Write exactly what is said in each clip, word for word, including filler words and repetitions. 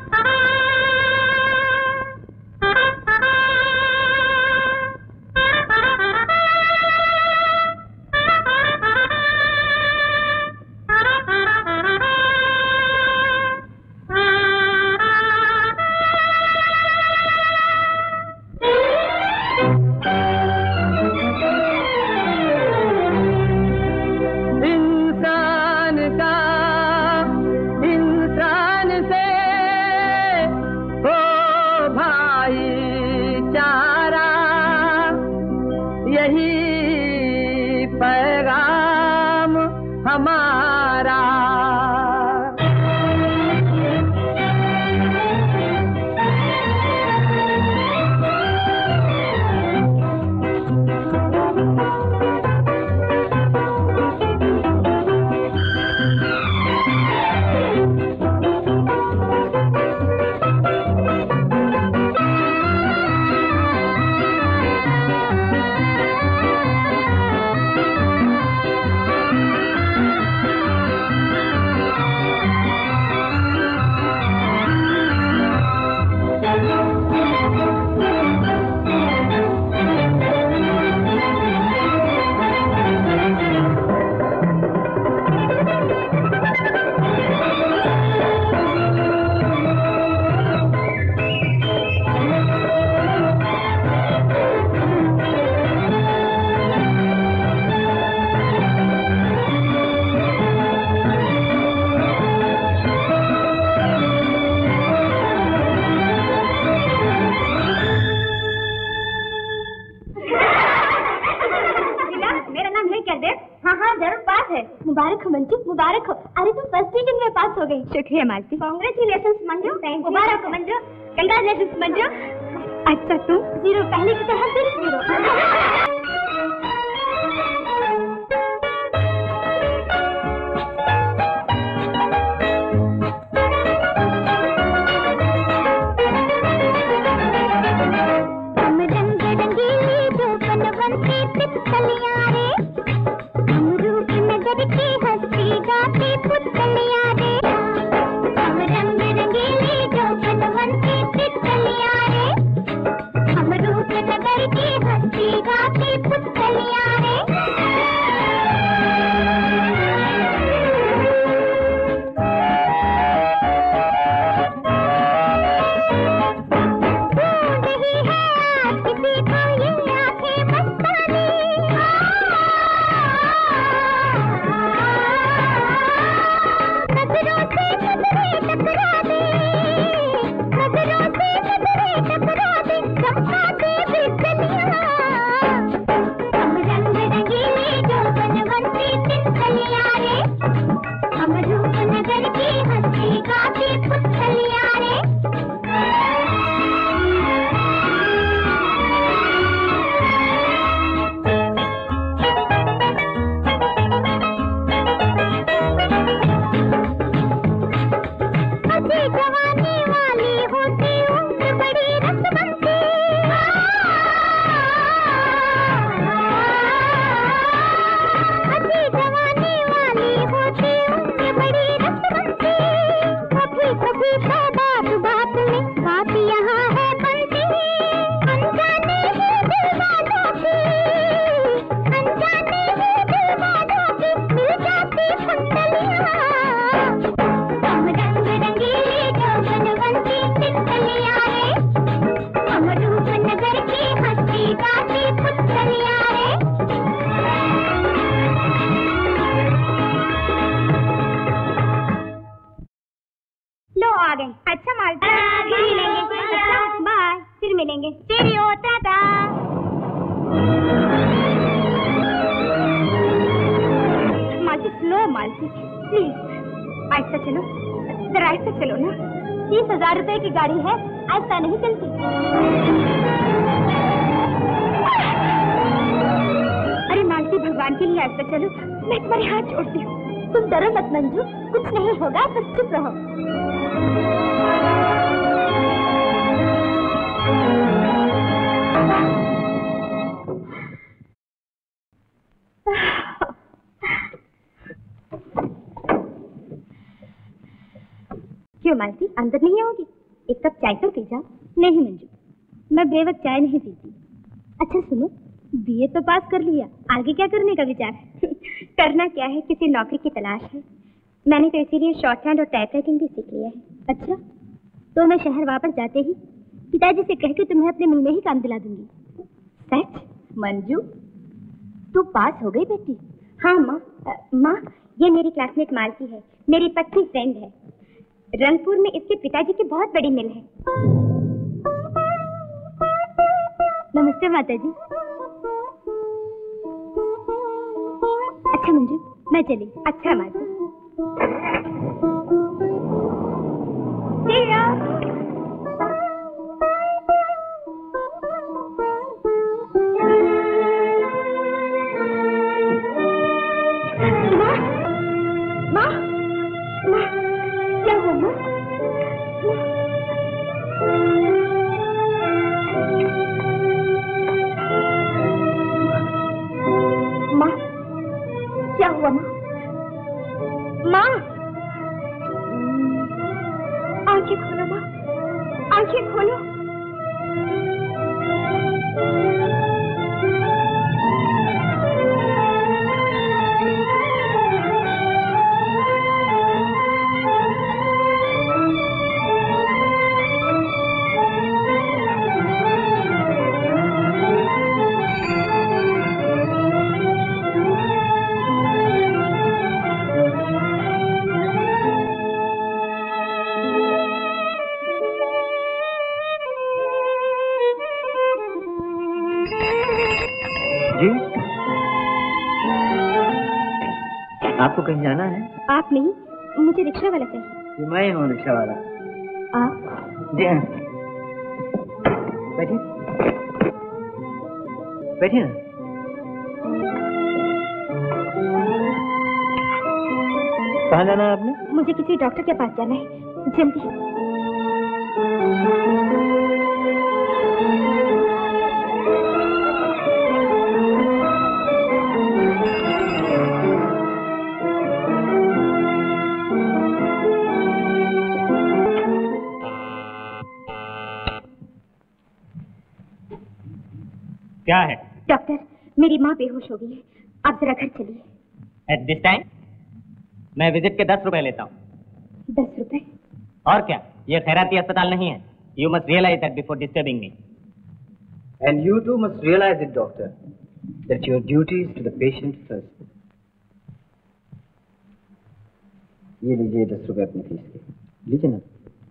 शुक्रिया मालती। कांग्रेचुलेशंस मंजू। मुबारक हो मंजू। कंग्रेचुलेशंस मंजू। अच्छा तुम? जीरो पहले की तरह फिर जीरो। क्यों मालती, अंदर नहीं आओगी? एक कप चाय तो पी जाओ। नहीं मंजू, मैं बेवक्त चाय नहीं पीती। अच्छा सुनो, बीए तो पास कर लिया, आगे क्या करने का विचार है? करना क्या है, किसी नौकरी की तलाश है। मैंने तो इसीलिए शॉर्ट हैंड और टाइपराइटिंग भी सीख लिया है। अच्छा, तो मैं शहर वापस जाते ही पिताजी से कह के तुम्हें अपने मुंह में ही काम दिला दूंगी। सच? मंजू, तू पास हो गई बेटी? हाँ माँ। माँ, ये मेरी क्लासमेट मालती है, मेरी पक्की फ्रेंड है। रंगपुर में इसके पिताजी की बहुत बड़ी मिल है। नमस्ते माता जी। अच्छा मंजू, मैं चली। अच्छा माता। माँ, माँ, क्या हुआ माँ? माँ, क्या हुआ माँ? माँ, आंखें खोलो माँ, आंखें खोलो। आपको कहीं जाना है? आप नहीं, मुझे रिक्शा वाला चाहिए। मैं हूँ रिक्शा वाला। आप? जी हाँ, बैठिए बैठिए ना। कहाँ जाना है आपने? मुझे किसी डॉक्टर के पास जाना है, जल्दी। क्या है? डॉक्टर, मेरी माँ बेहोश हो गई है, आप जरा घर चलिए। एट दिस टाइम मैं विजिट के दस रुपए लेता हूँ। दस रुपए? और क्या, ये खैराती अस्पताल नहीं है। You must realise that before disturbing me. And you too must realise it doctor, that your duty is to the patient first. ये लीजिए दस रुपए अपनी फीस के, लीजिए ना।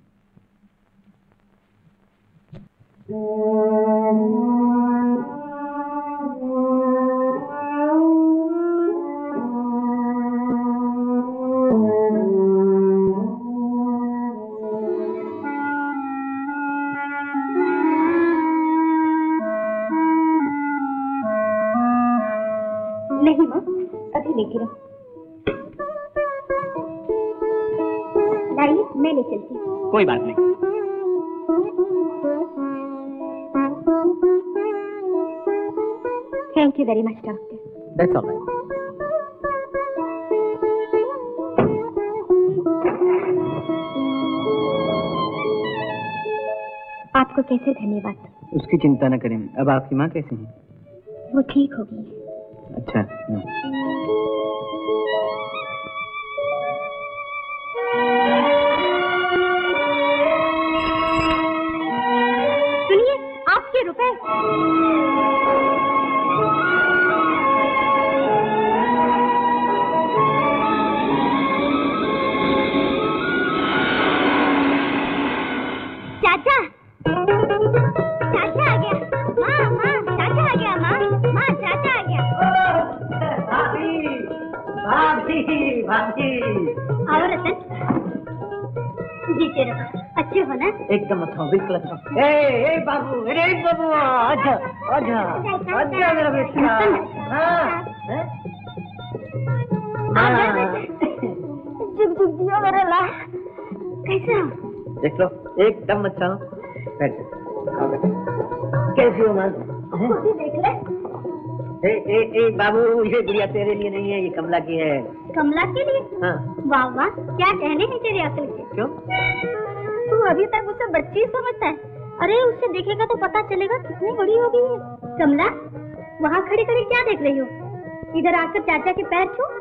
नहीं माँ, अभी लेके रहो। लाइए, मैं ले चलती हूँ। कोई बात नहीं। Thank you very much doctor. That's all right. आपको कैसे धन्यवाद। उसकी चिंता न करें। अब आपकी माँ कैसी है? वो ठीक हो गई है। अच्छा। सुनिए, आपके रुपए। चाचा, चाचा आ गया। माँ, माँ, चाचा आ गया। माँ, माँ, चाचा आ गया। भाभी, भाभी, भाभी। आओ रतन, जीते रहो। अच्छे हो ना? एकदम अच्छा, बिल्कुल अच्छा। ए, ए बाबू, अरे बाबू, आजा, आजा, आजा मेरा बेटा। हाँ, जुग जुग जियो मेरा लाल। कैसे हो? देख लो, एकदम अच्छा हूँ। बैठ, कैसी हो माँ? खुद ही देख ले। ए, ए, ए, बाबू ये गुड़िया तेरे लिए नहीं है, ये कमला की है। कमला के लिए? हाँ। वाह वाह, क्या कहने हैं तेरे अकल के। क्यों? तू अभी तक उसे बच्ची समझता है। अरे उसे देखेगा तो पता चलेगा कितनी बड़ी हो गई है। कमला, वहाँ खड़ी खड़ी क्या देख रही हो? इधर आकर चाचा के पैर छू।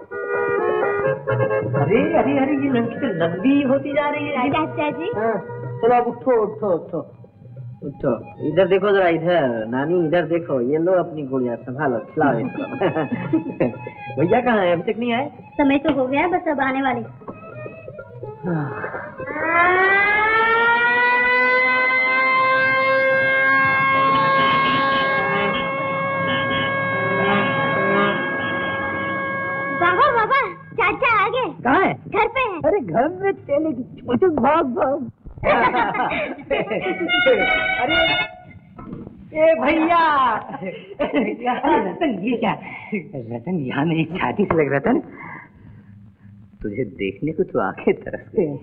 अरे अरे अरे ये लड़की तो लंबी होती जा रही है। चाचा जी। हाँ, चलो अब उठो उठो उठो उठो, इधर देखो जरा, इधर नानी इधर देखो, ये लो अपनी गुड़िया, संभालो, खिलाओ इसको। भैया कहाँ है? अभी तक नहीं आए? समय तो हो गया, बस अब आने वाले। बाबा बाबा, चाचा आ गए। कहाँ है? घर पे है। अरे घर में चले गई, भाग भाग। अरे ए भैया, रतन ये क्या? रतन यहाँ मेरी छाती से लग, रतन तुझे देखने को तो आंखें तरस गई।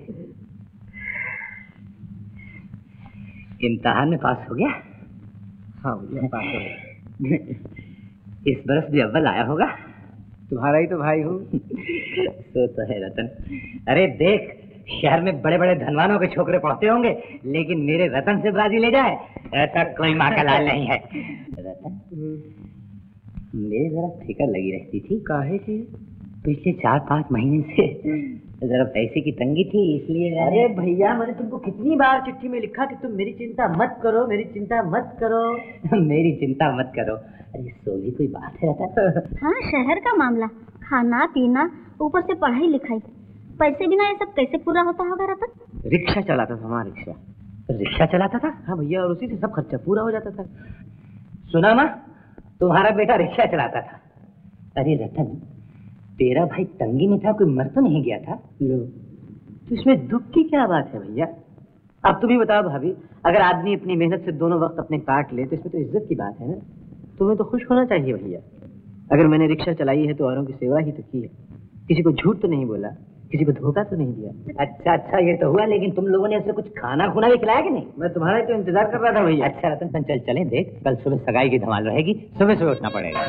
इम्तिहान में पास हो गया? हाँ भैया पास हो गया। इस बरस भी अव्वल आया होगा? तुम्हारा ही तो भाई हूँ। सो तो है रतन। अरे देख, शहर में बड़े बड़े धनवानों के छोकरे पढ़ते होंगे, लेकिन मेरे रतन से बाजी ले जाए ऐसा कोई माँ का लाल नहीं है। रतन, मेरी जरा फिक्र लगी रहती थी। काहे की? पिछले चार पाँच महीने से जरा पैसे की तंगी थी, इसलिए। अरे भैया, मैंने तुमको कितनी बार चिट्ठी में लिखा कि तुम मेरी चिंता मत करो, मेरी चिंता मत करो। मेरी चिंता मत करो। अरे सो भी कोई बात है रतन? हाँ, शहर का मामला, खाना पीना, ऊपर से पढ़ाई लिखाई, पैसे बिना ये सब कैसे पूरा होता होगा रतन? रिक्शा चलाता था वहाँ, रिक्शा रिक्शा चलाता था। हाँ भैया, और उसी से सब खर्चा पूरा हो जाता था। सुना माँ, तुम्हारा बेटा रिक्शा चलाता था। अरे रतन, तेरा भाई तंगी में था, कोई मर तो नहीं गया था? लो, तो इसमें दुख की क्या बात है भैया? अब तुम ही बताओ भाभी, अगर आदमी अपनी मेहनत से दोनों वक्त अपने काट ले तो इसमें तो इज्जत की बात है ना। तुम्हें तो खुश होना चाहिए भैया। अगर मैंने रिक्शा चलाई है तो औरों की सेवा ही तो की है, किसी को झूठ तो नहीं बोला, किसी को धोखा तो नहीं दिया। अच्छा अच्छा, ये तो हुआ, लेकिन तुम लोगों ने उसे कुछ खाना खुना भी खिलाया कि नहीं? मैं तुम्हारा तो इंतजार कर रहा था भैया। अच्छा रतन, चल चले, देख कल सुबह सगाई की धमाल रहेगी, सुबह सुबह उठना पड़ेगा।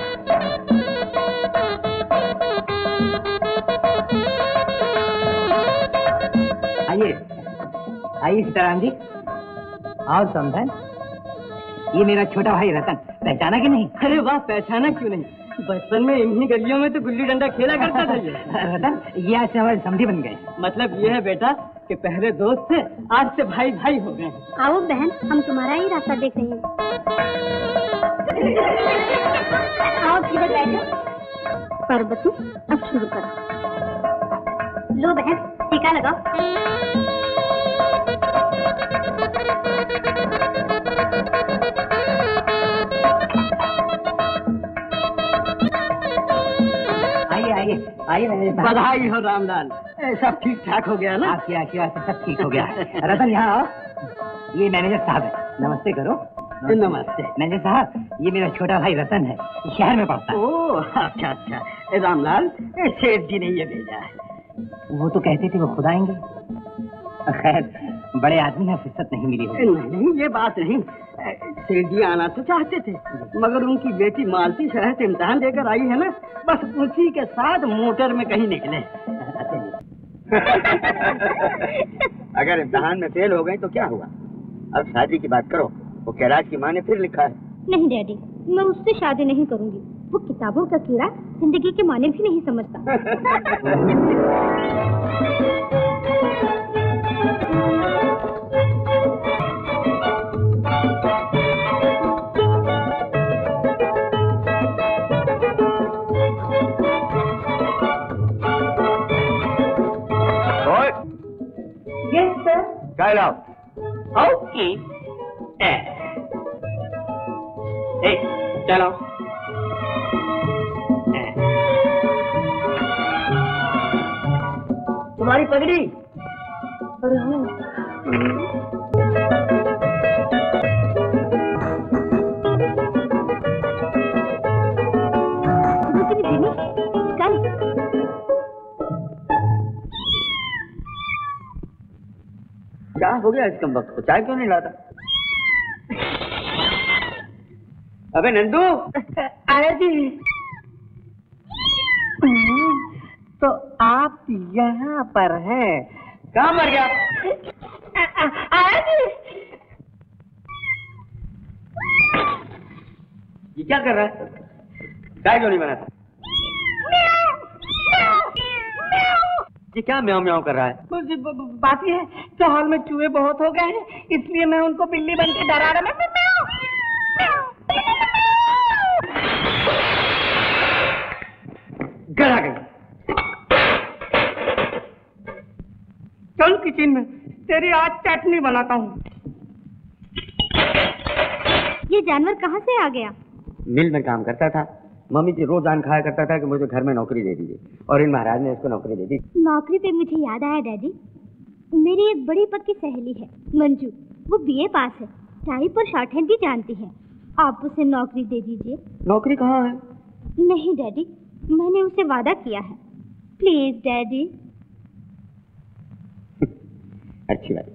आइए आइए सीताराम जी, और समझन, ये मेरा छोटा भाई रतन, पहचाना कि नहीं? अरे वाह, पहचाना क्यों नहीं? बचपन में इन्हीं गलियों में तो गुल्ली डंडा खेला करता था ये। रतन, ये आज से हमारे समधी बन गए। मतलब ये है बेटा कि पहले दोस्त थे, आज से भाई भाई हो गए। आओ बहन, हम तुम्हारा ही रास्ता देख रहे हैं। आओ इधर बैठो। पार्वती, अब शुरू करो। लो बहन, टीका लगाओ। आइए, बधाई हो रामलाल, सब ठीक ठाक हो गया ना? आपकी आशीर्वाद से सब ठीक हो गया। रतन यहाँ आओ, ये मैनेजर साहब है, नमस्ते करो। नमस्ते मैनेजर साहब, ये मेरा छोटा भाई रतन है, शहर में पढ़ता है। ओह अच्छा अच्छा, रामलाल, सेठ जी ने ये भेजा है। वो तो कहते थे वो खुद आएंगे। खैर, बड़े आदमी है, फुर्सत नहीं मिली होगी। नहीं नहीं, ये बात नहीं, सेठ जी आना तो चाहते थे, मगर उनकी बेटी मालती शहर से इम्तिहान देकर आई है ना, बस उसी के साथ मोटर में कहीं निकले। अगर इम्तिहान में फेल हो गए तो क्या हुआ? अब शादी की बात करो। वो कैराज की माँ ने फिर लिखा है। नहीं डैडी, मैं उससे शादी नहीं करूंगी। वो किताबों का कीड़ा जिंदगी के माने भी नहीं समझता। Yes, sir. Get out. Okay. Hey, चलो। तुम्हारी पगड़ी। अरे हाँ। क्या हो गया इस कम वक्त को? चाय क्यों नहीं लाता? अबे नंदू। आया जी। तो आप यहाँ पर हैं? कहाँ मर गया? आया जी। ये क्या कर रहा है? चाय क्यों नहीं बनाता? ये क्या म्याऊं म्याऊं कर रहा है? बात यह है कि हॉल में चूहे बहुत हो गए हैं, इसलिए मैं उनको बिल्ली बन के डरा रहा हूं। घर आ गई। चल किचन में, तेरी आज चटनी बनाता हूँ। ये जानवर कहाँ से आ गया? मिल में काम करता था, मम्मी जी रोज आन खाया करता था कि मुझे घर में नौकरी दे दीजिए, और इन महाराज ने इसको नौकरी दे दी। नौकरी पे मुझे याद आया डैडी, मेरी एक बड़ी पक्की सहेली है मंजू, वो बीए पास है, टाइप और शॉर्ट हैंड भी जानती है, आप उसे नौकरी दे दीजिए। नौकरी कहाँ है? नहीं डैडी, मैंने उसे वादा किया है, प्लीज डैडी। अच्छी बात।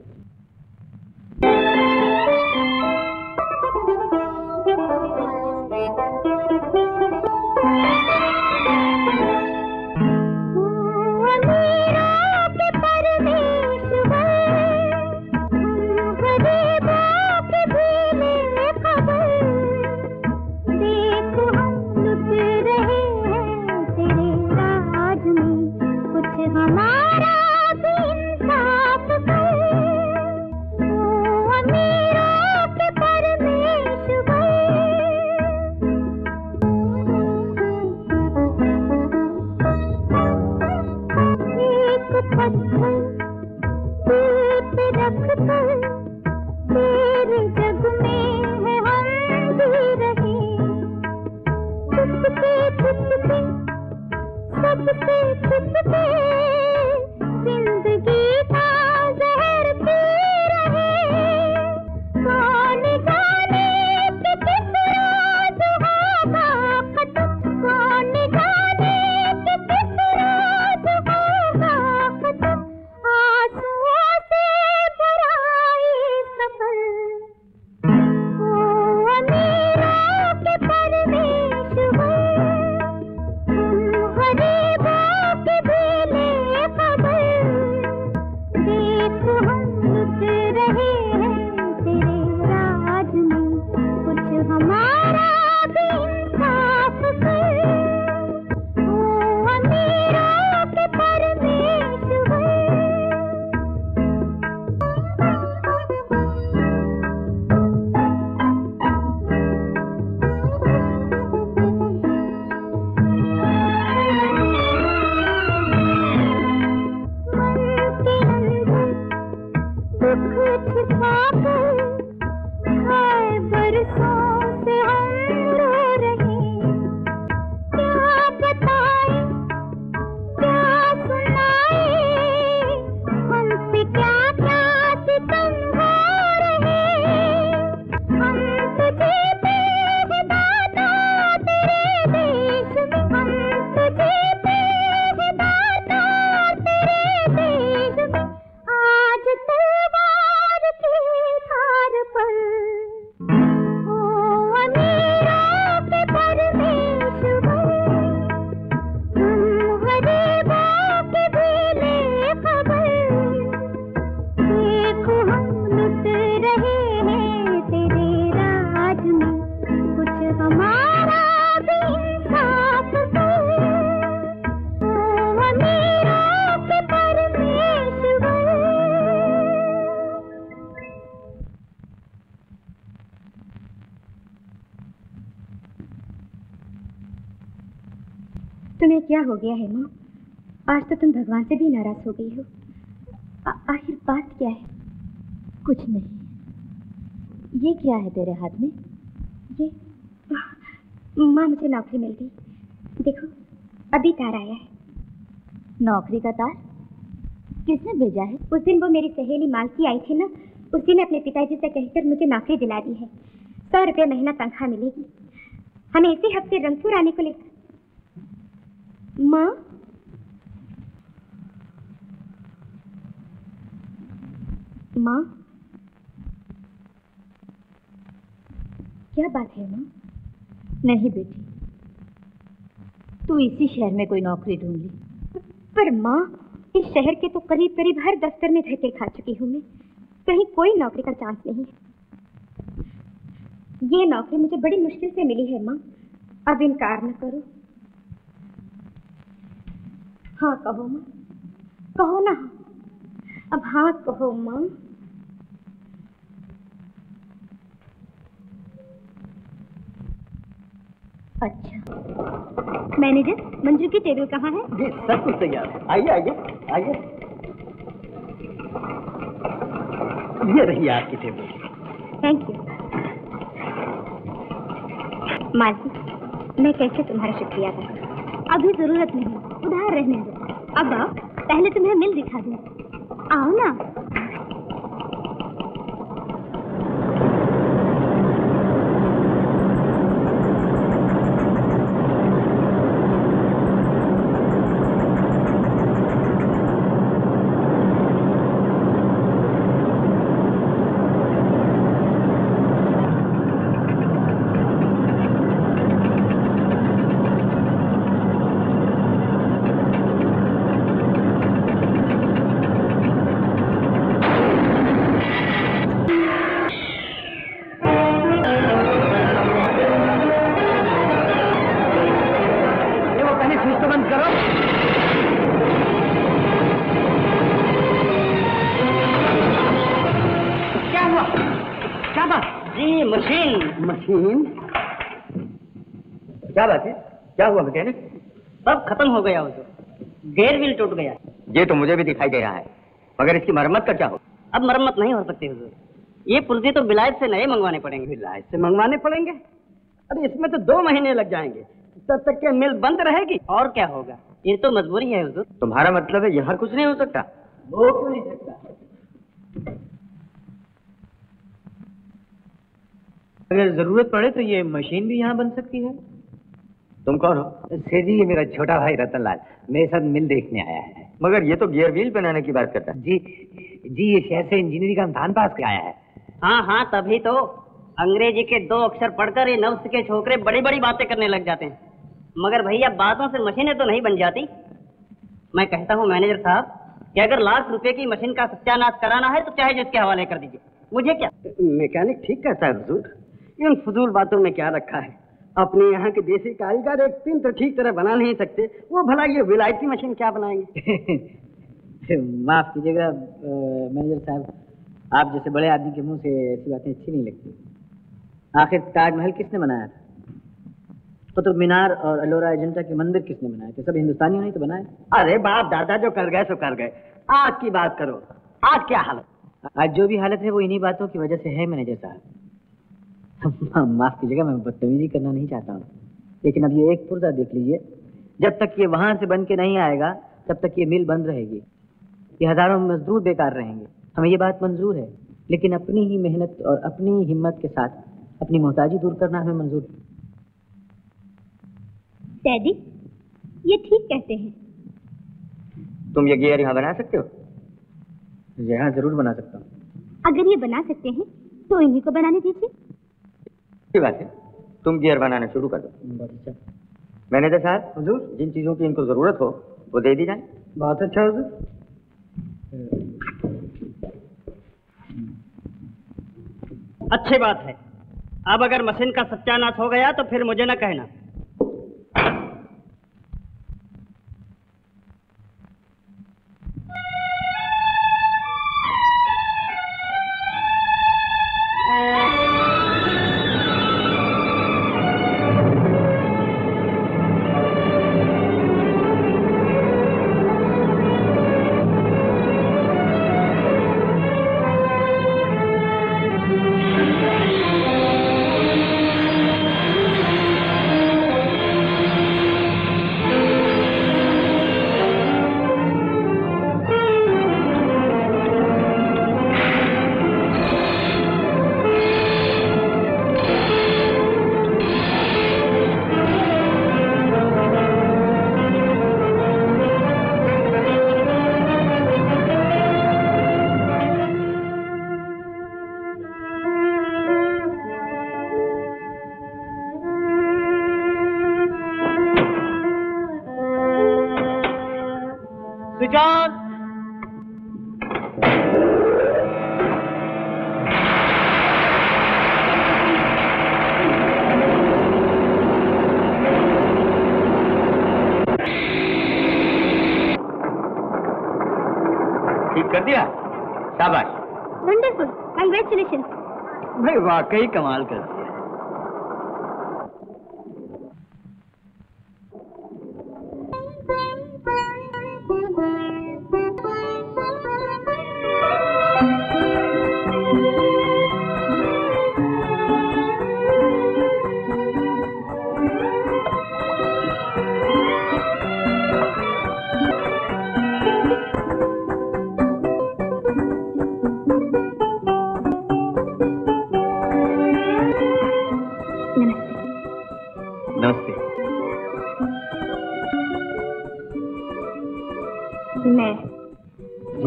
तुम्हें क्या हो गया है माँ? आज तो तुम भगवान से भी नाराज हो गई हो। आखिर बात क्या है? कुछ नहीं। ये क्या है तेरे हाथ में? ये माँ, मुझे नौकरी मिल गई। देखो अभी तार आया है। नौकरी का तार? किसने भेजा है? उस दिन वो मेरी सहेली मालती आई थी ना, उसी ने अपने पिताजी से कहकर मुझे नौकरी दिला दी है। सौ रुपये महीना तनख्वाह मिलेगी। हमें इसी हफ्ते रंगपुर आने को लेकर। माँ, माँ, क्या बात है माँ? नहीं बेटी, तू इसी शहर में कोई नौकरी ढूंढ ली। पर माँ, इस शहर के तो करीब करीब हर दफ्तर में धक्के खा चुकी हूँ मैं, कहीं कोई नौकरी का चांस नहीं है। ये नौकरी मुझे बड़ी मुश्किल से मिली है माँ, अब इनकार न करो। हाँ कहो माँ, कहो ना, अब हाँ कहो माँ। अच्छा मैनेजर, मंजू की टेबल कहाँ है? जी सब कुछ तैयार है, आइए आइए आइए। ये रही आपकी टेबल। Thank you. मालती, मैं कैसे तुम्हारा शुक्रिया अदा करूं? अभी जरूरत नहीं, उधार रहने दो। अब आओ, पहले तुम्हें मिल दिखा दूं। आओ ना। मशीन? क्या बात है, क्या हुआ मैकेनिक? सब खत्म हो गया हुजूर, गेयर व्हील टूट गया। ये तो मुझे भी दिखाई दे रहा है, मगर इसकी मरम्मत का क्या हो? अब मरम्मत नहीं हो सकती हुजूर, ये पुर्जे तो बिलायत से नए मंगवाने पड़ेंगे। बिलायत से मंगवाने पड़ेंगे? अरे इसमें तो दो महीने लग जाएंगे, तब तक के मिल बंद रहेगी। और क्या होगा, ये तो मजबूरी है हुजूर। तुम्हारा मतलब है यहाँ कुछ नहीं हो सकता? वो क्यों नहीं सकता? अगर जरूरत पड़े तो ये मशीन भी यहाँ बन सकती है। तुम कौन हो? सेठ जी, ये मेरा छोटा भाई रतनलाल मेरे साथ मिल देखने आया है। मगर ये तो गियर व्हील बनाने की बात करता है। जी जी, ये शहर से इंजीनियरिंग का इम्तहान पास कर आया है। हाँ हाँ, तभी तो अंग्रेजी के दो अक्षर पढ़कर ये नफ्स के छोकरे बड़ी बड़ी बातें करने लग जाते हैं। मगर भैया, बातों से मशीनें तो नहीं बन जाती। मैं कहता हूँ मैनेजर साहब कि अगर लाख रुपए की मशीन का सत्यानाश कराना है तो चाहे जिसके हवाले कर दीजिए, मुझे क्या। मैकेनिक ठीक कहता है हुजूर, इन फजूल बातों में क्या रखा है। अपने यहाँ के देसी कारीगर एक पिन तो ठीक तरह बना नहीं सकते, वो भला ये विलायती मशीन क्या बनाएंगे। माफ कीजिएगा मैनेजर साहब, आप जैसे बड़े आदमी के मुंह से ऐसी बातें अच्छी नहीं लगती। आखिर ताजमहल किसने बनाया था? कुतुब मीनार और अलोरा एजेंटा के मंदिर किसने बनाए थे? सब हिंदुस्तानियों ने तो बनाए। अरे बाप दादा जो कर गए सो कर गए, आज की बात करो। आज क्या हालत? आज जो भी हालत है वो इन्हीं बातों की वजह से है मैनेजर साहब। माफ कीजिएगा, मैं बदतमीजी करना नहीं चाहता हूँ, लेकिन अब ये एक पुर्जा देख लीजिए, जब तक ये वहां से बन के नहीं आएगा तब तक ये मिल बंद रहेगी, ये हजारों मजदूर बेकार रहेंगे। हमें ये बात मंजूर है, लेकिन अपनी ही मेहनत और अपनी ही हिम्मत के साथ अपनी मोहताजी दूर करना हमें मंजूर है। डैडी, ये ठीक कहते हैं। तुम ये गियर यहाँ बना सकते हो? यहाँ जरूर बना सकता हूँ। अगर ये बना सकते हैं तो इन्हीं को बनाने दीजिए। अच्छी बात है, तुम गियर बनाना शुरू कर दो। बहुत अच्छा मैनेजर साहब, हुजूर, जिन चीजों की इनको जरूरत हो वो दे दी जाए। बहुत अच्छा हुजूर। अच्छी बात है। अब अगर मशीन का सत्यानाश हो गया तो फिर मुझे न कहना। Switch on. ठीक कर दिया, शाबाश। Wonderful, congratulations. भाई वाकई कमाल कर दिया। नमस्ते। मैं जी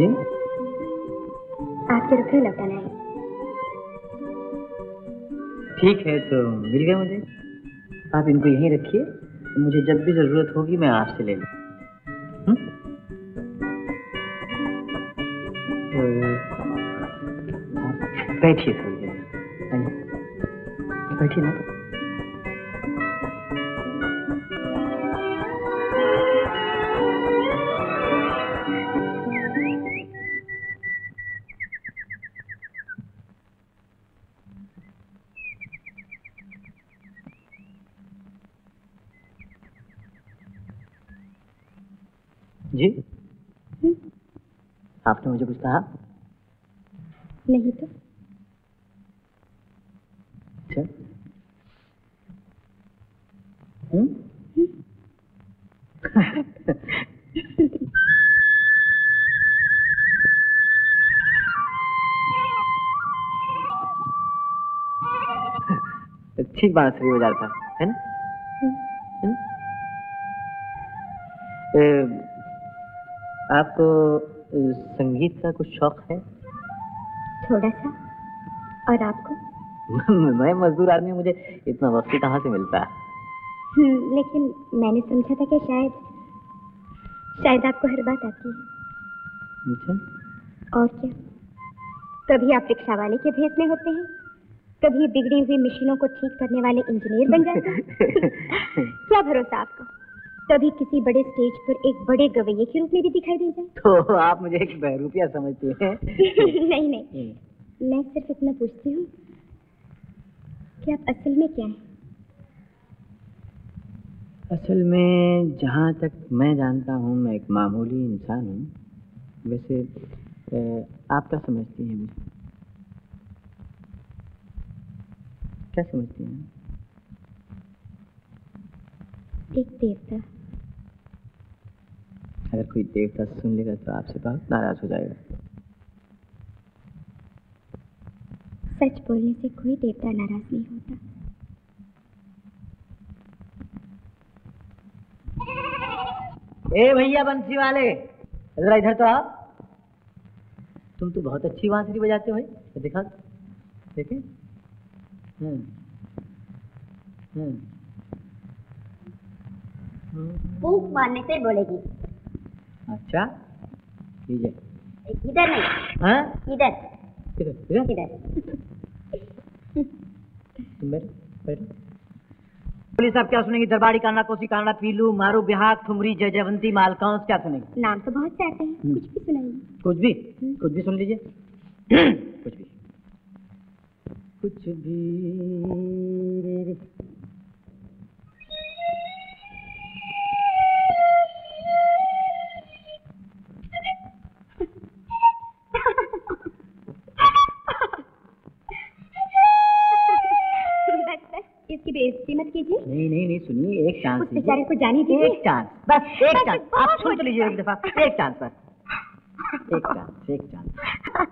आपके रुपये लौटाना है। ठीक है, तो मिल गए मुझे। आप इनको यहीं रखिए, मुझे जब भी जरूरत होगी मैं आपसे ले लूँ। बैठिए थोड़ी देर, बैठिए ना। जी, आपने मुझे कुछ कहा? नहीं तो। अच्छा। हम्म? ठीक बांसुरी बजा था, है ना? है ना? ए, आपको संगीत का कुछ शौक है? थोड़ा सा। और आपको? मैं मजदूर आदमी, मुझे इतना वक्त ही कहाँ से मिलता है? हम्म, लेकिन मैंने समझा था कि शायद शायद आपको हर बात आती है। अच्छा। और क्या, कभी आप रिक्शा वाले के भेष में होते हैं, कभी बिगड़ी हुई मशीनों को ठीक करने वाले इंजीनियर बन जाते हैं। क्या भरोसा आपका, कभी किसी बड़े स्टेज पर एक बड़े गवैये के रूप में भी दिखाई दे जाए। तो आप मुझे एक बहरूपिया समझती हैं? नहीं नहीं, मैं सिर्फ इतना पूछती हूँ कि आप असल में क्या हैं? असल में जहाँ तक मैं जानता हूँ मैं एक मामूली इंसान हूँ। वैसे आप क्या समझती हैं मुझे? क्या समझती हैं? एक देवता। अगर कोई देवता सुन लेगा तो आपसे बहुत नाराज हो जाएगा। सच बोलने से कोई देवता नाराज नहीं होता। ए भैया बंसी वाले, जरा इधर तो आओ। तुम तो बहुत अच्छी बांसुरी बजाते हो भाई, तो दिखा, देखे? हम्म हम्म फूंक मारने से बोलेगी। अच्छा, लीजिए। इधर नहीं। हाँ? इधर इधर इधर इधर। तुम बैठो बैठो। पुलिस आप क्या सुनेंगी? दरबारी काना, कोसी काना, पीलू, मारू, बिहाक, ठुमरी, जय जयवंती, मालकांस, क्या सुनेंगी? नाम तो बहुत से आते हैं, कुछ भी सुनाइए। कुछ भी? कुछ भी सुन लीजिए। कुछ भी कुछ भी। इसकी बेइज्जती मत कीजिए। नहीं नहीं नहीं, सुनिए, एक चांस उस बेचारे को जाने दीजिए। एक चांस, बस एक बस चांस। बहुत आप सुन कुछ तो लीजिए एक दफा, एक चांस बस, एक चांस, एक चांस।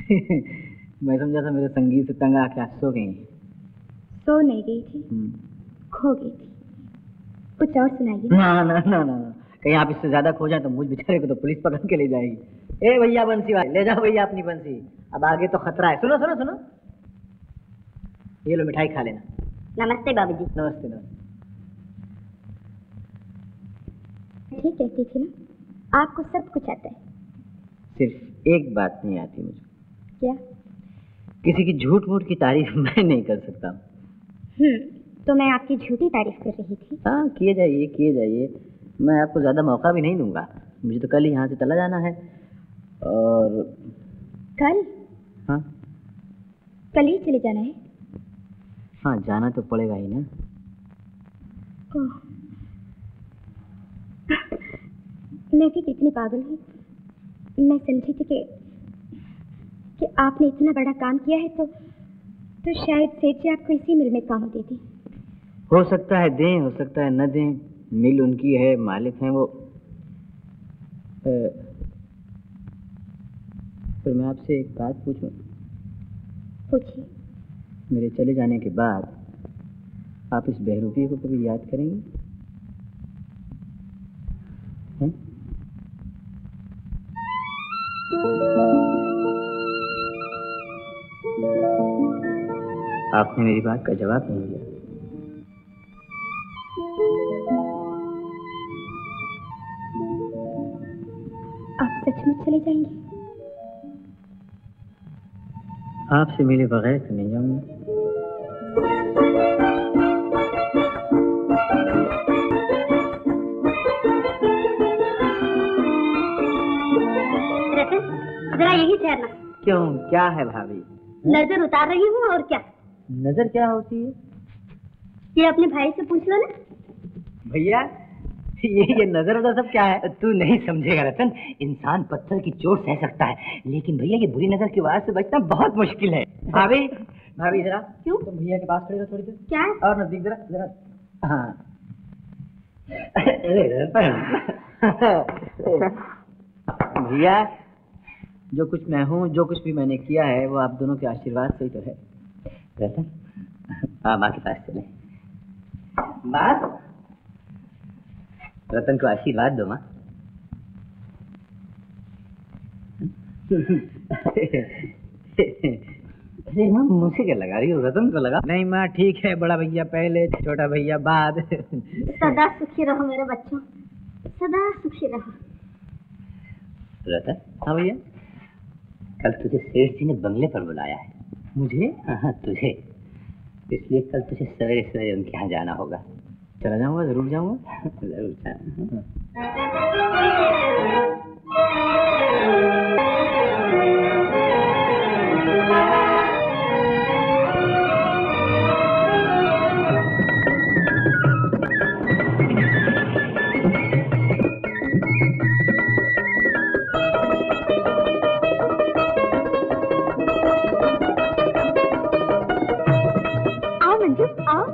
मैं समझा था मेरे संगीत से तंग आके आप सो गई। सो नहीं गई थी, खो गई थी। कुछ और सुनाइए। ना ना ना ना कहीं आप इससे ज्यादा खो जाए तो मुझ बेचारे को तो पुलिस पकड़ के ले जाएगी। ए भैया बंसी भाई, ले जाओ भैया अपनी बंसी, अब आगे तो खतरा है। सुनो सुनो सुनो, ये लो मिठाई खा लेना। नमस्ते बाबूजी। नमस्ते नमस्ते। ठीक कहती थी ना, आपको सब कुछ आता है। सिर्फ एक बात नहीं आती मुझे। क्या? किसी की झूठ मूठ की तारीफ मैं नहीं कर सकता। हम्म, तो मैं आपकी झूठी तारीफ कर रही थी। हाँ किए जाइए किए जाइए, मैं आपको ज्यादा मौका भी नहीं दूंगा। मुझे तो कल ही यहाँ से चला जाना है। और कल? हाँ कल ही चले जाना है? हाँ जाना तो पड़ेगा ही ना। ओह, मैं भी कितनी पागल हूँ। मैं समझी थी कि कि आपने इतना बड़ा काम किया है तो तो शायद सेठ जी आपको इसी मिल में काम दे दी। हो सकता है दें, हो सकता है न दें, मिल उनकी है, मालिक हैं वो। ए, पर मैं आपसे एक बात पूछूं? पूछिए। मेरे चले जाने के बाद आप इस बहरूपी को कभी याद करेंगे? हैं? आपने मेरी बात का जवाब नहीं दिया। आप सचमुच चले जाएंगे? आपसे मिले बगैर तो नहीं जाऊंगा। रतन, जरा यही ठहरना। क्यों, क्या है भाभी? नजर उतार रही हूँ और क्या। नजर क्या होती है? ये अपने भाई से पूछ लो ना। भैया ये ये नजर उधर सब क्या है? तू नहीं समझेगा रतन, इंसान पत्थर की चोट सह सकता है, लेकिन भैया ये बुरी नजर की वार से बचना बहुत मुश्किल है। भाभी भाभी जरा क्यों? तुम भैया के पास खड़े रहो थोड़ी देर। क्या? और नजदीक जरा जरा। हाँ अरे रतन भैया, जो कुछ मैं हूँ, जो कुछ भी मैंने किया है, वो आप दोनों के आशीर्वाद से ही तो है। रतन हाँ माँ के पास चले। माँ, रतन को आशीर्वाद दो माँ। अरे माँ मुझसे क्या लगा रही हो, रतन को लगा। नहीं माँ ठीक है, बड़ा भैया पहले, छोटा भैया बाद। सदा सुखी रहो मेरे बच्चों, सदा सुखी रहो। रतन। हाँ भैया, कल तुझे सेठ जी ने बंगले पर बुलाया है। मुझे? हाँ तुझे, इसलिए कल तुझे सवेरे सवेरे उनके यहाँ जाना होगा। चला जाऊंगा, जरूर जाऊंगा। जरूर जाना। आओ मंजू, आओ।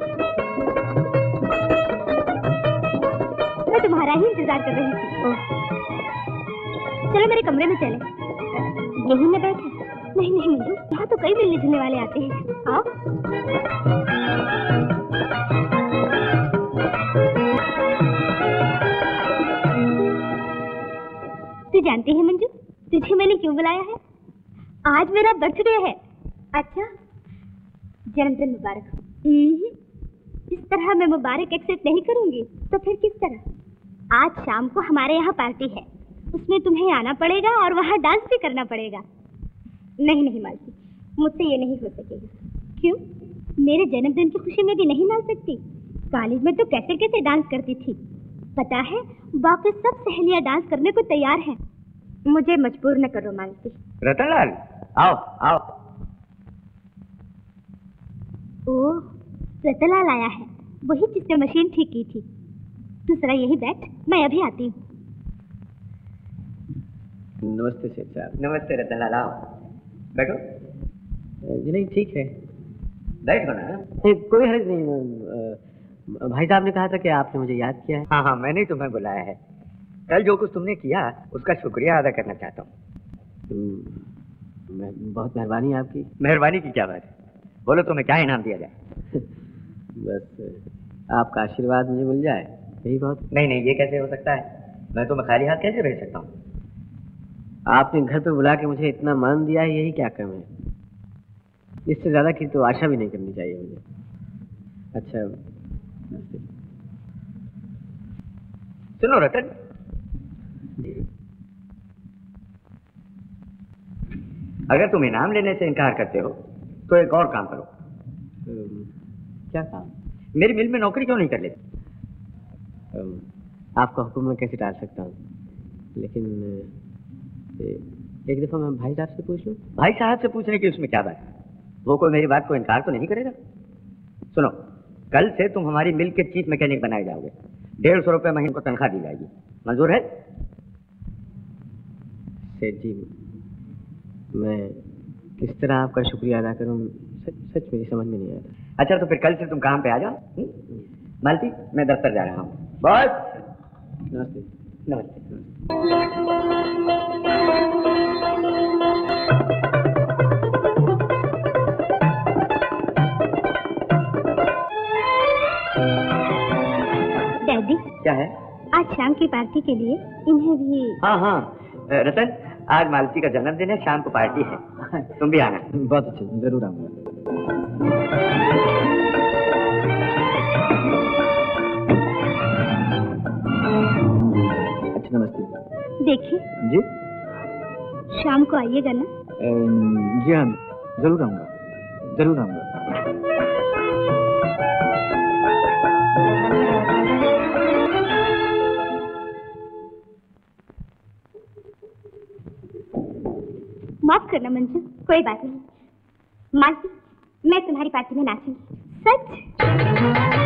मैं तुम्हारा ही इंतजार कर रही थी। ओह, चलो मेरे कमरे में चले। यहीं में बैठे? नहीं नहीं मंजू, यहाँ तो कई मिलने जुलने वाले आते हैं। आओ। तू जानती है मंजू, तुझे मैंने क्यों बुलाया है? आज मेरा बर्थडे है। अच्छा, जन्मदिन मुबारक हो। इस तरह मैं मुबारक एक्सेप्ट नहीं करूंगी, तो फिर किस तरह? आज शाम को हमारे यहाँ पार्टी है, उसमें तुम्हें आना पड़ेगा और वहाँ डांस भी करना पड़ेगा। नहीं नहीं मालती, मुझसे ये नहीं हो सकेगा। क्यों? मेरे जन्मदिन की खुशी में भी नहीं नाच सकती? कॉलेज में तो कैसे कैसे डांस करती थी, पता है? बाकी सब सहेलियां डांस करने को तैयार हैं। मुझे मजबूर न करो मालती। रतनलाल आओ आओ। ओह, रतनलाल आया है, वही जिसने मशीन ठीक की थी। तू जरा यही बैठ, मैं अभी आती हूँ। नमस्ते सेठ साहब। नमस्ते रतनलाल, आओ बैठो। जी नहीं ठीक है, बैठो ना। नहीं कोई हर्ज नहीं। भाई साहब ने कहा था कि आपने मुझे याद किया है। हाँ हाँ मैंने तुम्हें बुलाया है। कल जो कुछ तुमने किया उसका शुक्रिया अदा करना चाहता हूँ। बहुत मेहरबानी आपकी। मेहरबानी की क्या बात है, बोलो तुम्हें क्या इनाम दिया जाए। बस आपका आशीर्वाद मुझे मिल जाए यही बहुत। नहीं नहीं, ये कैसे हो सकता है, मैं तुम्हें खाली हाथ कैसे भेज सकता हूँ। आपने घर पे बुला के मुझे इतना मान दिया है, यही क्या कम है। इससे ज्यादा की तो आशा भी नहीं करनी चाहिए मुझे। अच्छा सुनो रतन, अगर तुम इनाम लेने से इनकार करते हो तो एक और काम करो। क्या काम? मेरी मिल में नौकरी क्यों नहीं कर लेते? आपका हुक्म मैं कैसे टाल सकता हूँ, लेकिन एक दफा मैं भाई साहब से पूछ लूँ। भाई साहब से पूछने की उसमें क्या बात है, वो कोई मेरी बात को इनकार तो नहीं करेगा। सुनो, कल से तुम हमारी मिल के चीफ मैकेनिक बनाए जाओगे, डेढ़ सौ रुपये महीने को तनख्वाह दी जाएगी, मंजूर है? सेठ जी, मैं किस तरह आपका शुक्रिया अदा करूं, सच सच मेरी समझ में नहीं आ रहा। अच्छा तो फिर कल से तुम काम पे आ जाओ। मालती, मैं दफ्तर जा रहा हूँ। बस नमस्ते। नमस्ते। डैडी, क्या है? आज शाम की पार्टी के लिए इन्हें भी। हाँ हाँ रतन, आज मालती का जन्मदिन है, शाम को पार्टी है, तुम भी आना। बहुत अच्छे, जरूर आऊंगा। अच्छा नमस्ते। देखिए जी शाम को आइएगा ना? जी हाँ, जरूर आऊंगा, जरूर आऊंगा। माफ करना मंजू, कोई बात नहीं। मालती, मैं तुम्हारी पार्टी में नाचूंगी, सच।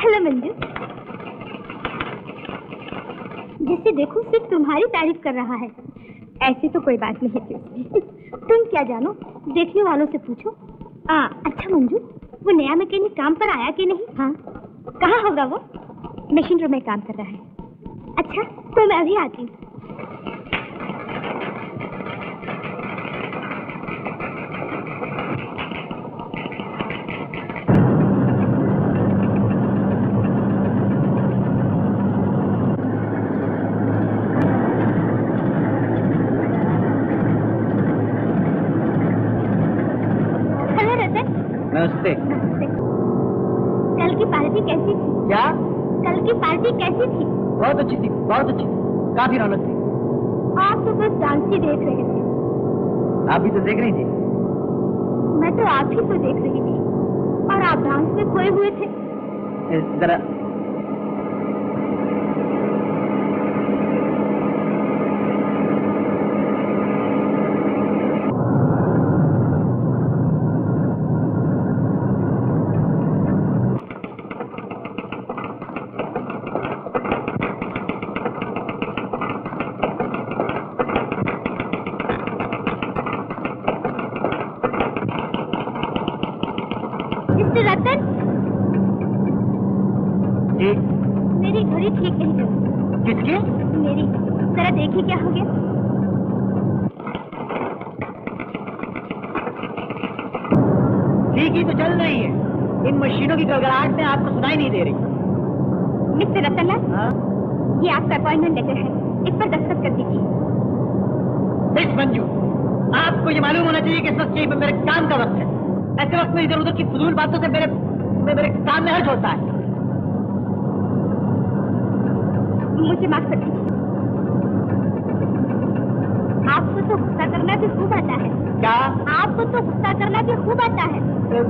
हेलो मंजू। जिसे देखो सिर्फ तुम्हारी तारीफ कर रहा है। ऐसी तो कोई बात नहीं थी उसमें। तुम क्या जानो, देखने वालों से पूछो। आ, अच्छा मंजू, वो नया मैकेनिक काम पर आया कि नहीं? हाँ। कहाँ होगा वो? मशीन रूम में काम कर रहा है। अच्छा, तो मैं अभी आती हूँ। नमस्ते। कल की पार्टी कैसी थी? क्या? कल की पार्टी कैसी थी? बहुत अच्छी थी, बहुत अच्छी थी, काफी रौनक थी। आप तो बस डांस ही देख रहे थे। आप भी तो देख रही थी। मैं तो आप ही को देख रही थी और आप डांस में खोए हुए थे। जरा रतन जी, मेरी घड़ी ठीक नहीं चलती। किसकी? मेरी। जरा देखिए क्या हो गया। ठीक ही तो चल रही है। इन मशीनों की गड़गड़ाहट में आपको सुनाई नहीं दे रही। मिस्टर रतनलाल, हाँ? ये आपका अपॉइंटमेंट लेटर है, इस पर दस्तखत कर दीजिए। मिस मंजू, आपको ये मालूम होना चाहिए कि इस वक्त ये मेरे काम का वक्त है। ऐसे वक्त में इधर उधर की फजूल बातों से मेरे मेरे काम में हर्ज होता है। मुझे माफ कर दीजिए। आपको तो गुस्सा करना भी खूब आता है। क्या? आपको तो गुस्सा करना भी खूब आता है।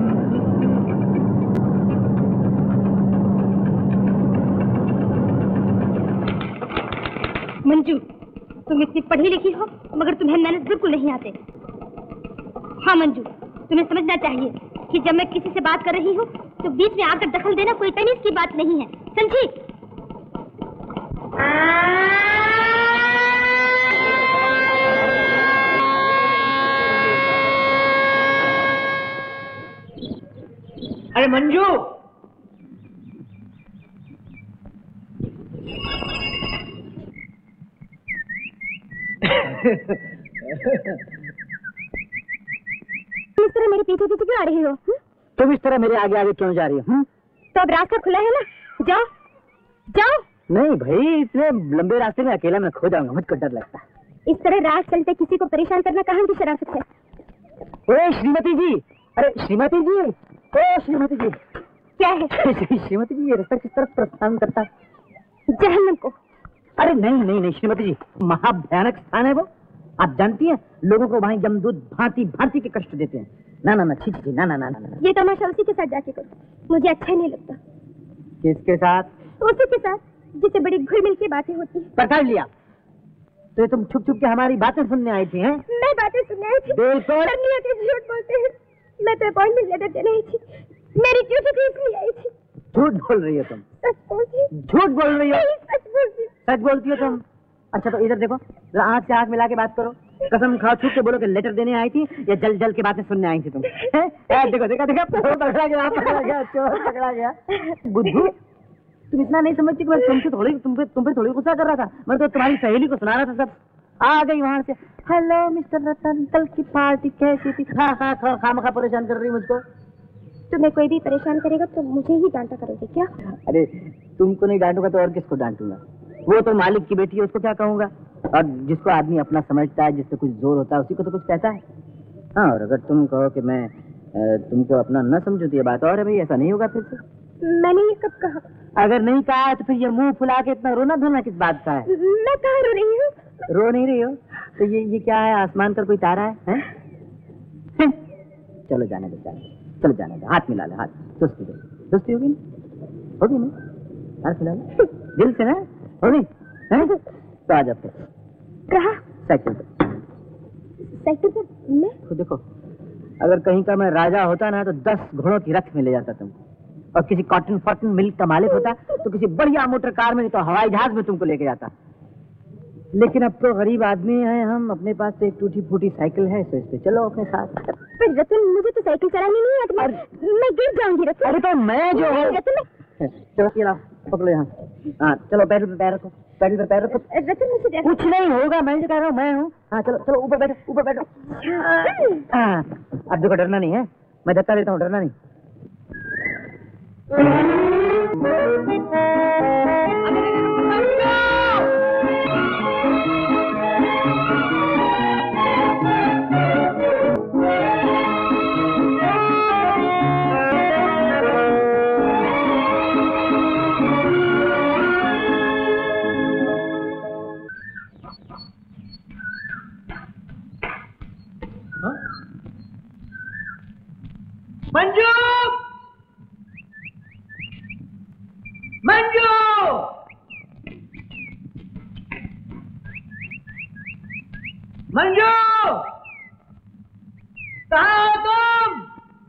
मंजू, तुम इतनी पढ़ी लिखी हो मगर तुम्हें मैनेज बिल्कुल नहीं आते। हाँ मंजू, तुम्हें समझना चाहिए कि जब मैं किसी से बात कर रही हूँ तो बीच में आकर दखल देना कोई तमीज की बात नहीं है, समझी? अरे मंजू, इस तरह मेरे पीछे पीछे क्यों आ रही हो? हुँ? तुम इस तरह मेरे आगे आगे क्यों जा रही हो? तो अब रास्ता खुला है ना, जाओ जाओ। नहीं भाई, इतने लंबे रास्ते में अकेला मैं खो जाऊंगा, मुझको डर लगता है। इस तरह रात चलते किसी को परेशान करना कहाँ की शराफत है? ओए श्रीमती जी, अरे श्रीमती जी, ओ श्रीमती जी। क्या है? श्रीमती जी, ये रास्ता किस तरफ प्रस्थान करता है? जहन्नम को। अरे नहीं नहीं नहीं श्रीमती जी, महाभयानक स्थान है वो। आप जानती हैं, लोगों को वहाँ यमदूत भांति भांति के कष्ट देते हैं। ना ना ना, छी छी, ना ना ना ना। ये तमाशा उसी के साथ जाके करो, मुझे अच्छा नहीं लगता। किसके साथ? उसी के साथ जिससे बड़ी घुल मिल की बातें होती हैं। पकड़ लिया। तो तुम छुप छुप के हमारी बातें सुनने आई थी हैं? मैं बातें सुनने आई थी। बिल्कुल। करनी होती झूठ बोलते हैं। मैं तो अपॉइंटमेंट लेटर देने आई थी, मेरी ड्यूटी थी इसलिए आई थी। झूठ बोल रही हो तुम। सच बोलती हूँ। झूठ बोल रही हो। सच बोलती हूँ। सच बोलती हो तुम? अच्छा तो इधर देखो, जरा आँख से आँख मिला के बात करो। कसम खाओ, छुप के बोलो कि लेटर देने आई थी या जल जल के बातें सुनने आई थी तुम? हैं? ए, देखो देखो देखो, पकड़ा गया, पकड़ा गया, चोर पकड़ा गया। बुद्धू, तुम इतना नहीं समझती कि मैं तुमसे थोड़ी तुम पे तुम पे थोड़ी गुस्सा कर रहा था। मैं तो तुम्हारी सहेली को सुना रहा था सब। आ गई वहाँ से, हेलो मिस्टर रतन, कल की पार्टी कैसी थी? हाँ हाँ खा खामखा परेशान कर रही मुझको। तुम्हें कोई भी परेशान करेगा तो मुझे ही डांटा करोगे क्या? अरे तुमको नहीं डांटूंगा तो और किसको डांटूंगा? वो तो मालिक की बेटी है, उसको क्या कहूँगा? और जिसको आदमी अपना समझता है, जिससे कुछ जोर होता है, उसी को तो कुछ कहता है। हाँ, और अगर तुम कहो कि मैं तुमको अपना न समझूं तो ये बात और है भाई, ऐसा नहीं होगा फिर से। मैंने ये कब कहा? अगर नहीं कहा है तो फिर ये मुंह फुला के इतना रोना धोना किस बात का है? मैं कहाँ रो रही हूँ? रो नहीं रही हो तो ये ये क्या है? आसमान पर कोई तारा है, है? चलो जाने दो, जाने चलो जाने दो, हाथ मिला ले, हाथ। दोस्ती दो, दोस्ती होगी ना? होगी ना? हाथ मिला ले दिल से ना, होगी? तो आ जाते। कहा? साइकिल पे। साइकिल पे? मैं? तो देखो, अगर कहीं का मैं राजा होता ना तो दस घोड़ों की रथ में ले जाता तुम। और किसी कॉटन फॉटन मिल्क का मालिक होता तो किसी बढ़िया मोटर कार में, नहीं तो हवाई जहाज में तुमको लेके जाता। लेकिन अब तो गरीब आदमी हैं हम, अपने पास तो एक टूटी फूटी साइकिल है, तो इस पे चलो अपने साथ। पर रतन, मुझे तो साइकिल चलानी नहीं आती, मैं गिर जाऊंगी रतन। अरे तो मैं जो हूँ रतन, चलो ये लाओ, पकड़ो यहाँ। हाँ चलो, पैडल पे पैर रखो, पैडल पे पैर रखो। रतन मुझे कुछ नहीं होगा, मैं जो कह रहा हूँ मैं हूँ। हाँ चलो चलो, ऊपर बैठो, ऊपर बैठो। हाँ अब देखो, डरना नहीं है, मैं धक्का देता हूँ, डरना नहीं। मंजू, मंजू, मंजू, कहाँ हो तुम?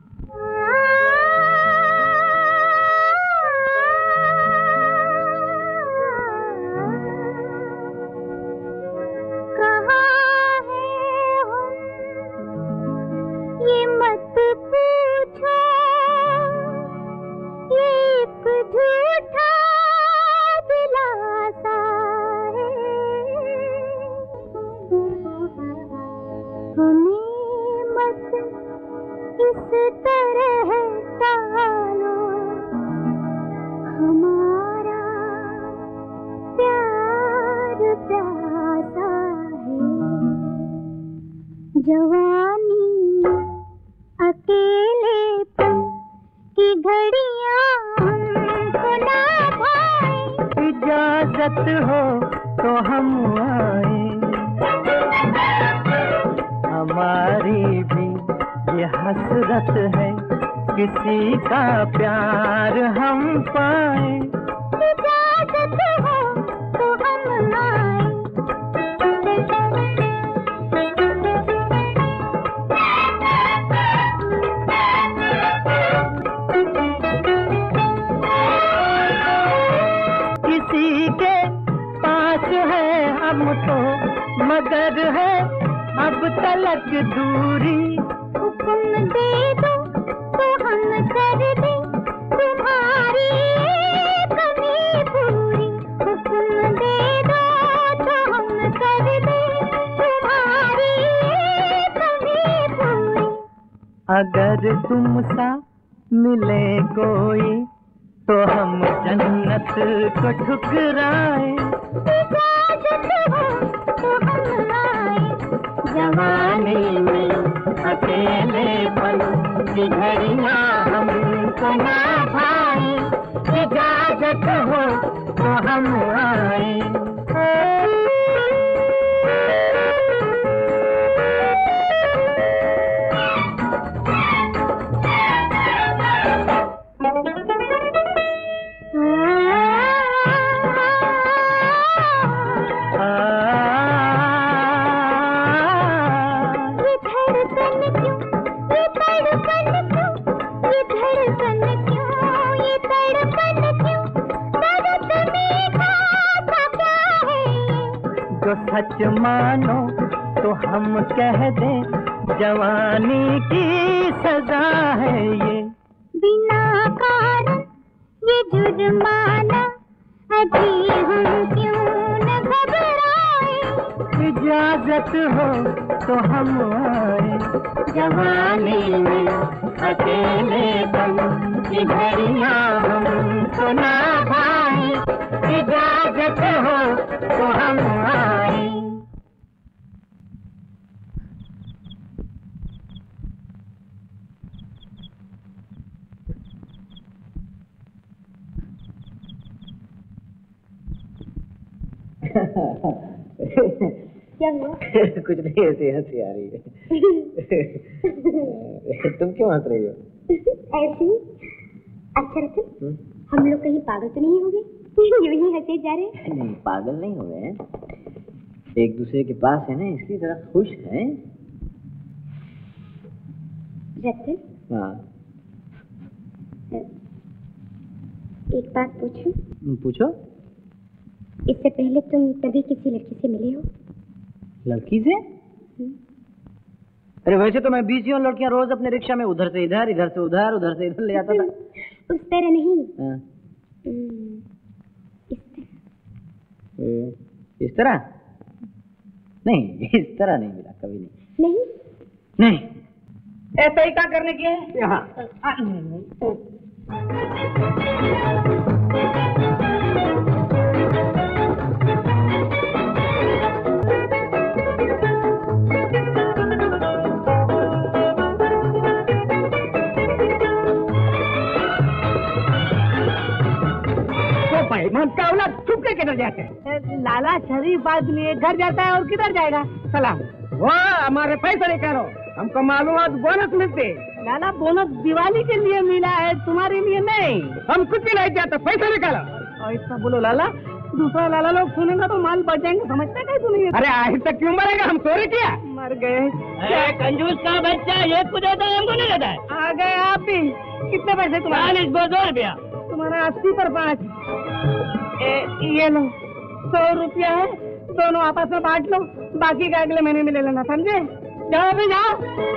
जवानी अकेलेपन की घड़ियां हमको ना भाए, इजाजत हो तो हम आए, हमारी भी ये हसरत है, किसी का प्यार हम पाए। इजाजत हो तो हम आए। हम तो मगर है अब तलक दूरी, हुक्म दे दो तो हम कर दे तुम्हारी कमी पूरी, हुक्म दे दो तो हम कर दे तुम्हारी कमी पूरी। अगर तुमसा मिले कोई तो हम जन्नत को ठुकराए, जवानी में अकेलेपन की घड़ियां हमको ना भाए, इजाजत हो तो हम आए। सच मानो तो हम कह दें, जवानी की सजा है ये, बिना कारण ये जुर्माना, अभी हम क्यों न घबराए, इजाजत हो तो हम आए। जवानी में अकेलेपन की घड़ियां हमको ना भाए, इजाजत हो तो हम आए। क्या हुआ? कुछ नहीं, ऐसी हंसी आ रही है। तुम क्यों हंस रही हो? ऐसी। अच्छा रतन, हम लोग कहीं पागल तो नहीं हो गए? यूं ही हंसे जा रहे? नहीं, पागल नहीं हो गए, एक दूसरे के पास है ना, इसलिए जरा खुश हैं। रतन, हाँ, एक बात पूछूं? पूछो। इससे पहले तुम कभी किसी लड़की से मिले हो? लड़की से? अरे वैसे तो मैं बीसियों लड़कियां रोज अपने रिक्शा में उधर से इधर, इधर से उधर, उधर से इधर ले जाता था। उस तरह नहीं। हाँ। इस तरह। इस तरह? नहीं, इस तरह नहीं मिला, कभी नहीं। नहीं? नहीं। ऐसा ही क्या करने की है? यहाँ। मन का औलाद छुप के किधर जाते हैं? लाला शरीफ आदमी है, घर जाता है और किधर जाएगा? चला वो हमारे पैसे निकालो, हमको मालूमात बोनस मिलते। लाला बोनस दिवाली के लिए मिला है, तुम्हारे लिए नहीं। हम कुछ भी नहीं चाहते, पैसे निकालो। और इतना बोलो लाला, दूसरा लाला लोग सुनेंगे तो माल बच जाएंगे, समझते नहीं सुनेंगे। अरे आखिर तक क्यों मरेगा? हम चोरी किया? मर गए। कंजूस का बच्चा, ये कुछ देता है हमको नहीं देता है। आ गए आप भी। कितने पैसे तुम्हारे? दो रुपया। तुम्हारा अस्सी पर पाँच। ए, ये लो सौ रुपया है, दोनों आपस में बांट लो, बाकी का अगले महीने में ले लेना, समझे? जाओ भी जाओ।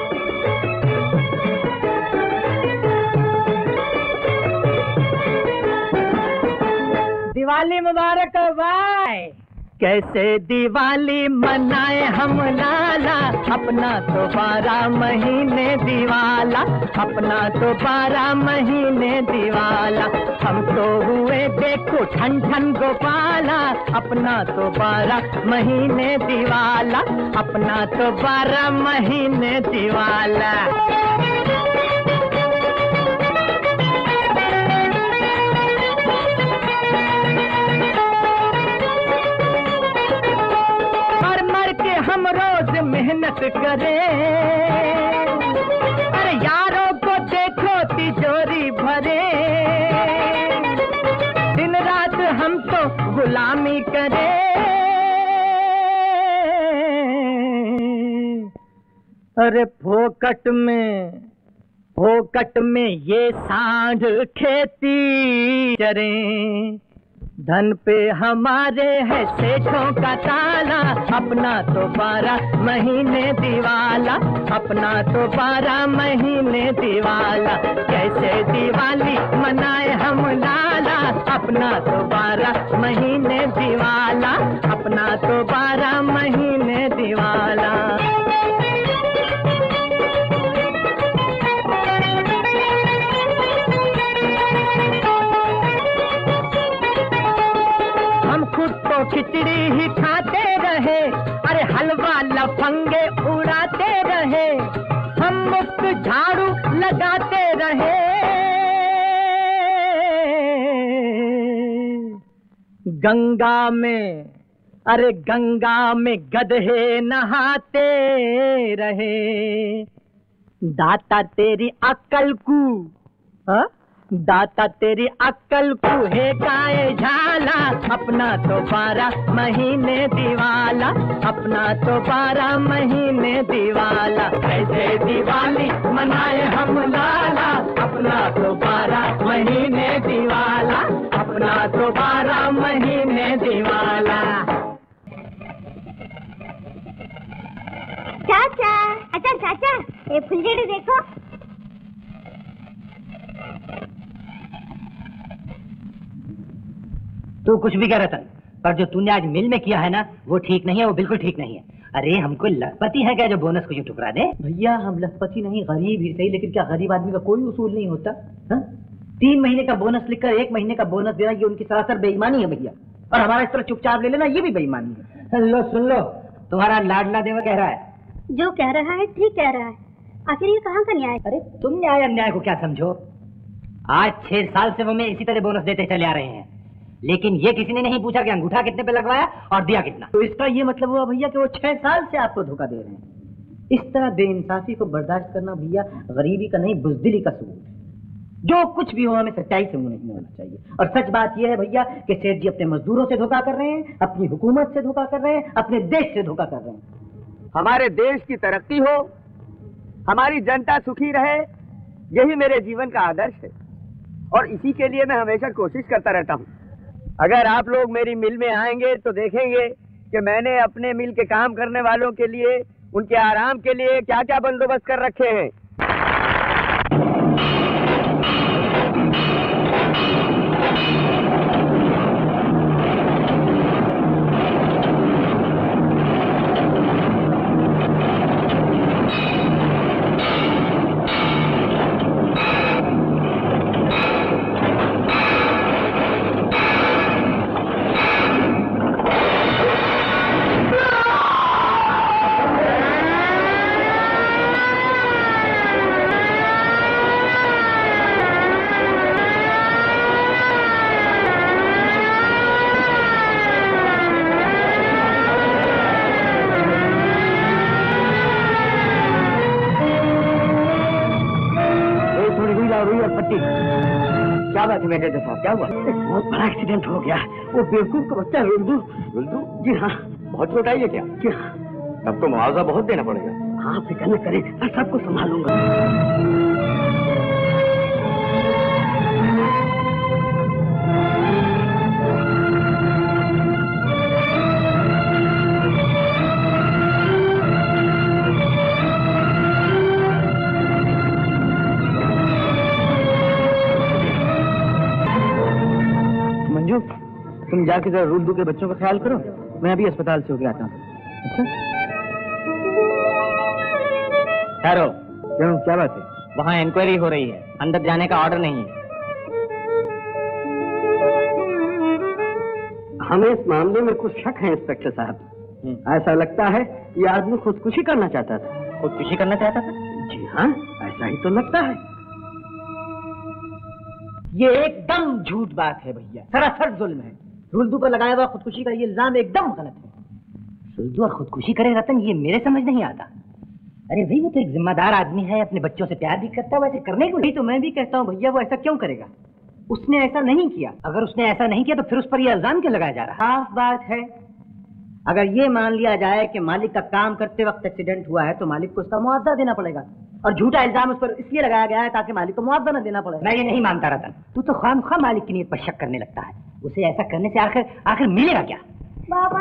दिवाली मुबारक भाई। कैसे दिवाली मनाए हम लाला, अपना तो बारह महीने दिवाला, अपना तो बारह महीने दिवाला। हम तो हुए देखो ठन ठन गोपाला, अपना तो बारह महीने दिवाला, अपना तो बारह महीने दिवाला। हम रोज मेहनत करें, अरे यारों को देखो तिजोरी भरे, दिन रात हम तो गुलामी करें। अरे फोकट में फोकट में ये सांड खेती चरें, धन पे हमारे है सेठों का ताला, अपना तो बारह महीने दिवाला, अपना तो बारह महीने दिवाला। कैसे दिवाली मनाए हम लाला, अपना तो बारह महीने दिवाला, अपना तो बारह महीने दिवाला। खिचड़ी ही खाते रहे, अरे हलवा लफंगे उड़ाते रहे, हम मुफ्त झाड़ू लगाते रहे। गंगा में अरे गंगा में गधे नहाते रहे, दाता तेरी अक्ल को, हा? दाता तेरी अक्ल को है काए झाला, अपना तो बारह महीने दिवाला, अपना तो बारह महीने दिवाला। कैसे दिवाली मनाए हम लाला, अपना तो बारह महीने दिवाला, अपना तो बारह महीने दिवाला। चाचा, अच्छा चाचा, ये फुलझड़ी देखो। तू कुछ भी कह रहा था, पर जो तूने आज मिल में किया है ना, वो ठीक नहीं है, वो बिल्कुल ठीक नहीं है। अरे हमको लखपति है क्या जो बोनस को यूं ठुकरा दे? भैया हम लखपति नहीं, गरीब ही सही, लेकिन क्या गरीब आदमी का कोई उसूल नहीं होता? हा? तीन महीने का बोनस लिखकर एक महीने का बोनस देना, ये उनकी सरासर बेईमानी है भैया। और हमारा इस तरह चुपचाप ले लेना, ये भी बेईमानी है। लो सुन लो, तुम्हारा लाडला देवा कह रहा है। जो कह रहा है ठीक कह रहा है, आखिर ये कहाँ का न्याय? अरे तुम न्याय अन्याय को क्या समझो? आज छह साल से वो हमें इसी तरह बोनस देते चले आ रहे हैं, लेकिन ये किसी ने नहीं पूछा कि अंगूठा कितने पे लगवाया और दिया कितना। तो इसका ये मतलब हुआ भैया कि वो छह साल से आपको धोखा दे रहे हैं। इस तरह बेइंसाफी को बर्दाश्त करना भैया गरीबी का नहीं, बुजदिली का सबूत है। जो कुछ भी हो हमें सच्चाई से मुंह नहीं मोड़ना चाहिए। और सच बात यह है भैया कि सेठ जी अपने मजदूरों से धोखा कर रहे हैं, अपनी हुकूमत से धोखा कर रहे हैं, अपने देश से धोखा कर रहे हैं। हमारे देश की तरक्की हो, हमारी जनता सुखी रहे, यही मेरे जीवन का आदर्श है। और इसी के लिए मैं हमेशा कोशिश करता रहता हूँ। अगर आप लोग मेरी मिल में आएंगे तो देखेंगे कि मैंने अपने मिल के काम करने वालों के लिए, उनके आराम के लिए क्या क्या बंदोबस्त कर रखे हैं। क्या बात है मैनेजर साहब, क्या हुआ? बहुत बड़ा एक्सीडेंट हो गया। वो बेवकूफ का बच्चा रुल्दू। रुल्दू? जी हाँ। बहुत चोट आई है क्या? जी हाँ। तब तो मुआवजा बहुत देना पड़ेगा। हाँ फिक्र न करें, मैं सबको संभालूंगा। तुम जाके जरा रुल्दू के बच्चों का ख्याल करो, मैं अभी अस्पताल से होकर आता हूँ। अच्छा ठहरो। क्यों, क्या बात है? वहाँ इंक्वायरी हो रही है, अंदर जाने का ऑर्डर नहीं है। हमें इस मामले में कुछ शक है इंस्पेक्टर साहब। ऐसा लगता है ये आदमी खुदकुशी करना चाहता था। खुदकुशी करना चाहता था? जी हाँ, ऐसा ही तो लगता है। ये एकदम झूठ बात है भैया, सरासर जुल्म है। रुल्दू पर लगाया हुआ खुदकुशी का ये इल्जाम एकदम गलत है। रुल्दू और खुदकुशी करे रतन, ये मेरे समझ नहीं आता। अरे भाई वो तो एक जिम्मेदार आदमी है, अपने बच्चों से प्यार भी करता है, वैसे करने को नहीं। तो मैं भी कहता हूँ भैया, वो ऐसा क्यों करेगा? उसने ऐसा नहीं किया। अगर उसने ऐसा नहीं किया तो फिर उस पर यह इल्जाम क्यों लगाया जा रहा है? साफ बात है, अगर ये मान लिया जाए कि मालिक का काम करते वक्त एक्सीडेंट हुआ है तो मालिक को उसका मुआवजा देना पड़ेगा, और झूठा इल्जाम उस पर इसलिए लगाया गया है ताकि मालिक को मुआवजा न देना पड़े। मैं ये नहीं मानता रतन, तू तो खामखा मालिक की नीयत पर शक करने लगता है। उसे ऐसा करने से आखिर आखिर मिलेगा क्या? बाबा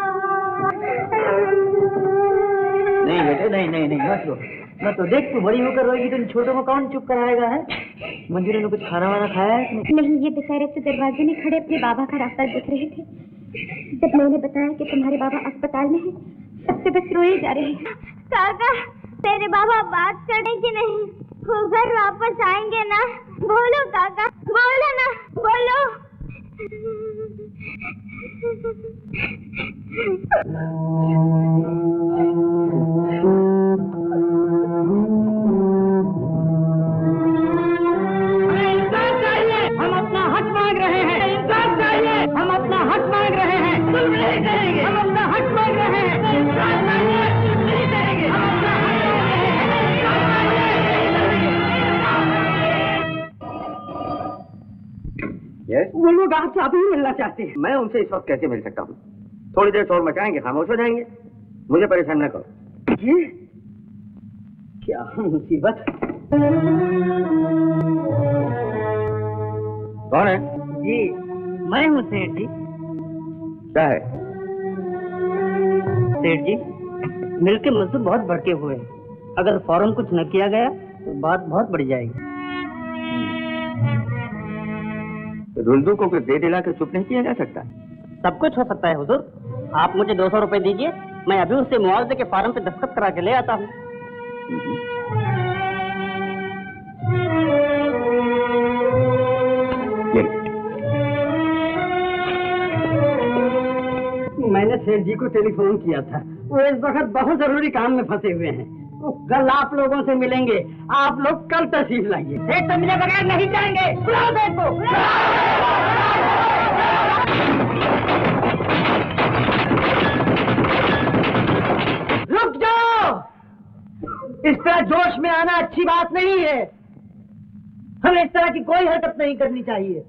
नहीं बेटे, नहीं नहीं नहीं मत रो मत रो। देख तू बड़ी होकर रोएगी तो इन छोटों को कौन चुप कराएगा है? मंजूरी ने कुछ खाना वाना खाया है? नहीं, ये बेचारे तो दरवाजे में खड़े अपने बाबा का रास्ता देख रहे थे। जब मैंने बताया कि तुम्हारे बाबा अस्पताल में हैं, सबसे बस रोए जा रहे हैं। काका, तेरे बाबा बात करें कि नहीं? वो घर वापस आएंगे ना? बोलो काका, बोलो ना, बोलो। हम अपना हक मांग रहे हैं। इंसाफ चाहिए, हम अपना हक मांग रहे हैं। तुम नहीं करेंगे, हम अपना हक मांग रहे हैं। इंसाफ चाहिए, तुम नहीं करेंगे, हम अपना हक मांग रहे हैं। वो लोग आपसे अभी मिलना चाहते हैं। मैं उनसे इस वक्त कैसे मिल सकता हूँ? थोड़ी देर शोर मचाएंगे, खामोश हो जाएंगे। मुझे परेशान न करो। ये क्या मुसीबत? कौन है? जी मैं हूँ सेठ जी। क्या है? सेठ जी, मिल के मजदूर बहुत भड़के हुए हैं। अगर फौरन कुछ न किया गया तो बात बहुत बढ़ जाएगी। रुल्दू को कुछ दे दिला कर चुप नहीं किया जा सकता? सब कुछ हो सकता है हुजूर। आप मुझे दो सौ रुपए दीजिए, मैं अभी उससे मुआवजे के फार्म पे दस्तखत करा के ले आता हूँ। मैंने सेठ जी को टेलीफोन किया था, वो इस वक्त बहुत जरूरी काम में फंसे हुए हैं। वो कल आप लोगों से मिलेंगे, आप लोग कल तशरीफ लाइए। सेठ से मिले बगैर नहीं जाएंगे। बुलाओ सेठ को। रुक जाओ, इस तरह जोश में आना अच्छी बात नहीं है। हमें इस तरह की कोई हरकत नहीं करनी चाहिए।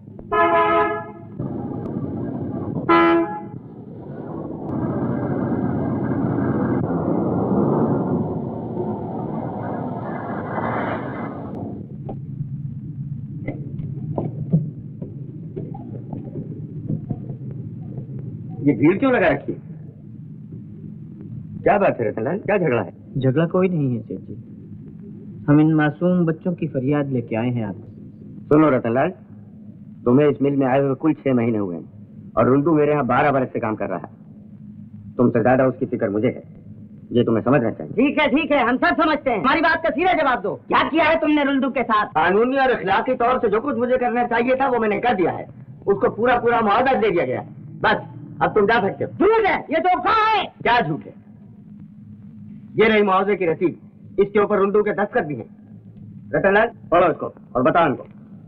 ये भीड़ क्यों लगा रखी? क्या बात है रतनलाल, क्या झगड़ा है? झगड़ा कोई नहीं है सेठ जी, हम इन मासूम बच्चों की फरियाद लेके आए हैं आपसे। सुनो रतनलाल, तुम्हें इस मिल में आए हुए कुल छह महीने हुए हैं और रुल्दू मेरे यहाँ बारह बरस से काम कर रहा है। तुमसे ज्यादा उसकी फिक्र मुझे है, ये तुम्हें समझना चाहिए। ठीक है ठीक है, हम सब समझते हैं, हमारी बात का सीधा जवाब दो। क्या किया है तुमने रुल्दू के साथ? कानूनी और इखलाकी तौर से जो कुछ मुझे करना चाहिए था वो मैंने कर दिया है। उसको पूरा पूरा मुआवजा दे दिया गया। बस अब तुम जा सकते हो। झूठ है, ये धोखा है। क्या झूठ है? ये रही मुआवजे की रसीद, इसके ऊपर रुल्दू के दस्तखत भी हैं। रतनलाल पढ़ो इसको और बताओ इनको।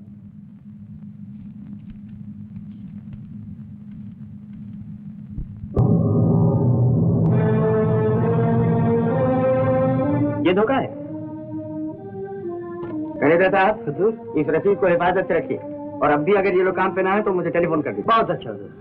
ये धोखा है। कनेदा साहब, हुजूर, इस रसीद को हिफाजत से रखिए और अब भी अगर ये लोग काम पे ना है तो मुझे टेलीफोन कर दीजिए। बहुत अच्छा हुजूर।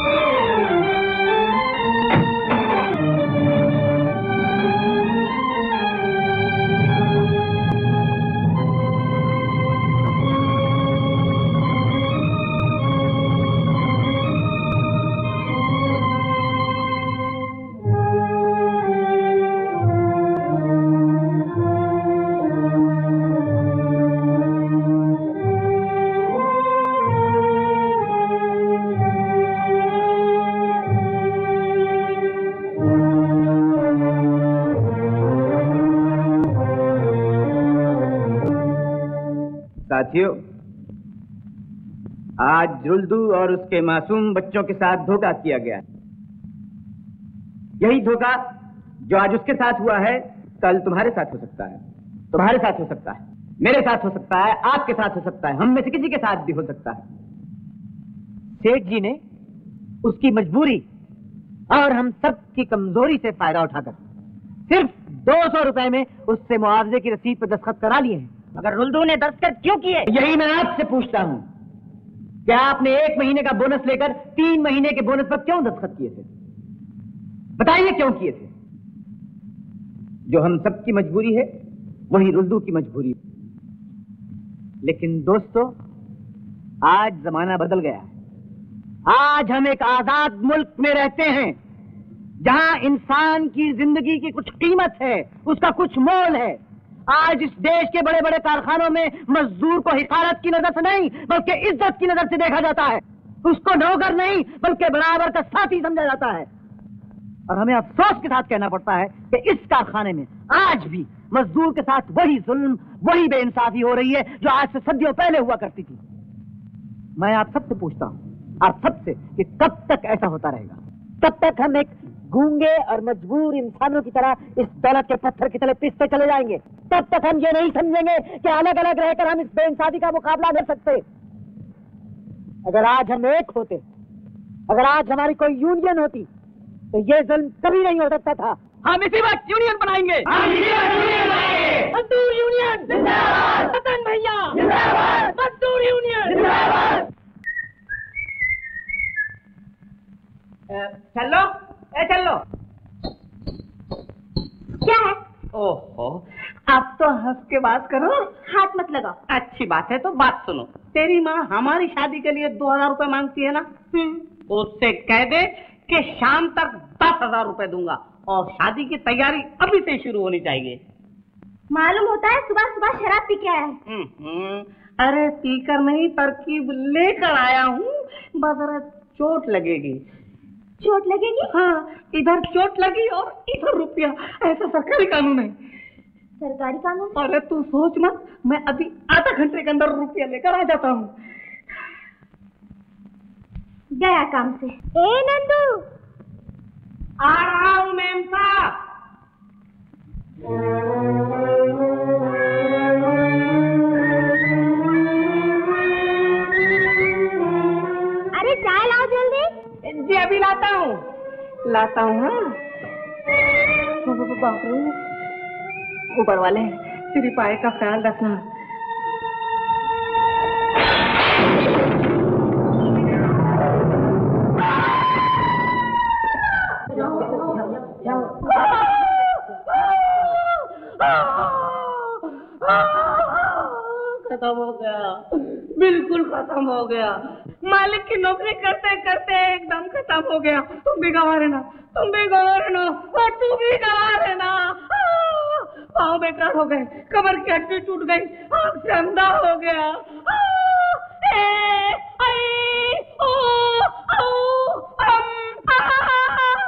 साथियों, आज रुल्दू और उसके मासूम बच्चों के साथ धोखा किया गया है। यही धोखा जो आज उसके साथ हुआ है कल तुम्हारे साथ हो सकता है, तुम्हारे साथ हो सकता है, मेरे साथ हो सकता है, आपके साथ हो सकता है, हम में से किसी के साथ भी हो सकता है। सेठ जी ने उसकी मजबूरी और हम सब की कमजोरी से फायदा उठाकर सिर्फ दो सौ रुपए में उससे मुआवजे की रसीद पर दस्तखत करा लिए हैं। मगर रुल्दू ने दस्तखत क्यों किए? यही मैं आपसे पूछता हूं, क्या आपने एक महीने का बोनस लेकर तीन महीने के बोनस पर क्यों दस्तखत किए थे? बताइए क्यों किए थे? जो हम सबकी मजबूरी है वही रुल्दू की मजबूरी। लेकिन दोस्तों, आज जमाना बदल गया है। आज हम एक आजाद मुल्क में रहते हैं जहां इंसान की जिंदगी की कुछ कीमत है, उसका कुछ मोल है। आज इस देश के बड़े बड़े कारखानों में मजदूर को हिकारत की नजर से नहीं बल्कि इज्जत की नजर से देखा जाता है। उसको नौकर नहीं बल्कि बराबर का साथी समझा जाता है। और हमें अफसोस के साथ कहना पड़ता है कि इस कारखाने में आज भी मजदूर के साथ वही जुल्म, वही बेइंसाफी हो रही है जो आज से सदियों पहले हुआ करती थी। मैं आप सबसे पूछता हूं, आप सबसे, कि कब तक ऐसा होता रहेगा? कब तक हम एक गूंगे और मजबूर इंसानों की तरह इस दौलत के पत्थर की तले पिसते चले जाएंगे? तब तक हम ये नहीं समझेंगे कि अलग अलग रहकर हम इस बेइंसाफी का मुकाबला कर सकते। अगर आज हम एक होते, अगर आज हमारी कोई यूनियन होती तो ये जुल्म कभी नहीं हो सकता था। हम इसी वक्त यूनियन बनाएंगे। मजदूर यूनियन जिंदाबाद, रतन भैया जिंदाबाद, मजदूर यूनियन जिंदाबाद। चलो ए चलो। क्या है? ओहो, अब तो हंस के बात करो। हाथ मत लगाओ। अच्छी बात है तो बात सुनो। तेरी माँ हमारी शादी के लिए दो हजार रुपए मांगती है ना, उससे कह दे कि शाम तक दस हजार रुपए दूंगा और शादी की तैयारी अभी से शुरू होनी चाहिए। मालूम होता है सुबह सुबह शराब पी के आया है। अरे पीकर नहीं, तरकीब लेकर आया हूँ। बस चोट लगेगी। चोट लगेगी? हाँ, इधर चोट लगी और इधर रुपया। ऐसा सरकारी कानून है। सरकारी कानून? अरे तू सोच मत, मैं अभी आधा घंटे के अंदर रुपया लेकर आ जाता हूँ। गया काम से। ए नंदू, आ रहा हूँ मैम साहब। अरे चाय लाओ जल्दी। जी अभी लाता हूँ, लाता हूँ। हाँ बाप रे, ऊपर वाले तेरी पाए का ख्याल रखना। खत्म हो गया, बिल्कुल खत्म हो गया। मालिक की नौकरी करते करते एकदम खत्म काम हो गया। तुम भी गवा रहना, तुम भी गवा रहना और तू भी गवा रहना। पाँव बेकार हो गए, कमर की हड्डी टूट गई, आँख से अंधा हो गया। आ, ए, आई, ओ, औ, अम, आ।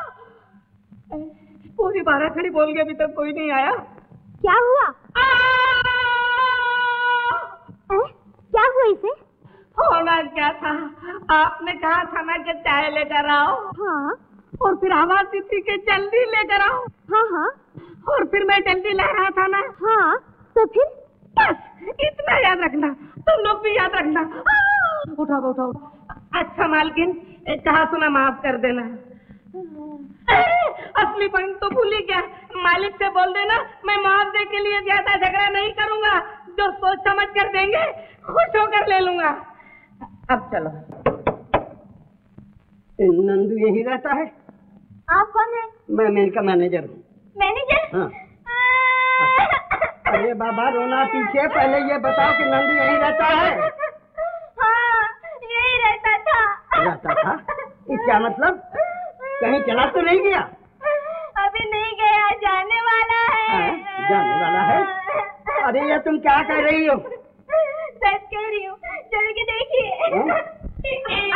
पूरी बारह खड़ी बोल के अभी तक कोई नहीं आया। क्या हुआ? ए, क्या हुआ इसे? होना क्या था, आपने कहा था ना कि चाय लेकर आओ। हाँ। और फिर आवाज दी थी कि जल्दी लेकर आओ। हाँ हाँ। और फिर मैं जल्दी ला रहा था ना। हाँ, तो फिर? बस इतना याद रखना, तुम लोग भी याद रखना। उठाओ उठाओ। अच्छा मालकिन, कहा सुना माफ कर देना। असली पॉइंट तो भूल ही गया, मालिक से बोल देना मैं मुआवजे के लिए ज्यादा झगड़ा नहीं करूंगा, जो सोच समझ कर देंगे खुश होकर ले लूंगा। अब चलो। नंदू यही रहता है। आप कौन है? मैं मिल का मैनेजर हूँ। मैनेजर? हाँ। अरे बाबा रोना पीछे, पहले ये बताओ कि नंदू यही रहता है। हाँ, यही रहता था। रहता था? क्या मतलब? कहीं चला तो नहीं गया? अभी नहीं गया, जाने वाला है। आ, जाने वाला है? अरे ये तुम क्या कर रही हो? सच कह रही हूँ, चल के देखिए।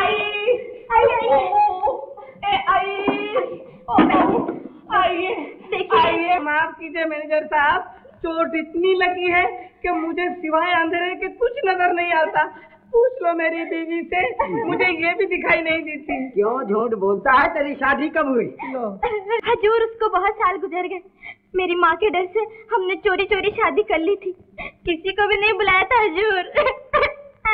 आइए आइए। माफ कीजिए मैनेजर साहब, चोट इतनी लगी है कि मुझे सिवाय अंधेरे के कुछ नजर नहीं आता। पूछ लो मेरी बीवी से, मुझे ये भी दिखाई नहीं देती। क्यों झूठ बोलता है? तेरी शादी कब हुई? हजूर, उसको बहुत साल गुजर गए। मेरी माँ के डर से हमने चोरी चोरी शादी कर ली थी, किसी को भी नहीं बुलाया था हजूर।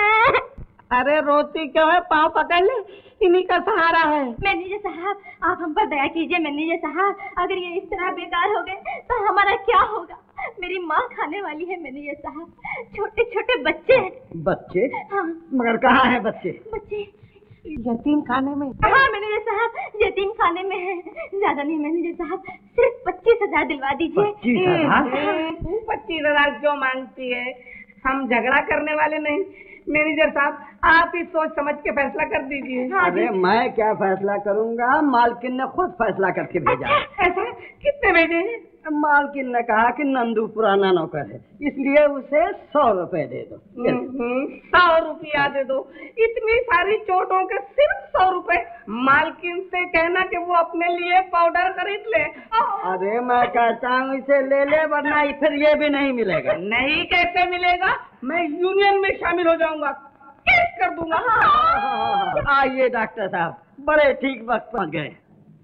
अरे रोती क्यों है? पाँव पकड़ ले, इन्हीं का सहारा है। मैनेजर साहब, आप हम पर दया कीजिए। मैनेजर साहब, अगर ये इस तरह बेकार हो गए तो हमारा क्या होगा? मेरी माँ खाने वाली है मैनेजर साहब, छोटे छोटे बच्चे हैं। बच्चे? हाँ। मगर कहाँ है बच्चे? बच्चे यतीम खाने में। हाँ मैनेजर साहब, यतीम खाने में है। ज्यादा नहीं मैनेजर साहब, सिर्फ पच्चीस हजार दिलवा दीजिए। पच्चीस हजार? पच्चीस हजार क्यों मांगती है? हम झगड़ा करने वाले नहीं। मैनेजर साहब, आप ही सोच समझ के फैसला कर दीजिए। हाँ, अरे मैं क्या फैसला करूंगा, मालकिन ने खुद फैसला करके भेजा। ऐसा? कितने भेजे हैं? मालकिन ने कहा कि नंदू पुराना नौकर है, इसलिए उसे सौ रुपए दे दो। सौ रुपया दे दो? इतनी सारी चोटों के सिर्फ सौ रुपए? मालकिन से कहना कि वो अपने लिए पाउडर खरीद ले। अरे मैं कहता हूँ इसे ले ले, वरना फिर ये भी नहीं मिलेगा। नहीं कैसे मिलेगा? मैं यूनियन में शामिल हो जाऊंगा, केस कर दूंगा। आइए डॉक्टर साहब, बड़े ठीक वक्त पहुंच गए।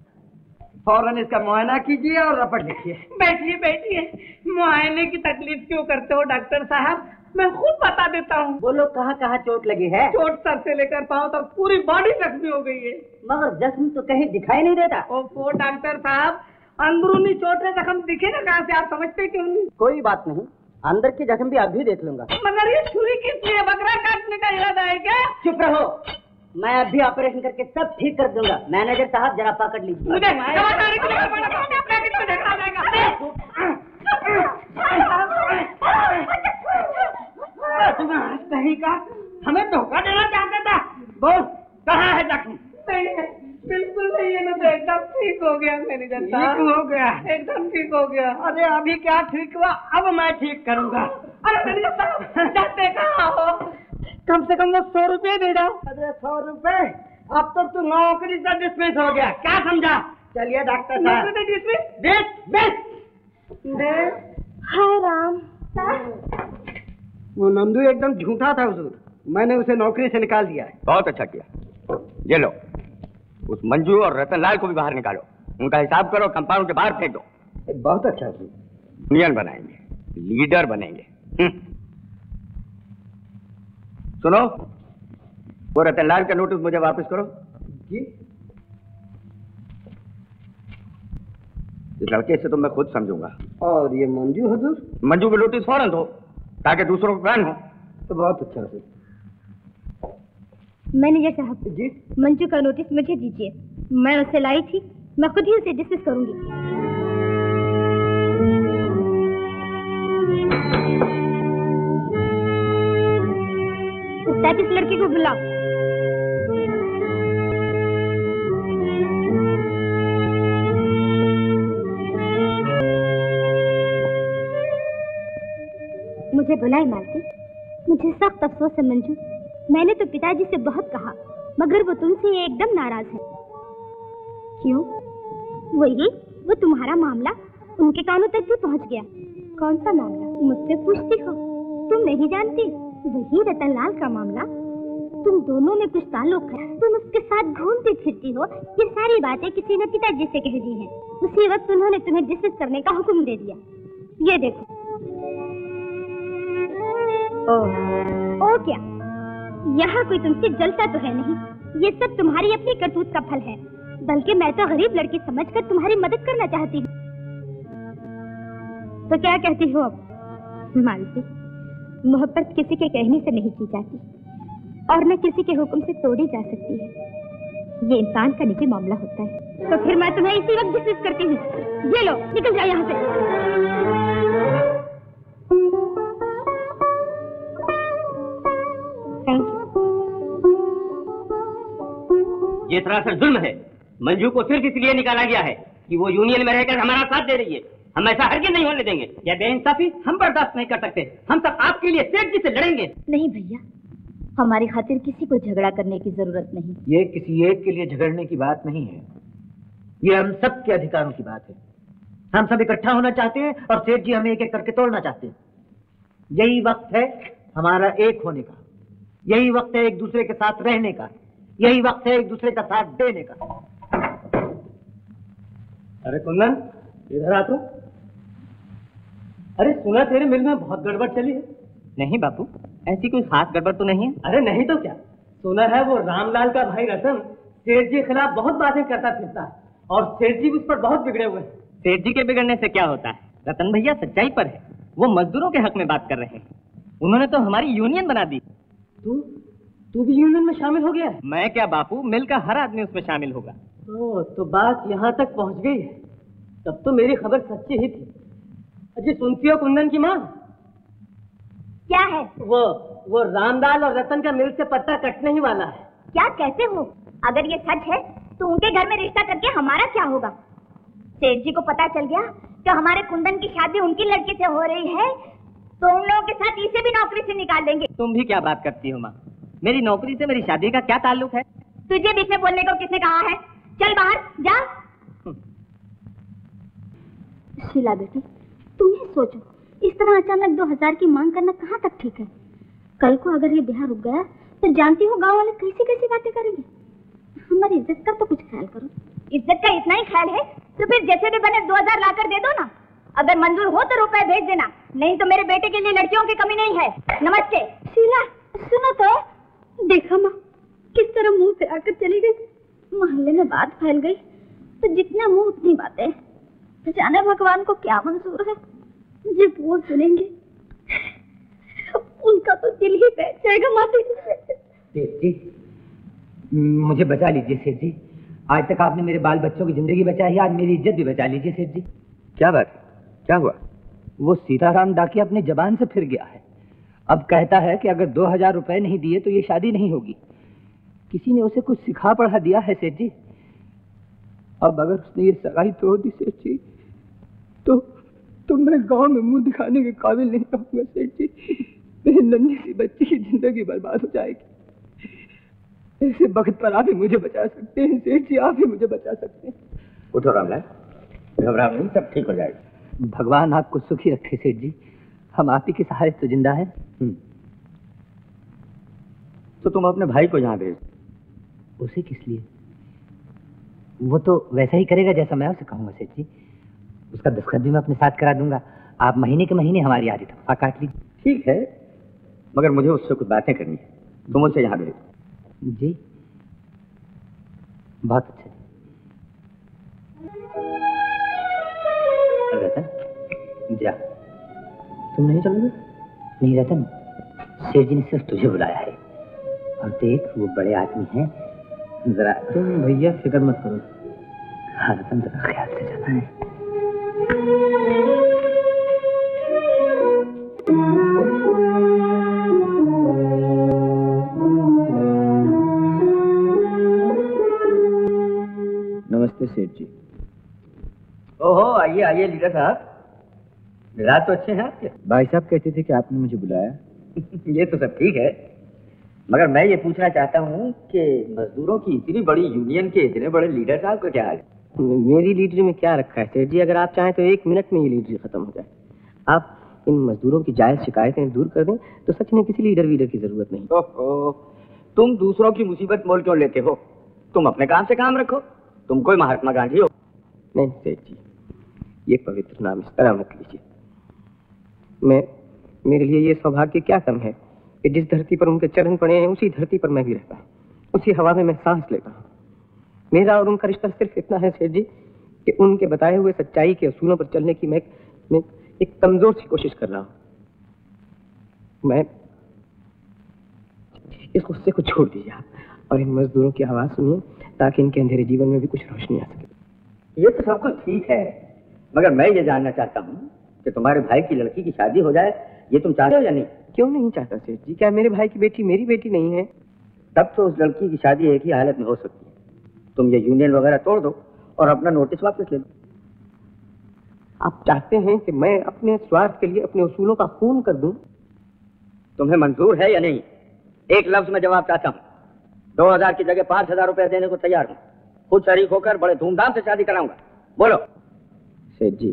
फौरन इसका मुआयना कीजिए और रपट लिखिए। बैठिए बैठिए। मुआयने की तकलीफ क्यों करते हो डॉक्टर साहब? मैं खुद बता देता हूँ। बोलो कहाँ कहाँ चोट लगी है? चोट सर से लेकर पाँव तक पूरी बॉडी जख्मी हो गई है। मगर जख्म तो कहीं दिखाई नहीं देता। ओफो डॉक्टर साहब, अंदरूनी चोट है, जख्म दिखेगा कहाँ से? आप समझते क्यों नहीं? कोई बात नहीं, अंदर की जख्म भी अभी देख लूंगा। मगर ये छुरी किस लिए? बकरा काटने का इरादा है क्या? चुप रहो, मैं अभी ऑपरेशन करके सब ठीक कर दूंगा। मैनेजर साहब जरा पकड़ लीजिए। मुझे सही का, हमें धोखा देना चाहता था। बोल कहाँ है जख्म? सही है, बिल्कुल सही है ना, तो एकदम ठीक हो गया मैनेजर साहब। ठीक हो गया? एकदम ठीक हो गया। अरे अभी क्या ठीक हुआ, अब मैं ठीक करूंगा। अरे मैनेजर साहब जाते कहाँ हो? कम से कम वो सौ रुपये दे दो। अरे सौ रुपए? अब तो तू नौकरी से डिसमिस हो गया, क्या समझा? चलिए डॉक्टर साहब। हाय राम। वो नंदू एकदम झूठा था हुजूर, मैंने उसे नौकरी से निकाल दिया है। बहुत अच्छा किया। ये लो, उस मंजू और रतनलाल को भी बाहर निकालो, उनका हिसाब करो, कंपाउंड के बाहर फेंक दो। बहुत अच्छा हुजूर। यूनियन बनाएंगे, लीडर बनेंगे। सुनो, वो रतनलाल का नोटिस मुझे वापस करो। जी। इस लड़के से तो मैं खुद समझूंगा। और ये मंजू हुजूर? मंजू का नोटिस फौरन दो, ताकि दूसरों को प्लान हो। तो बहुत अच्छा हुजूर। मैनेजर साहब जी, मंजू का नोटिस मुझे दीजिए, मैं उसे लाई थी, मैं खुद ही उसे डिसमिस करूंगी। उस टाइप इस लड़के को बुलाओ। मुझे बुलाई मालती। मुझे सख्त अफसोस है मंजू, मैंने तो पिताजी से बहुत कहा मगर वो तुमसे एकदम नाराज है। क्यों? वही वो तुम्हारा मामला उनके कानों तक भी पहुंच गया। कौन सा मामला? मुझसे पूछती हो? तुम नहीं जानती? वही रतन लाल का मामला। तुम दोनों में कुछ ताल्लुक है, तुम उसके साथ घूमती फिरती हो, ये सारी बातें किसी ने पिताजी से कह दी हैं। उसी वक्त उन्होंने तुम्हें डिसमिस करने का हुक्म दे दिया। ये देखो। ओ, ओ क्या? यहाँ कोई तुमसे जलता तो है नहीं, ये सब तुम्हारी अपनी करतूत का फल है। बल्कि मैं तो गरीब लड़की समझकर तुम्हारी मदद करना चाहती हूँ। तो क्या कहती हो अब? मालती, मोहब्बत किसी के कहने से नहीं की जाती और न किसी के हुक्म से तोड़ी जा सकती है। ये इंसान का निजी मामला होता है। तो फिर मैं तुम्हें इसी वक्त डिसमिस करती हूँ। ये लो, निकल जाओ यहाँ से। Thank you. ये सरासर जुल्म है। मंजू को सिर्फ इसलिए निकाला गया है कि वो यूनियन में रहकर हमारा साथ दे रही है। हम ऐसा हरगिज़ नहीं होने देंगे। यह बेइंसाफी हम बर्दाश्त नहीं कर सकते। हम सब आपके लिए सेठ जी से लड़ेंगे। नहीं भैया, हमारी खातिर किसी को झगड़ा करने की जरूरत नहीं। ये किसी एक के लिए झगड़ने की बात नहीं है, ये हम सब के अधिकारों की बात है। हम सब इकट्ठा होना चाहते हैं और सेठ जी हमें एक एक करके तोड़ना चाहते हैं। यही वक्त है हमारा एक होने का, यही वक्त है एक दूसरे के साथ रहने का, यही वक्त है एक दूसरे का साथ देने का। अरे कुंदन, इधर आ तो। अरे सुना तेरे मिल में बहुत गड़बड़ चली है। नहीं बापू, ऐसी कोई खास गड़बड़ तो नहीं है। अरे नहीं तो क्या, सुना है वो रामलाल का भाई रतन सेठ जी के खिलाफ बहुत बातें करता फिरता है और सेठ जी उस पर बहुत बिगड़े हुए हैं। सेठ जी के बिगड़ने से क्या होता है? रतन भैया सच्चाई पर है। वो मजदूरों के हक में बात कर रहे हैं। उन्होंने तो हमारी यूनियन बना दी। तू तू भी यूनियन में शामिल हो गया है? मैं क्या बापू, मिल का हर आदमी उसमें शामिल होगा। ओ, तो बात यहाँ तक पहुँच गई है। तब तो मेरी खबर सच्ची ही थी। अजी सुनती हो कुंदन की माँ? क्या है? वो वो रामलाल और रतन का मिल से पत्ता कटने ही वाला है। क्या कहते हो? अगर ये सच है तो उनके घर में रिश्ता करके हमारा क्या होगा? सेठ जी को पता चल गया कि हमारे कुंदन की शादी उनकी लड़की से हो रही है तो उन लोगों के साथ इसे भी नौकरी से निकाल देंगे। तुम भी क्या बात करती हो माँ? मेरी नौकरी से मेरी शादी का क्या ताल्लुक है? तुझे बीच में बोलने को किसने कहा है? चल बाहर जा। शीला बेटी, तुम ही सोचो, इस तरह अचानक दो हजार की मांग करना कहाँ तक ठीक है? कल को अगर ये ब्याह रुक गया तो जानती हो गांव वाले कैसी कैसी बातें करेंगे। हमारी इज्जत का तो कुछ ख्याल करो। इज्जत का इतना ही ख्याल है तो फिर जैसे भी बने दो हजार ला कर दे दो ना। अगर मंजूर हो तो रुपए भेज देना, नहीं तो मेरे बेटे के लिए लड़कियों की कमी नहीं है। नमस्ते। शीला सुनो तो, देखा माँ किस तरह मुंह फिरा कर चली गई। मोहल्ले में बात फैल गई तो जितना मुंह उतनी बातें। तो जाने भगवान को क्या मंजूर है। जब वो सुनेंगे उनका तो दिल ही बैठ जाएगा माते। सेठ जी, मुझे बचा लीजिए सेठ जी। आज तक आपने मेरे बाल बच्चों की जिंदगी बचाई, आज मेरी इज्जत भी बचा लीजिए सेठ जी। क्या बात, क्या हुआ? वो सीताराम डाकिया अपनी जबान से फिर गया है। अब कहता है कि अगर दो हजार रुपए नहीं दिए तो ये शादी नहीं होगी। किसी ने उसे कुछ सिखा पढ़ा दिया है सेठ जी। अब अगर उसने ये सगाई तोड़ दी सेठ जी तो तो मैं गांव में मुंह दिखाने के काबिल नहीं रहूंगा सेठ जी। मेरी नन्ही सी बच्ची की जिंदगी बर्बाद हो जाएगी। ऐसे वक्त पर आप ही मुझे बचा सकते हैं सेठ जी, आप ही मुझे बचा सकते हैं। उठो रामलाल, घबराओ नहीं, सब ठीक हो जाएगा। भगवान आपको सुखी रखे सेठ जी। हम आप ही के सहारे तो जिंदा है। तो तुम अपने भाई को यहाँ भेज। उसे किस लिए? वो तो वैसा ही करेगा जैसा मैं उसे कहूंगा सेठ जी। उसका दस्तखत भी मैं अपने साथ करा दूंगा। आप महीने के महीने हमारी आधी तनख्वाह काट लीजिए। ठीक है, मगर मुझे उससे कुछ बातें करनी है। तुम उसे यहाँ भेज। जी बहुत अच्छा। रतन जा। तुम नहीं चलोगे? नहीं रतन, सेठ जी ने सिर्फ तुझे बुलाया है। और देख वो बड़े आदमी हैं, जरा तुम भैया फिक्र मत करो। हाँ रतन, जरा ख्याल से जाना है। नमस्ते सेठ जी। ओहो, आइए आइए लीडर साहब, रात तो अच्छे हैं आपके। भाई साहब कहते थे कि आपने मुझे बुलाया। ये तो सब ठीक है, मगर मैं ये पूछना चाहता हूँ कि मजदूरों की इतनी बड़ी यूनियन के इतने बड़े लीडर साहब का क्या हाल है? मेरी लीडरी में क्या रखा है सेठ जी? अगर आप चाहें तो एक मिनट में ये लीडरी खत्म हो जाए। आप इन मजदूरों की जायज शिकायतें दूर कर दें तो सच में किसी लीडर वीडर की जरूरत नहीं। ओहो, तुम दूसरों की मुसीबत मोल क्यों लेते हो? तुम अपने काम से काम रखो। तुम कोई महात्मा गांधी हो? नहीं सेठ जी, ये पवित्र नाम इस तरह मत लीजिए। मैं मेरे लिए ये सौभाग्य क्या कम है कि जिस धरती पर उनके चरण पड़े हैं उसी धरती पर मैं भी रहता हूँ, उसी हवा में मैं सांस लेता हूँ। मेरा और उनका रिश्ता सिर्फ इतना है सेठ जी कि उनके बताए हुए सच्चाई के असूलों पर चलने की मैं, मैं एक कमजोर सी कोशिश कर रहा हूँ। मैं इस गुस्से को छोड़ दीजिए आप और इन मजदूरों की आवाज सुनिए ताकि इनके अंधेरे जीवन में भी कुछ रोशनी आ सके। ये तो सब कुछ ठीक है, मगर मैं ये जानना चाहता हूँ कि तुम्हारे भाई की लड़की की शादी हो जाए, ये तुम चाहते हो या नहीं? क्यों नहीं चाहता सेठ जी? क्या मेरे भाई की बेटी मेरी बेटी नहीं है? तब तो उस लड़की की शादी एक ही हालत में हो सकती है, तुम ये यूनियन वगैरह तोड़ दो और अपना नोटिस वापस ले लो। आप चाहते हैं कि मैं अपने स्वार्थ के लिए अपने उसूलों का खून कर दूं? तुम्हें मंजूर है या नहीं? एक लफ्ज में जवाब चाहता हूँ। दो हजार की जगह पांच हजार रुपए देने को तैयार हूँ। खुद शरीक होकर बड़े धूमधाम से शादी कराऊंगा। बोलो। सेठ जी,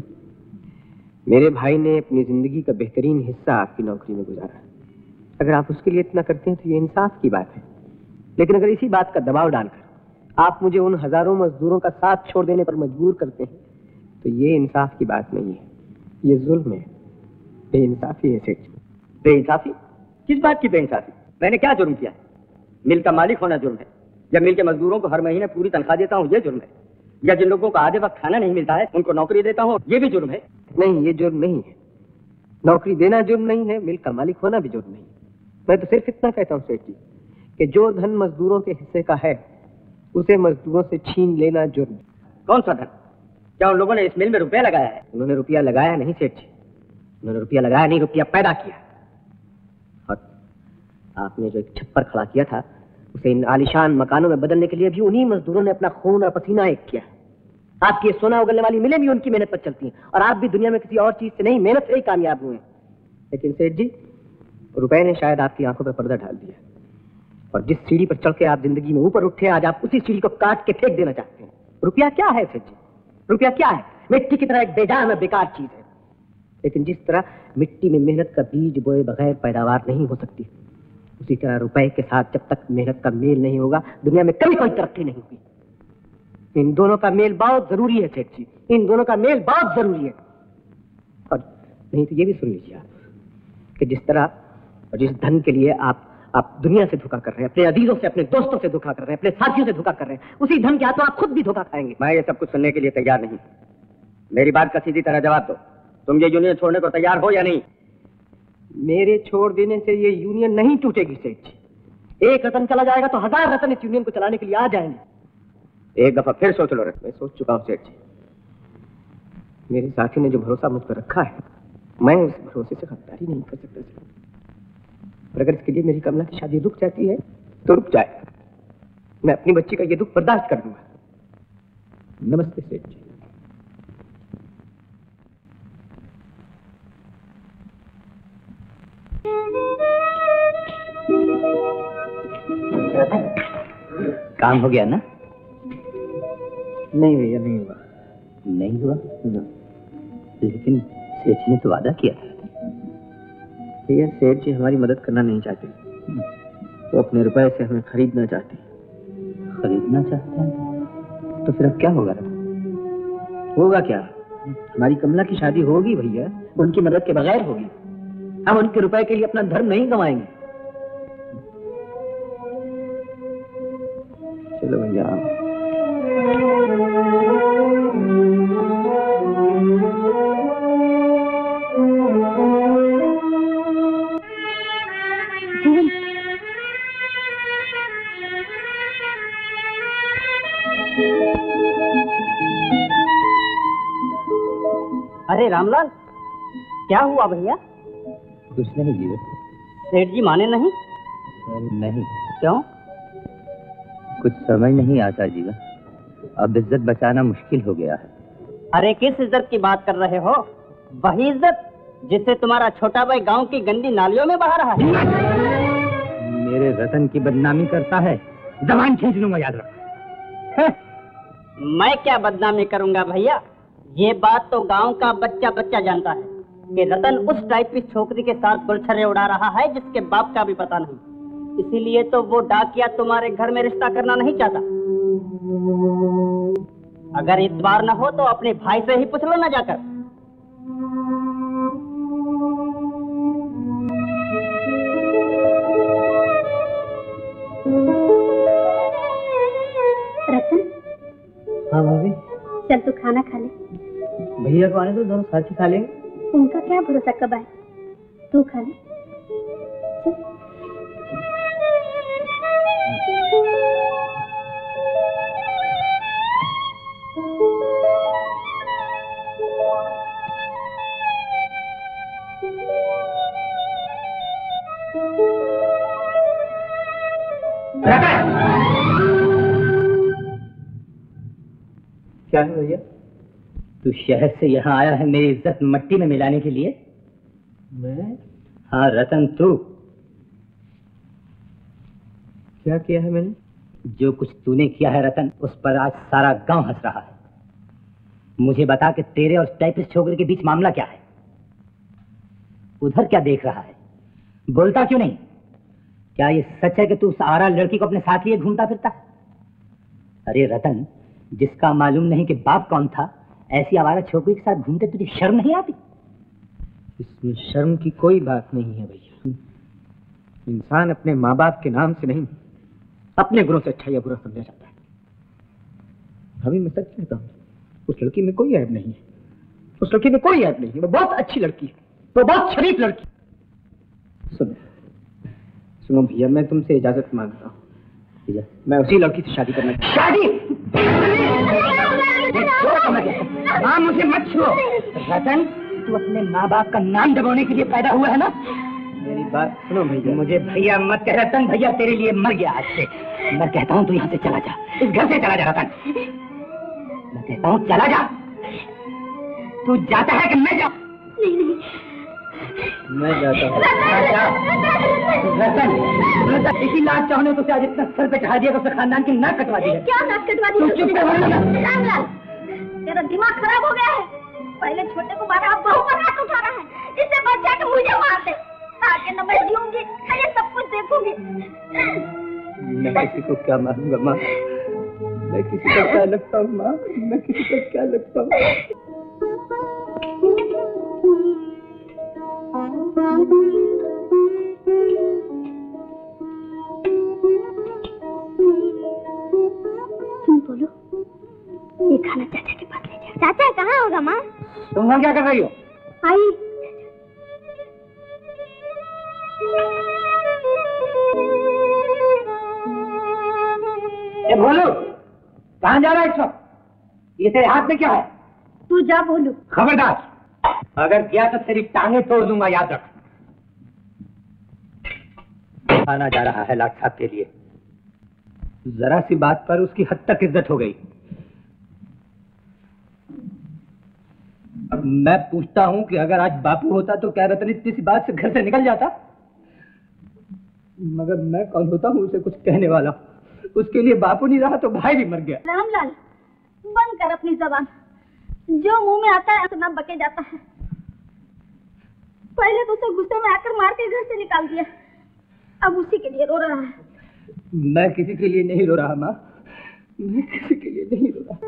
मेरे भाई ने अपनी जिंदगी का बेहतरीन हिस्सा आपकी नौकरी में गुजारा। अगर आप उसके लिए इतना करते हैं तो ये इंसाफ की बात है, लेकिन अगर इसी बात का दबाव डालकर आप मुझे उन हजारों मजदूरों का साथ छोड़ देने पर मजबूर करते हैं तो ये इंसाफ की बात नहीं है, ये जुल्म है, बेइंसाफी है सेठ जी। बेइंसाफी? किस बात की बेइंसाफी? मैंने क्या जुर्म किया? मिल का मालिक होना जुर्म है, या मिल के मजदूरों को हर महीने पूरी तनख्वाह देता हूँ ये जुर्म है, या जिन लोगों को आधे वक्त खाना नहीं मिलता है उनको नौकरी देता हूँ ये भी जुर्म है? नहीं, ये जुर्म नहीं है। नौकरी देना जुर्म नहीं है, मिल का मालिक होना भी जुर्म नहीं है। मैं तो सिर्फ इतना कहता हूँ सेठ जी कि जो धन मजदूरों के हिस्से का है उसे मजदूरों से छीन लेना जुर्म। कौन सा धन? क्या उन लोगों ने इस मिल में रुपया लगाया है? उन्होंने रुपया लगाया नहीं सेठ जी, उन्होंने रुपया लगाया नहीं, रुपया पैदा किया। और आपने जो एक छप्पर खड़ा किया था उसे इन आलिशान मकानों में बदलने के लिए भी उन्हीं मजदूरों ने अपना खून और पसीना एक किया। आपकी सोना उगलने वाली मिलें भी उनकी मेहनत पर चलती हैं और आप भी दुनिया में किसी और चीज से नहीं, मेहनत से ही कामयाब हुए। लेकिन सेठ जी, रुपए ने शायद आपकी आंखों पर पर्दा डाल दिया और जिस सीढ़ी पर चढ़ के आप जिंदगी में ऊपर उठे, आज आप उसी सीढ़ी को काट के फेंक देना चाहते हैं। रुपया क्या है सेठ जी? रुपया क्या है? मिट्टी की तरह एक बेजान और बेकार चीज है। लेकिन जिस तरह मिट्टी में मेहनत का बीज बोए बगैर पैदावार नहीं हो सकती, उसी तरह रुपए के साथ जब तक मेहनत का मेल नहीं होगा दुनिया में कभी कोई तरक्की नहीं होगी। इन दोनों का मेल बहुत जरूरी है सेठ जी, इन दोनों का मेल बहुत जरूरी है। और नहीं तो ये भी सुन लीजिए आप कि जिस तरह और जिस धन के लिए आप आप दुनिया से धोखा कर रहे हैं, अपने अजीजों से, अपने दोस्तों से धोखा कर रहे हैं, अपने साथियों से धोखा कर रहे हैं, उसी धन के हाथों आप खुद भी धोखा खाएंगे। मैं ये सब कुछ सुनने के लिए तैयार नहीं। मेरी बात का सीधी तरह जवाब दो। तुम ये यूनियन छोड़ने को तैयार हो या नहीं? मेरे छोड़ देने से ये यूनियन नहीं टूटेगी सेठ जी। एक रतन चला जाएगा तो हजार रतन इस यूनियन को चलाने के लिए आ जाएंगे। एक दफा फिर सोच लो। मैं सोच चुका हूँ सेठ जी। मेरे साथी ने जो भरोसा मुझ पर रखा है, मैं उस भरोसे से गद्दारी नहीं कर सकता सेठ। और अगर इसके लिए मेरी कमला की शादी रुक जाती है तो रुक जाए, मैं अपनी बच्ची का ये दुख बर्दाश्त कर दूंगा। नमस्ते सेठ जी। काम हो गया ना? नहीं भैया, नहीं हुआ। नहीं हुआ ना। लेकिन सेठ ने तो वादा किया था। भैया, सेठ जी हमारी मदद करना नहीं चाहते, वो अपने रुपए से हमें खरीदना चाहते। खरीदना चाहते हैं? तो फिर अब क्या होगा? होगा क्या? हमारी कमला की शादी होगी भैया, उनकी मदद के बगैर होगी। हम उनके रुपए के लिए अपना धर्म नहीं गंवाएंगे। चलो भैया। अरे रामलाल, क्या हुआ भैया? कुछ नहीं जीवन। सेठ जी माने नहीं? नहीं। क्यों? कुछ समझ नहीं आता जीवन, अब इज्जत बचाना मुश्किल हो गया है। अरे किस इज्जत की बात कर रहे हो? वही इज्जत जिससे तुम्हारा छोटा भाई गांव की गंदी नालियों में बहा रहा है। मेरे रतन की बदनामी करता है, जबान खींच लूंगा, याद रख। मैं क्या बदनामी करूंगा भैया, ये बात तो गांव का बच्चा बच्चा जानता है कि रतन उस टाइप की छोकरी के साथ गुलछर्रे उड़ा रहा है जिसके बाप का भी पता नहीं। इसीलिए तो वो डाकिया तुम्हारे घर में रिश्ता करना नहीं चाहता। अगर इतबार न हो तो अपने भाई से ही पूछ लो ना जाकर। रतन, हाँ भाभी। चल तू खाना खा ले। भैया को आने तो दोनों साथ ही खा लेंगे। उनका क्या भरोसा कब आए, तू खा ले। चल। क्या है भैया? तू शहर से यहाँ आया है मेरी इज्जत मट्टी में मिलाने के लिए? मैं? हाँ रतन, तू। क्या किया है मैंने? जो कुछ तूने किया है रतन, उस पर आज सारा गांव हंस रहा है। मुझे बता कि तेरे और टाइपिस्ट छोकरे के बीच मामला क्या है? उधर क्या देख रहा है? बोलता क्यों नहीं? क्या ये सच है कि तू उस आरा लड़की को अपने साथ लिए घूमता फिरता है? अरे रतन, जिसका मालूम नहीं कि बाप कौन था, ऐसी आवारा छोकरी के साथ घूमते तुझे शर्म नहीं आती? इसमें शर्म की कोई बात नहीं है भैया। इंसान अपने माँ बाप के नाम से नहीं, अपने गुणों से अच्छा या बुरा समझा जाता है। अभी मैं सच कहता हूँ, उस लड़की में कोई ऐब नहीं है। उस लड़की में कोई ऐब नहीं है, वो बहुत अच्छी लड़की है, वो बहुत शरीफ लड़की। सुनो सुनो भैया, मैं तुमसे इजाजत मांगता हूँ। मैं उसी लड़की से शादी करना चाहता हूँ। शादी? माँ मुझे मत छुओ। रतन, तू अपने माँ बाप का नाम दबाने के लिए पैदा हुआ है ना? मेरी बात सुनो भैया। मुझे भैया मत कह रतन, भैया तेरे लिए मर गया आज से। मैं कहता हूँ तू यहाँ से चला जा, इस घर से चला जा रतन। मैं कहता हूँ चला जा। तू जाता है कि मैं जाऊँ? नहीं नहीं, मैं जाता हूँ। रतन, रतन, इसी लाज चाहने को आज इतना सर पे चढ़ा दिया तो उसने खानदान की नाक कटवा दी है। क्या नाक कटवा दी? तू चुप रह। रामलाल, तेरा दिमाग खराब हो गया है। पहले छोटे को मारा, अब बहू पर हाथ उठा रहा है। इससे बच्चा के मुझे मार दे। आगे न मैं जीऊंगी, ये सब कुछ देखूंगी। मैं किसी को क्या मारूंगा माँ? मैं किसी को क्या लगता हूँ माँ? मैं किसी को क्या लगता हूँ? बोलो, ये खाना चाचा के पास ले जा। चाचा कहाँ होगा माँ? तुम वहाँ क्या कर रही हो? आई। ए भोलू, कहाँ जा रहा है इस वक्त? ये तेरे हाथ में क्या है? तू जा भोलू। खबरदार, अगर गया तो तेरी टांगे तोड़ दूंगा, याद रख। आना जा रहा है लाट साहब के लिए। जरा सी बात पर उसकी हद तक इज्जत हो गई। अब मैं पूछता हूं कि अगर आज बापू होता तो क्या रतन इतनी सी बात से घर से निकल जाता? मगर मैं कौन होता हूं उसे कुछ कहने वाला? उसके लिए बापू नहीं रहा तो भाई भी मर गया। रामलाल, बंद कर अपनी जबान। जो मुंह में आता है ना बके जाता है। पहले तो उसे गुस्से में आकर मार के घर से निकाल दिया, अब उसी के लिए रो रहा है। मैं किसी के लिए नहीं रो रहा माँ, मैं किसी के लिए नहीं रो रहा।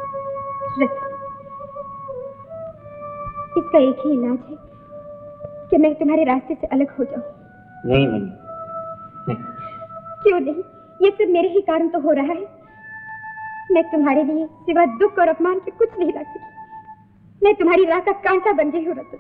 इसका एक ही इलाज है कि मैं तुम्हारे रास्ते से अलग हो जाऊं। नहीं मनी, नहीं। क्यों नहीं? ये सब मेरे ही कारण तो हो रहा है। मैं तुम्हारे लिए सिवा दुख और अपमान के कुछ नहीं ला सकी। मैं तुम्हारी राह का कांटा बन गई हूँ रतन।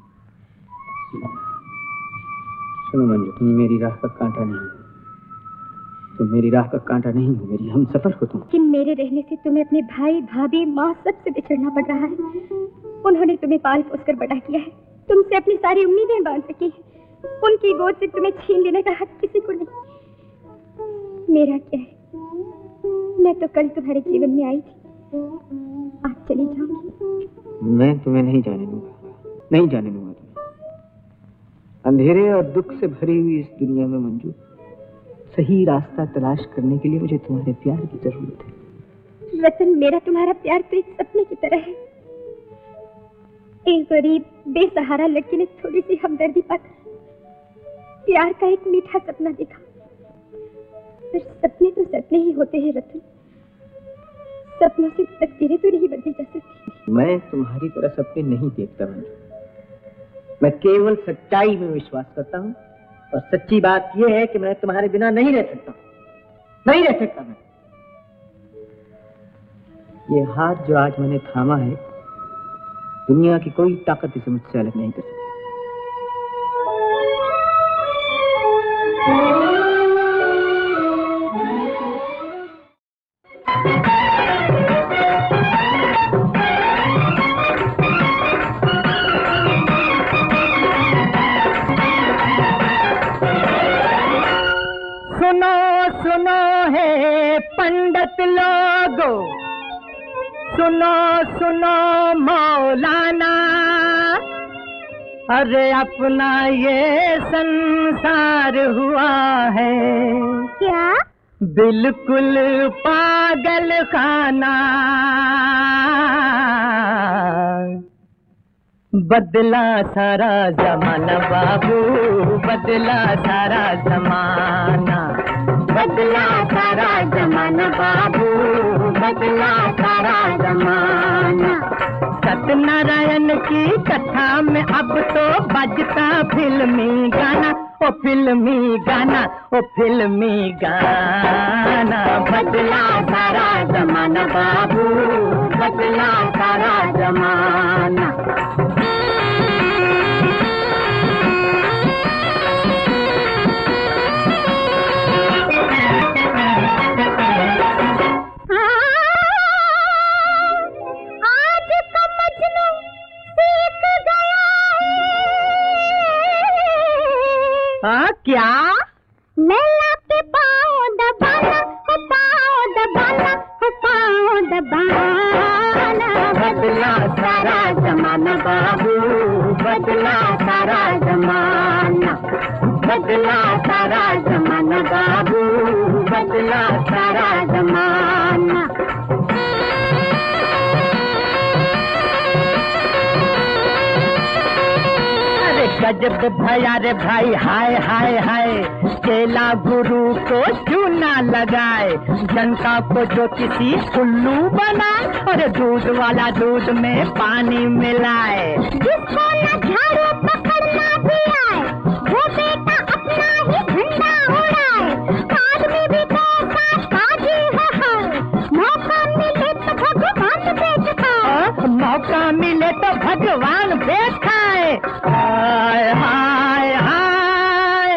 सुनो मंजू, तुम मेरी राह का कांटा नहीं हो। तुम मेरी राह का कांटा नहीं हो, मेरी हम सफर हो तुम। कि मेरे रहने से तुम्हें अपने भाई भाभी माँ सबसे बिछड़ना पड़ रहा है। उन्होंने तुम्हें पाल पोस कर बड़ा किया है, तुमसे अपनी सारी उम्मीदें बांध रखी है। उनकी गोद से तुम्हें छीन लेने का हक किसी को नहीं। मेरा क्या है? मैं तो कल तुम्हारे जीवन में आई थी, आज चली जाऊंगी। मैं तुम्हें नहीं जाने दूंगा, नहीं जाने दूंगा तुम्हें। अंधेरे और दुख से भरी हुई इस दुनिया में मंजू, सही रास्ता तलाश करने के लिए मुझे तुम्हारे प्यार की जरूरत है। रतन, मेरा तुम्हारा प्यार तो एक सपने की तरह है। एक गरीब बेसहारा लड़की ने थोड़ी सी हमदर्दी पाकर प्यार का एक मीठा सपना देखा। पर सपने तो सपने ही होते हैं रतन, सपनों से तकदीरें तो नहीं बदली जा सकती। मैं तुम्हारी तरह सपने नहीं देखता मंजू, मैं केवल सच्चाई में विश्वास करता हूँ, और सच्ची बात यह है कि मैं तुम्हारे बिना नहीं रह सकता, नहीं रह सकता मैं। ये हाथ जो आज मैंने थामा है, दुनिया की कोई ताकत इसे मुझसे अलग नहीं कर सकती। सुनो सुनो है पंडित लोगो, सुनो सुनो मौलाना, अरे अपना ये संसार हुआ है क्या? बिल्कुल पागल खाना। बदला सारा जमाना बाबू, बदला सारा जमाना, बदला सारा जमाना बाबू, बदला सारा जमाना। सत्यनारायण की कथा में अब तो बजता फिल्मी गाना, ओ फिल्मी गाना, ओ फिल्मी गाना। बदला सारा जमाना बाबू, बदला सारा जमाना। हाँ क्या? लैला के पाँव दबाना, हो पाँव दबाना, हो पाँव दबाना। बदला सारा जमाना बाबू, बदला सारा जमाना, बदला सारा जमाना बाबू, बदला सारा जमाना। गजब भया रे भाई, हाय हाय हाय, चेला गुरु को चूना लगाए, जनता को जो किसी उल्लू बनाए, और दूध वाला दूध में पानी मिलाए। जिसको न झाड़ू पकड़ना भी आए, वो बेटा अपना ही झंडा उड़ाए। आदमी भी तो काजी है, मौका मिले तो भगवान पेट खाए, मौका मिले तो भगवान पेट खाए। हाय हाय हाय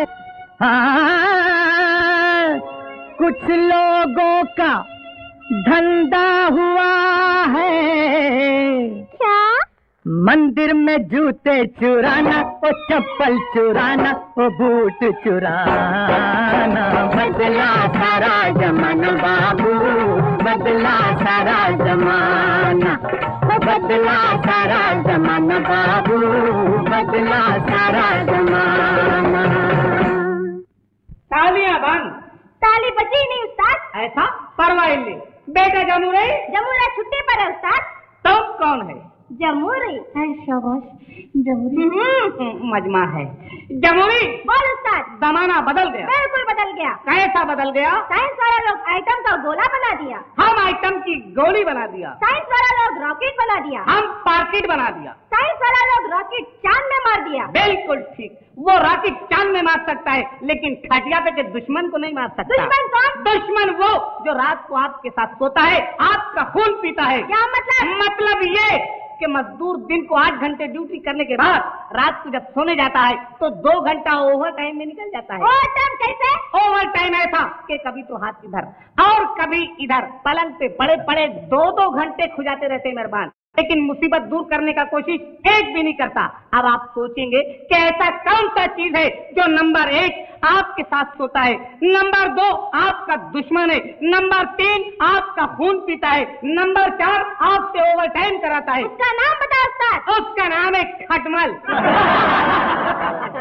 हाय, कुछ लोगों का धंधा हुआ है। क्या? मंदिर में जूते चुराना, ओ चप्पल चुराना, ओ बूट चुराना। बदला सारा जमाना बाबू, बदला सारा जमाना, बदला सारा जमाना बाबू, बदला सारा जमाना। तालियां बंद। ताली बची नहीं उस्ताद। ऐसा परवाह नहीं। बेटा जमूरे? जमूरा छुट्टी पर है उस्ताद। तो कौन है? जमूरी। शाबाश, जमूरी। मजमा है। जमूरी। बोल उस्ताद। जमाना बदल गया। बिल्कुल बदल गया। कैसा बदल गया? साइंस वाला लोग आइटम का गोला बना दिया, हम आइटम की गोली बना दिया। साइंस वाला लोग रॉकेट बना दिया, हम पार्केट बना दिया। साइंस वाला लोग रॉकेट चांद में मार दिया। बिल्कुल ठीक। वो रॉकेट चांद में मार सकता है, लेकिन खटिया पे के दुश्मन को नहीं मार सकता। दुश्मन कौन? दुश्मन वो जो रात को आपके साथ सोता है, आपका खून पीता है। क्या मतलब? मतलब ये कि मजदूर दिन को आठ घंटे ड्यूटी करने के बाद रात को जब सोने जाता है तो दो घंटा ओवर टाइम में निकल जाता है। ओवर टाइम कैसे? ओवर टाइम ऐसा कि कभी तो हाथ इधर और कभी इधर पलंग पे पड़े पड़े दो दो घंटे खुजाते रहते मेहरबान, लेकिन मुसीबत दूर करने का कोशिश एक भी नहीं करता। अब आप सोचेंगे कि ऐसा कौन सा चीज है जो नंबर एक आपके साथ सोता है, नंबर दो आपका दुश्मन है, नंबर तीन आपका खून पीता है, नंबर चार आपसे ओवर टाइम कराता है। उसका नाम बता उस्ताद। उसका नाम है खटमल।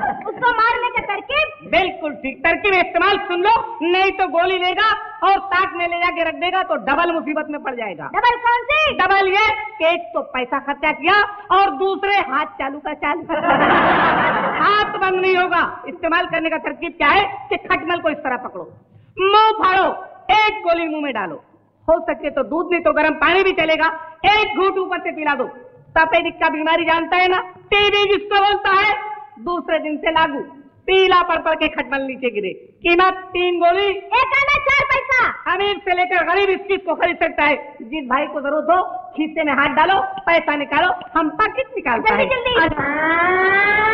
उसको मारने का तरकीब? बिल्कुल ठीक तरकीब इस्तेमाल सुन लो, नहीं तो गोली लेगा और ताक में ले जाके रख देगा तो डबल मुसीबत में पड़ जाएगा। डबल कौन सी? डबल ये कि एक तो पैसा खर्चा किया और दूसरे हाथ चालू का चालू हाथ बंद नहीं होगा। इस्तेमाल करने का तरकीब क्या है कि खटमल को इस तरह पकड़ो, मुंह फाड़ो, एक गोली मुंह में डालो, हो सके तो दूध नहीं तो गर्म पानी भी चलेगा, एक घूंट ऊपर से पिला दो। तपेदिक का बीमारी जानता है ना, टीबी जिसको बोलता है, दूसरे दिन से लागू, पीला पड़ पड़ के खटमल नीचे गिरे। कीमत तीन गोली, एक आना चार पैसा। अमीर से लेकर गरीब इस चीज को खरीद सकता है। जिस भाई को जरूरत हो खीसे में हाथ डालो, पैसा निकालो, हम पैकेट निकालते हैं। जल्दी जल्दी।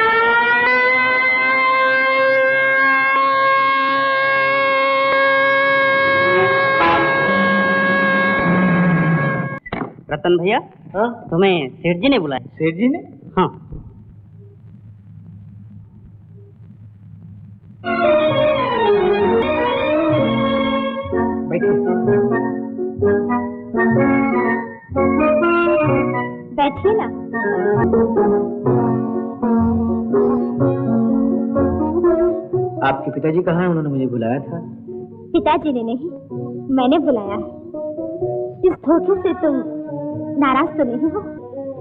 रतन भैया, तुम्हें सेठ जी ने बुलाया। सेठ जी ने? हाँ। बैठिए ना। आपके पिताजी कहाँ हैं? उन्होंने मुझे बुलाया था। पिताजी ने नहीं, मैंने बुलाया है। इस धोखे से तुम नाराज तो नहीं हो?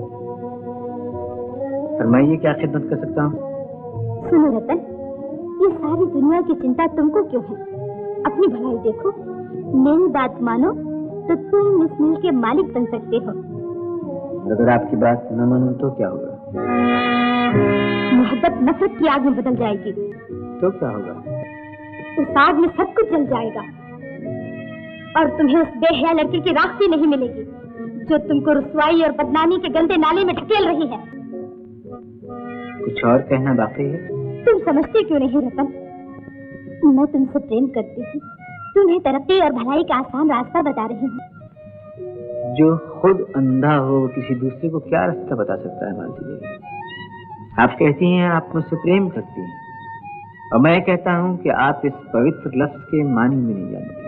फरमाइए, क्या खिदमत कर सकता हूँ? सुनो रतन, ये सारी दुनिया की चिंता तुमको क्यों है? अपनी भलाई देखो, मेरी बात मानो तो तुम इस मिल के मालिक बन सकते हो। अगर आपकी बात न मानूं तो क्या होगा? मोहब्बत नफरत की आग में बदल जाएगी। तो क्या होगा? उस आग में सब कुछ जल जाएगा और तुम्हें उस बेहया लड़की की राख भी नहीं मिलेगी जो तुमको रुसवाई और बदनामी के गंदे नाले में ढकेल रही है। कुछ और कहना बाकी है? तुम समझते क्यों नहीं रतन? मैं तुमसे प्रेम करती हूँ, तुम्हें तरक्की और भलाई का आसान रास्ता बता रही हूँ। जो खुद अंधा हो किसी दूसरे को क्या रास्ता बता सकता है मालती देवी? आप कहती हैं आप मुझसे प्रेम करती हैं और मैं कहता हूँ कि आप इस पवित्र लफ्ज के मानी में नहीं जानती।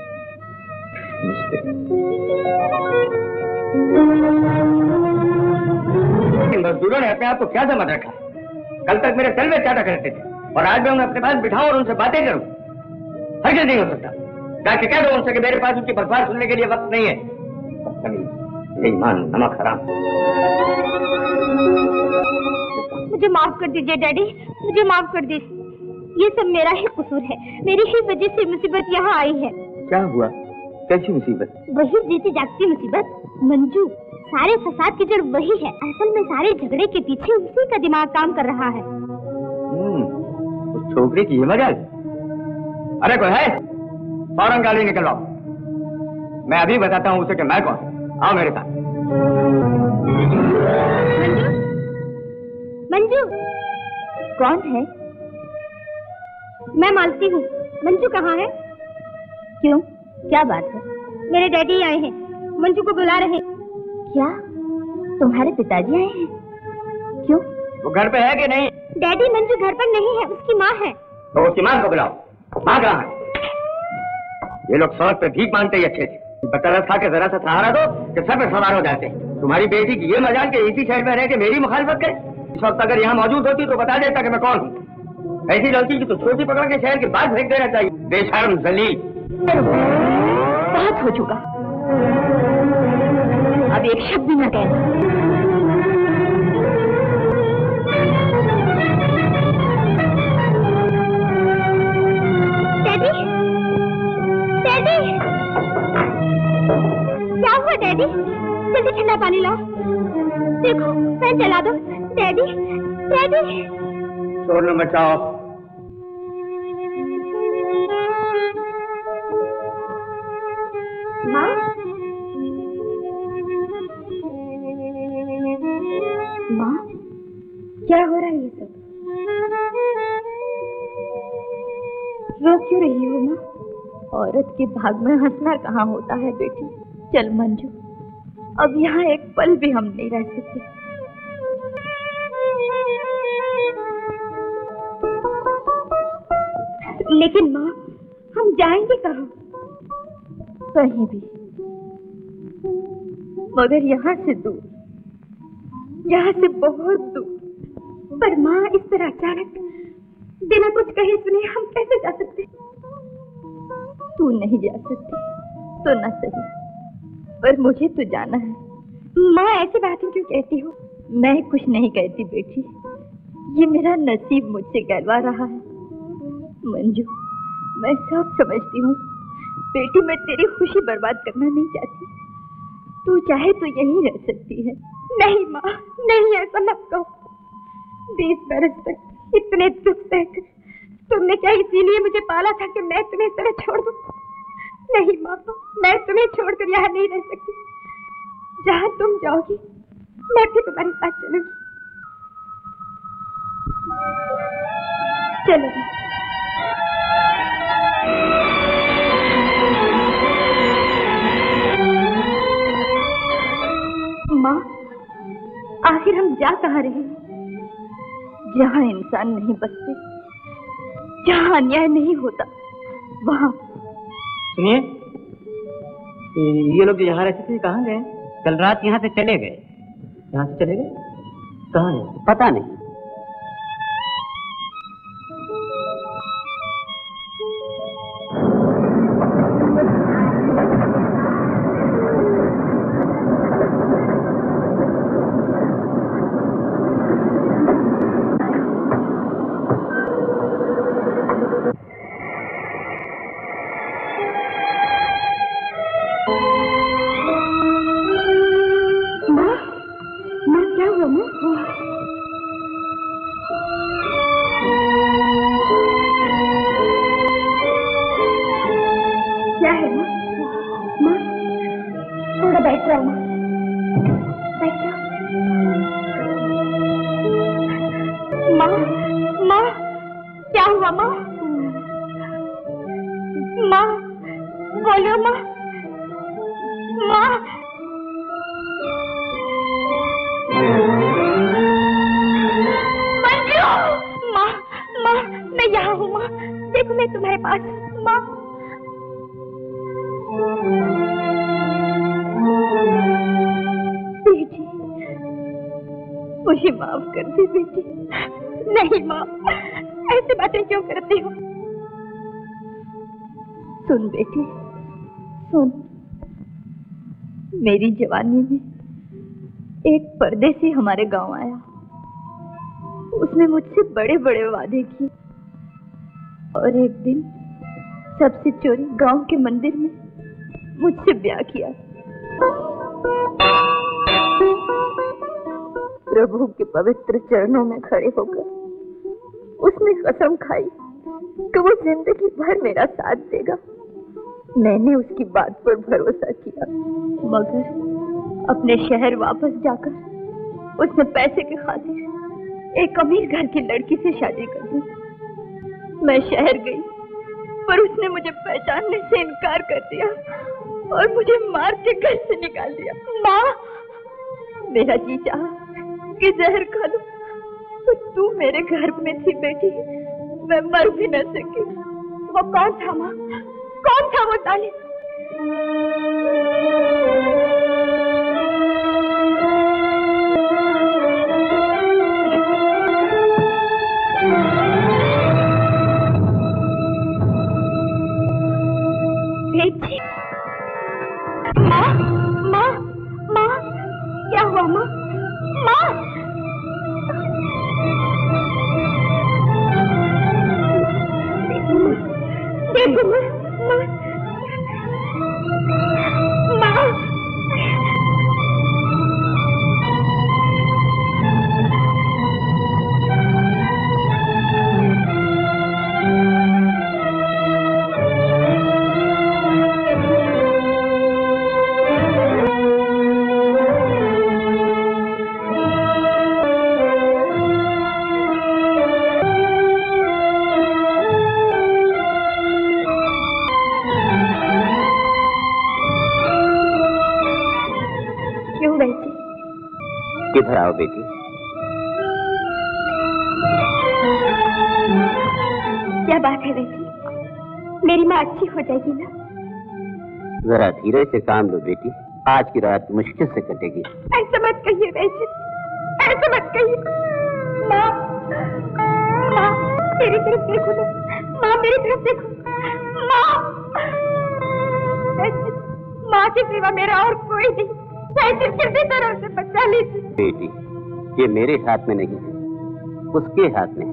मजदूरों ने अपने आप को क्या समझ रखा? कल तक मेरे दिल में चाटा करते थे और आज मैं उन्हें अपने पास बिठाऊं और उनसे बातें करूं? हरगिज़ नहीं हो सकता। जाके कह दो उनसे कि मेरे पास उनकी बकवास सुनने के लिए वक्त नहीं है। बेईमान, नमक हराम। मुझे माफ कर दीजिए डैडी, मुझे माफ कर दीजिए। ये सब मेरा ही कसूर है, मेरी ही वजह से मुसीबत यहाँ आई है। क्या हुआ? कैसी मुसीबत? वही जीती जागती मुसीबत, मंजू। सारे फसाद की जड़ वही है। असल में सारे झगड़े के पीछे उसी का दिमाग काम कर रहा है। उस छोकरे की ये मजाल। अरे कोई है? फौरन गाड़ी निकलवाओ। मैं अभी बताता हूँ उसे कि मैं कौन। आओ मेरे साथ। मंजू, मंजू, कौन है? मैं मालती हूँ। मंजू कहाँ है? क्यों, क्या बात है? मेरे डैडी आए हैं, मंजू को बुला रहे। क्या तुम्हारे पिताजी आए हैं? क्यों? वो घर पे है कि नहीं? डैडी, मंजू घर पर नहीं है, उसकी माँ है। तो उसकी माँ को बुलाओ। माँ कहाँ है? ये लोग सड़क पे भीख मांगते ही अच्छे थे। बकरा खा के जरा सा सहारा दो कि सब पे सवार हो जाते। तुम्हारी बेटी की ये मजाल के इसी शहर में रह के मेरी मुखालिफत करे। इस वक्त अगर यहाँ मौजूद होती तो बता देता कि मैं कौन हूँ। ऐसी लड़की की तो छोटी पकड़ के शहर के बाहर फेंक देना चाहिए। बेशर्म जलील। बहुत हो चुका, अब एक शब्द भी न कहना। डैडी, डैडी, क्या हुआ डैडी? जल्दी ठंडा पानी लाओ। देखो, फैन चला दो। Daddy, daddy. शोर न मचाओ। माँ, माँ, क्या हो रहा है ये सब? रो क्यों रही हो माँ? औरत के भाग में हंसना कहाँ होता है बेटी। चल मंजू, अब यहाँ एक पल भी हम नहीं रह सकते। लेकिन माँ, हम जाएंगे कहाँ? कहीं भी, मगर यहाँ से दूर, यहाँ से बहुत दूर। पर माँ, इस तरह अचानक बिना कुछ कहे सुने हम कैसे जा सकते? तू नहीं जा सकती तो न सही, पर मुझे तो जाना है। माँ ऐसी बातें क्यों कहती हो? मैं कुछ नहीं कहती बेटी, ये मेरा नसीब मुझसे कहलवा रहा है। मंजू, मैं सब समझती हूँ बेटी, मैं तेरी खुशी बर्बाद करना नहीं चाहती। तू चाहे तो यहीं रह सकती है। नहीं माँ, नहीं, ऐसा मत कहो। बीस बरस तक इतने दुख सहकर तुमने क्या इसीलिए मुझे पाला था कि मैं तुम्हें इस तरह छोड़ दूं? नहीं माँ, मैं तुम्हें छोड़कर यहाँ नहीं रह सकती। जहाँ तुम जाओगी मैं भी तुम्हारे साथ चलूंगी। चलो माँ, आखिर हम जा कहाँ रहे हैं? जहाँ इंसान नहीं बसते, जहाँ अन्याय नहीं होता, वहाँ। सुनिए, ये लोग जो यहाँ रहते थे कहाँ गए? कल रात यहाँ से चले गए। यहाँ से चले गए? कहाँ गए? पता नहीं। मुझे माफ कर दे बेटी। नहीं माँ, ऐसी बातें क्यों करती हो? सुन बेटी, सुन। मेरी जवानी में एक परदेसी हमारे गांव आया। उसने मुझसे बड़े बड़े वादे किए और एक दिन सबसे चोरी गांव के मंदिर में मुझसे ब्याह किया। प्रभु के पवित्र चरणों में खड़े होकर उसने कसम खाई कि वो जिंदगी भर मेरा साथ देगा। मैंने उसकी बात पर भरोसा किया, मगर अपने शहर वापस जाकर उसने पैसे की खातिर एक अमीर घर की लड़की से शादी कर दी। मैं शहर गई पर उसने मुझे पहचानने से इनकार कर दिया और मुझे मार के घर से निकाल दिया। माँ, मेरा जी चाहा कि जहर खा लूं, तो तू मेरे घर में थी बेटी, मैं मर भी न सकी। वो कौन था माँ? कौन था वो जालिम? माँ, माँ, माँ, क्या हुआ माँ? माँ, देखो माँ, माँ, किधर आओ बेटी। क्या बात है बेटी? मेरी माँ अच्छी हो जाएगी ना? जरा धीरे से काम लो बेटी, आज की रात मुश्किल से कटेगी। ऐसा मत कहिए बेटी, ऐसा मत कहिए। माँ, माँ, मेरी तरफ देखो ना, माँ मेरी तरफ देखो, माँ। माँ के सिवा मेरा और कोई नहीं, चाहे किसी तरह से बचा लीजिए। बेटी, ये मेरे हाथ में नहीं, उसके हाथ में है।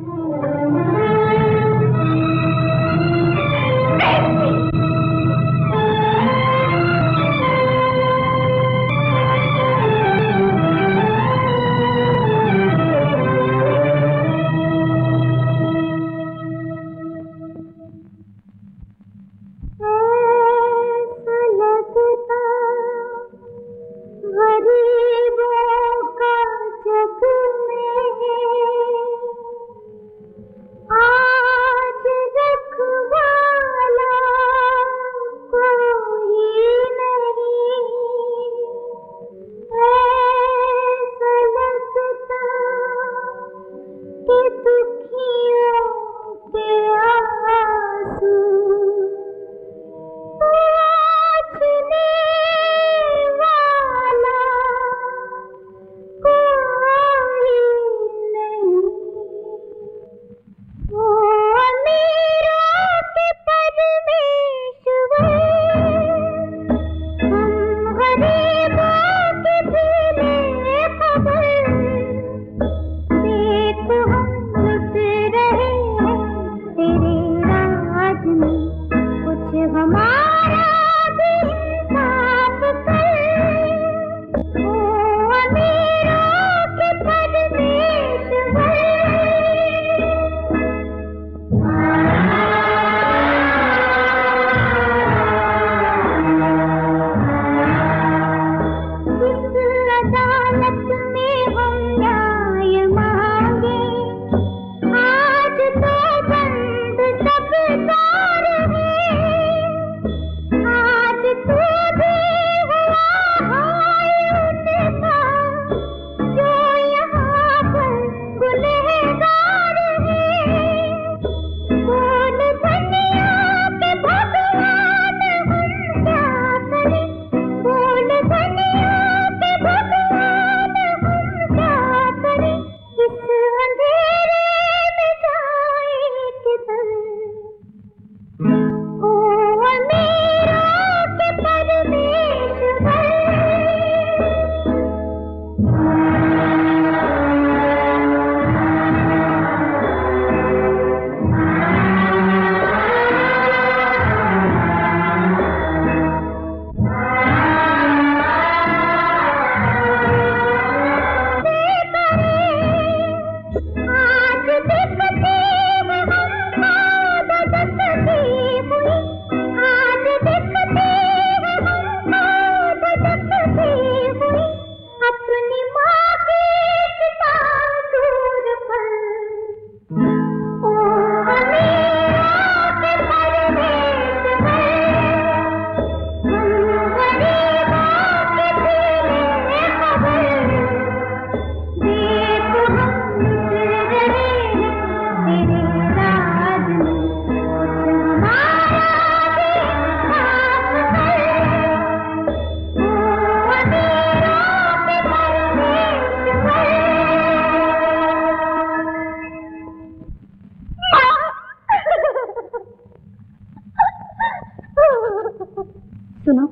सुनो,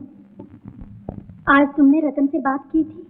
आज तुमने रतन से बात की थी।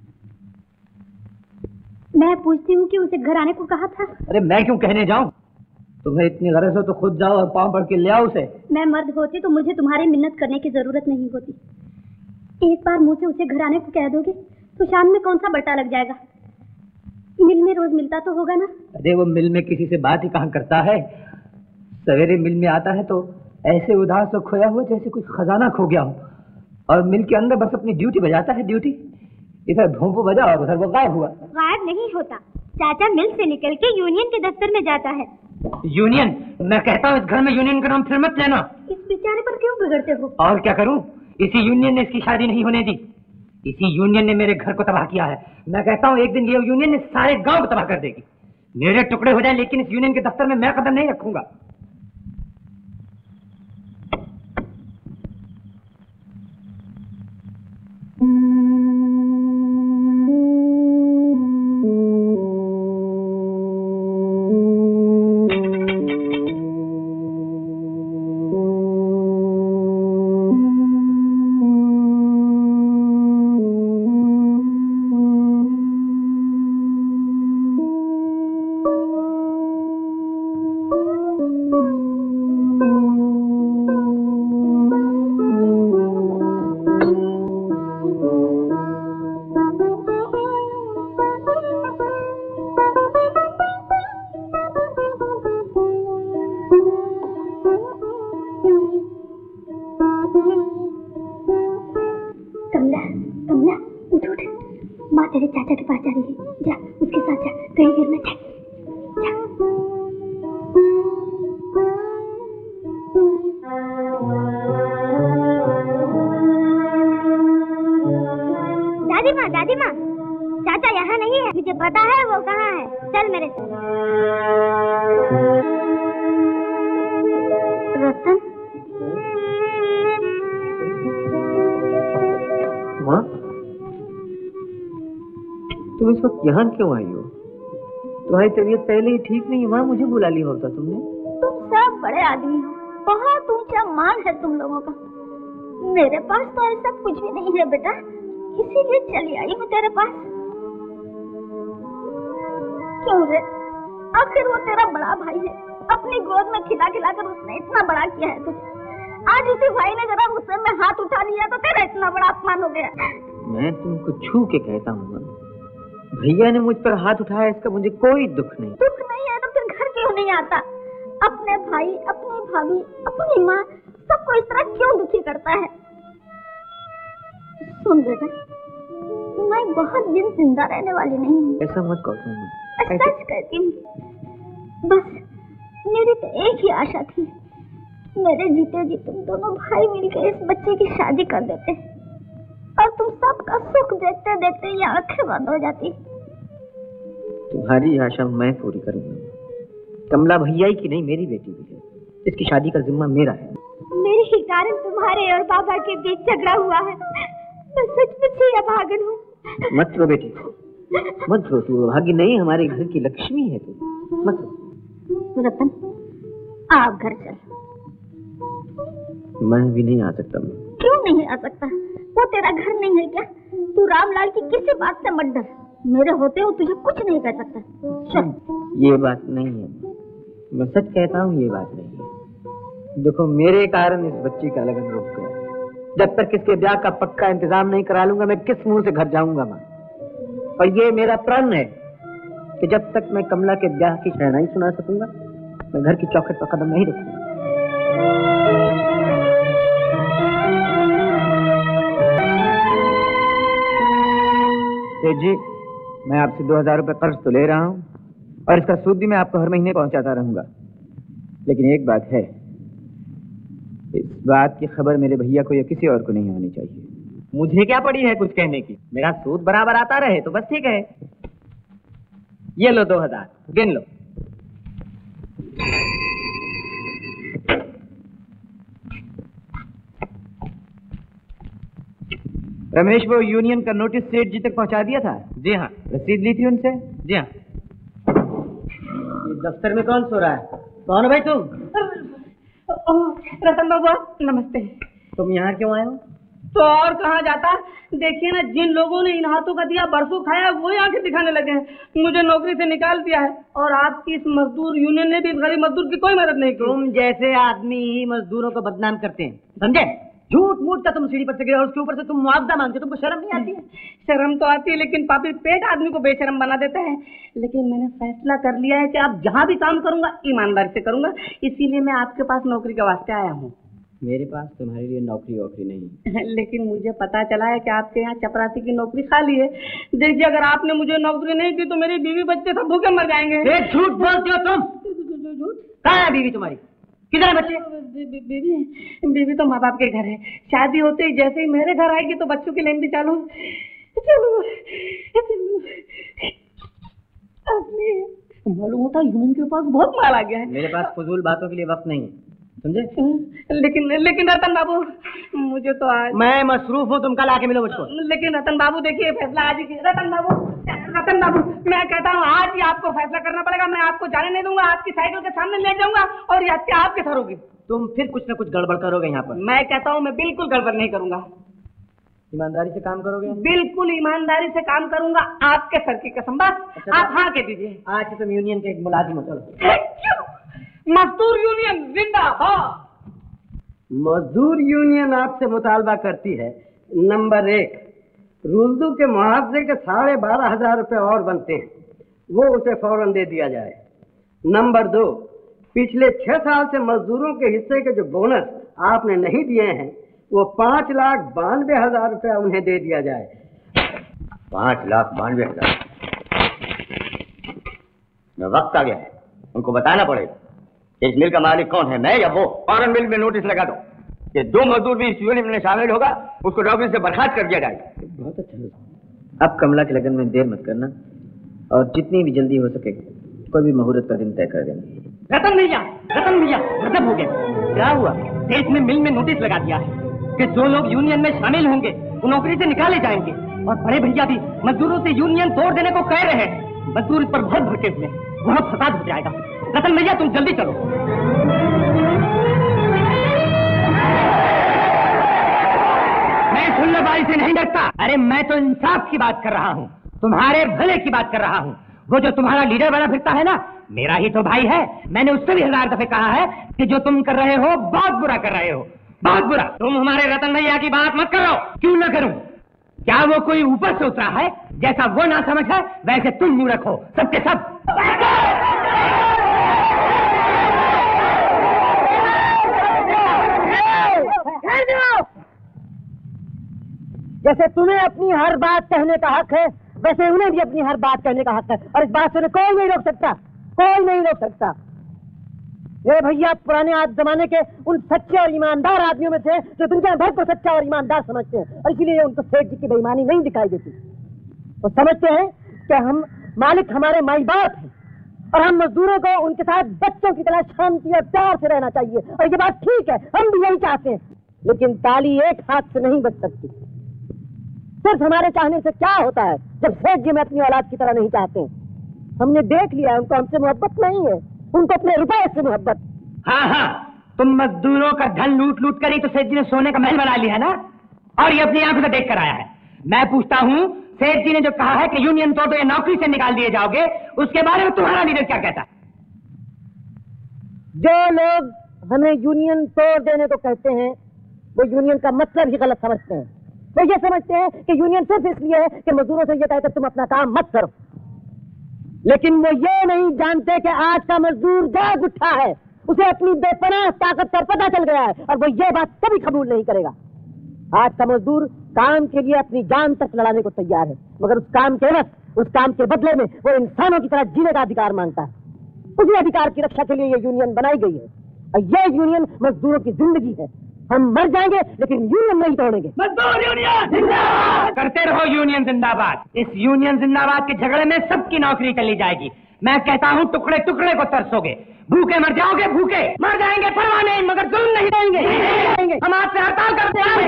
मैं पूछती हूँ कि उसे घर आने को कहा था। अरे मैं क्यों कहने जाऊं? तुम्हें इतनी गरज हो तो खुद जाओ और पाँव पड़ के ले आओ उसे। मैं मर्द होती तो मुझे तुम्हारी मिन्नत करने की जरूरत नहीं होती। एक बार मुझे उसे घर आने को कह दोगे तो शाम में कौन सा बट्टा लग जाएगा। मिल में रोज मिलता तो होगा ना। अरे वो मिल में किसी से बात ही कहाँ करता है। सवेरे मिल में आता है तो ऐसे उदास और खोया हुआ जैसे कुछ खजाना खो गया हो, और मिल के अंदर बस अपनी ड्यूटी बजाता है। ड्यूटी इधर भोंपू बजा और उधर वो गायब हुआ। गायब नहीं होता, चाचा मिल से निकल के यूनियन के दफ्तर में जाता है। यूनियन? मैं कहता हूँ इस घर में यूनियन का नाम फिर मत लेना। इस बेचारे पर क्यों बिगड़ते हो? और क्या करूँ, इसी यूनियन ने इसकी शादी नहीं होने दी। इसी यूनियन ने मेरे घर को तबाह किया है। मैं कहता हूँ एक दिन ये यूनियन ने सारे गांव को तबाह कर देगी। मेरे टुकड़े हो जाए लेकिन इस यूनियन के दफ्तर में मैं कदम नहीं रखूंगा। माँ तेरे चाचा के पास जा रही है, जा उसके साथ जा, कहीं गिर न जाए। दादी माँ, दादी माँ, चाचा यहाँ नहीं है, मुझे पता है वो कहाँ है, चल मेरे साथ। रतन, माँ, तुम इस वक्त यहाँ क्यों आई हो? तुम्हारी तबीयत पहले ही ठीक नहीं है माँ, मुझे बुला लिया होता तुमने। तुम सब बड़े आदमी हो, बहुत ऊंचा मान है तुम लोगों का। मेरे पास तो ऐसा कुछ भी नहीं है बेटा, इसीलिए चली आई हूँ तेरे पास। क्यों रे? आखिर वो तेरा बड़ा भाई है, अपनी गोद में खिला खिला कर उसने इतना बड़ा किया है तुझे। आज उसी भाई ने जरा गुस्से में हाथ उठा लिया तो तेरा इतना बड़ा अपमान हो गया। मैं तुमको छू के कहता हूँ, भैया ने मुझ पर हाथ उठाया, इसका मुझे कोई दुख नहीं। दुख नहीं है तो फिर घर क्यों नहीं आता? अपने भाई, अपनी भाभी, अपनी माँ, सबको इस तरह क्यों दुखी करता है? सुन बेटा, मैं बहुत दिन जिंदा रहने वाली नहीं हूँ। ऐसा मत कहो तुम। सच कहती हूँ, बस मेरी तो एक ही आशा थी, मेरे जीते जी तुम दोनों भाई मिलकर इस बच्चे की शादी कर देते और तुम सबका सुख देखते देखते ये आंखें बंद हो जाती। तुम्हारी आशा मैं पूरी करूंगा। कमला भैया की नहीं, मेरी बेटी भी है, इसकी शादी का जिम्मा मेरा है। मेरे ही कारण तुम्हारे और बाबा के बीच झगड़ा हुआ है, मैं सचमुच ही अभागन हूँ। मत रो बेटी, मत रो, तू अभागी नहीं, हमारे घर की लक्ष्मी है तू, मत रो। रतन, आप घर चल। मैं भी नहीं आ सकता। क्यों नहीं आ सकता? वो तेरा घर नहीं है क्या? तू रामलाल की किसी बात से मत डर, मेरे होते हो तुझे कुछ नहीं कर सकता। चल। ये बात नहीं है, मैं सच कहता हूँ, ये बात नहीं है। देखो, मेरे कारण इस बच्ची का लगन रुक गया। जब तक इसके ब्याह का पक्का इंतजाम नहीं करा लूंगा, मैं किस मुंह से घर जाऊंगा माँ? और ये मेरा प्रण है कि जब तक मैं कमला के ब्याह की शहनाई सुना सकूंगा, मैं घर की चौखट पर कदम नहीं रखूंगा। सेठ जी, मैं आपसे दो हजार रुपये कर्ज तो ले रहा हूँ और इसका सूद भी मैं आपको हर महीने पहुंचाता रहूंगा, लेकिन एक बात है, इस बात की खबर मेरे भैया को या किसी और को नहीं होनी चाहिए। मुझे क्या पड़ी है कुछ कहने की? मेरा सूद बराबर आता रहे तो बस ठीक है। ये लो दो हजार, गिन लो। रमेश, वो यूनियन का नोटिस सेठ जी तक पहुंचा दिया था? जी हाँ। रसीद ली थी उनसे? जी हाँ। दफ्तर में कौन सो रहा है? कौन है भाई तुम? रतन बाबू नमस्ते। तुम यहाँ क्यों आए हो? तो और कहाँ जाता? देखिए ना, जिन लोगों ने इन हाथों का दिया बरसों खाया, वही आंखें दिखाने लगे हैं। मुझे नौकरी से निकाल दिया है और आपकी इस मजदूर यूनियन ने भी इस गरीब मजदूर की कोई मदद नहीं की। तुम जैसे आदमी ही मजदूरों को बदनाम करते हैं, समझे? झूठ मूठ का तुम सीढ़ी पर से गिरे और उसके ऊपर से तुम मुआवजा मांगते, तुमको शर्म नहीं आती है? शर्म तो आती है, लेकिन पापी पेट आदमी को बेशर्म बना देता है। लेकिन मैंने फैसला कर लिया है कि अब जहाँ भी काम करूंगा ईमानदारी से करूंगा, इसीलिए मैं आपके पास नौकरी के वास्ते आया हूँ। मेरे पास तुम्हारे लिए नौकरी वोकरी नहीं। लेकिन मुझे पता चला है कि आपके यहाँ चपरासी की नौकरी खाली है। देखिए, अगर आपने मुझे नौकरी नहीं दी तो मेरी बीवी बच्चे सब भूखे मर जाएंगे। झूठ बोलते हो तुम। झूठ? कहाँ है बीवी तुम्हारी? किधर है बच्चे? बीवी बीवी तो माँ बाप के घर है। शादी होते ही जैसे ही मेरे घर आएगी तो बच्चों की लाइन भी चालू। चलो चलो। मालूम होता यूनियन के पास बहुत माल आ गया है। मेरे पास फजूल बातों के लिए वक्त नहीं है, समझे? लेकिन लेकिन रतन बाबू, मुझे तो आज मैं मसरूफ हूँ, तुम कल आके मिलो मुझको। लेकिन रतन बाबू देखिए, फैसला आज ही। रतन बाबू रतन बाबू मैं कहता हूँ आज ही आपको फैसला करना पड़ेगा। मैं आपको जाने नहीं दूंगा, आपकी साइकिल के सामने ले जाऊंगा और ये हत्या आपके सर होगी। तुम फिर कुछ न कुछ गड़बड़ करोगे यहाँ पर। मैं कहता हूँ मैं बिल्कुल गड़बड़ नहीं करूंगा। ईमानदारी से काम करोगे? बिल्कुल ईमानदारी से काम करूंगा, आपके सर की कसम। बस अच्छा, आप हाँ कह दीजिए। आज से तुम यूनियन के एक मुलाजिम हो। चलो। मजदूर यूनियन जिंदाबाद। मजदूर यूनियन आपसे मुतालबा करती है, नंबर एक, रुल्दू के मुआवजे के साढ़े बारह हजार रुपये और बनते हैं, वो उसे फौरन दे दिया जाए। नंबर दो, पिछले छह साल से मजदूरों के हिस्से के जो बोनस आपने नहीं दिए हैं, वो पांच लाख बानवे हजार रुपया उन्हें दे दिया जाए। पांच लाख बानवे हजार वक्त आ गया है, उनको बताना पड़ेगा इस मिल का मालिक कौन है, मैं या वो। फौरन मिल में नोटिस लगा दो कि जो मजदूर भी इस यूनियन में शामिल होगा उसको नौकरी से बर्खास्त कर दिया जाएगा। बहुत अच्छा। अब कमला के लगन में देर मत करना और जितनी भी जल्दी हो सके कोई भी मुहूर्त का दिन तय कर देना। रतन भैया, रतन भैया, गजब हो गया। क्या हुआ? सेठ ने मिल में नोटिस लगा दिया है कि जो लोग यूनियन में शामिल होंगे वो नौकरी से निकाले जाएंगे, और बड़े भैया भी मजदूरों से यूनियन तोड़ देने को कह रहे हैं। मजदूर इस पर बहुत भड़के हुए हैं, बहुत फसाद हो जाएगा। रतन भैया तुम जल्दी चलो। मैं सुल्लबाई से नहीं डरता। अरे मैं तो इंसाफ की बात कर रहा हूँ, तुम्हारे भले की बात कर रहा हूँ। वो जो तुम्हारा लीडर बना फिरता है ना, मेरा ही तो भाई है। मैंने उससे भी हजार दफे कहा है कि जो तुम कर रहे हो बहुत बुरा कर रहे हो, बहुत बुरा। तुम हमारे रतन भैया की बात मत करो। क्यों न करूं? क्या वो कोई ऊपर से उतरा है? जैसा वो ना समझ है वैसे तुम मुंह रखो, सबके सब। जैसे तुम्हें अपनी हर बात कहने का हक है, वैसे उन्हें भी अपनी हर बात कहने का हक है, और इस बात से उन्हें कोई नहीं रोक सकता, कोई नहीं रोक सकता। ये भैया पुराने आज जमाने के उन सच्चे और ईमानदार आदमियों में थे जो दुनिया भर को सच्चा और ईमानदार समझते हैं, और इसीलिए उनको सेठ जी की बेईमानी नहीं दिखाई देती। वो समझते हैं कि हम मालिक हमारे माई बाप हैं, और हम मजदूरों को उनके साथ बच्चों की तरह शांति और प्यार से रहना चाहिए, और ये बात ठीक है, हम भी यही चाहते हैं। लेकिन ताली एक हाथ से नहीं बज सकती। सिर्फ हमारे चाहने से क्या होता है जब सेठ जी में अपनी औलाद की तरह नहीं चाहते हैं। हमने देख लिया है, उनको हमसे मोहब्बत नहीं है, उनको अपने रुपए से मोहब्बत। हाँ हाँ, तुम मजदूरों का धन लूट लूट कर ही तो सेठ जी ने सोने का महल बना लिया है ना, और ये अपनी आंखों से देख कर आया है। मैं पूछता हूँ, सेठ जी ने जो कहा है कि यूनियन तोड़ दो या नौकरी से निकाल दिए जाओगे, उसके बारे में तुम्हारा लीडर क्या कहता है? जो लोग हमें यूनियन तोड़ देने को कहते हैं वो यूनियन का मतलब ही गलत समझते हैं। वो ये समझते हैं कि यूनियन सिर्फ इसलिए है कि मजदूरों से ये कहकर तुम अपना काम मत करो, लेकिन वो ये नहीं जानते कि आज का मजदूर जाग उठा है, उसे अपनी बेपनाह ताकत पर पता चल गया है, और वो ये बात कभी कबूल नहीं करेगा। आज का मजदूर काम के लिए अपनी जान तक लड़ाने को तैयार है, मगर उस काम के वक्त, उस काम के बदले में वो इंसानों की तरह जीने का अधिकार मांगता है। उसी अधिकार की रक्षा के लिए ये यूनियन बनाई गई है, और ये यूनियन मजदूरों की जिंदगी है। हम मर जाएंगे लेकिन यूनियन नहीं तोड़ेंगे। मजदूर यूनियन जिंदाबाद! करते रहो यूनियन जिंदाबाद। इस यूनियन जिंदाबाद के झगड़े में सबकी नौकरी चली जाएगी। मैं कहता हूँ टुकड़े टुकड़े को तरसोगे, भूखे मर जाओगे, भूखे मर जाएंगे, परवाह नहीं, मगर जुल्म नहीं देंगे। हम आज से हड़ताल करते हैं।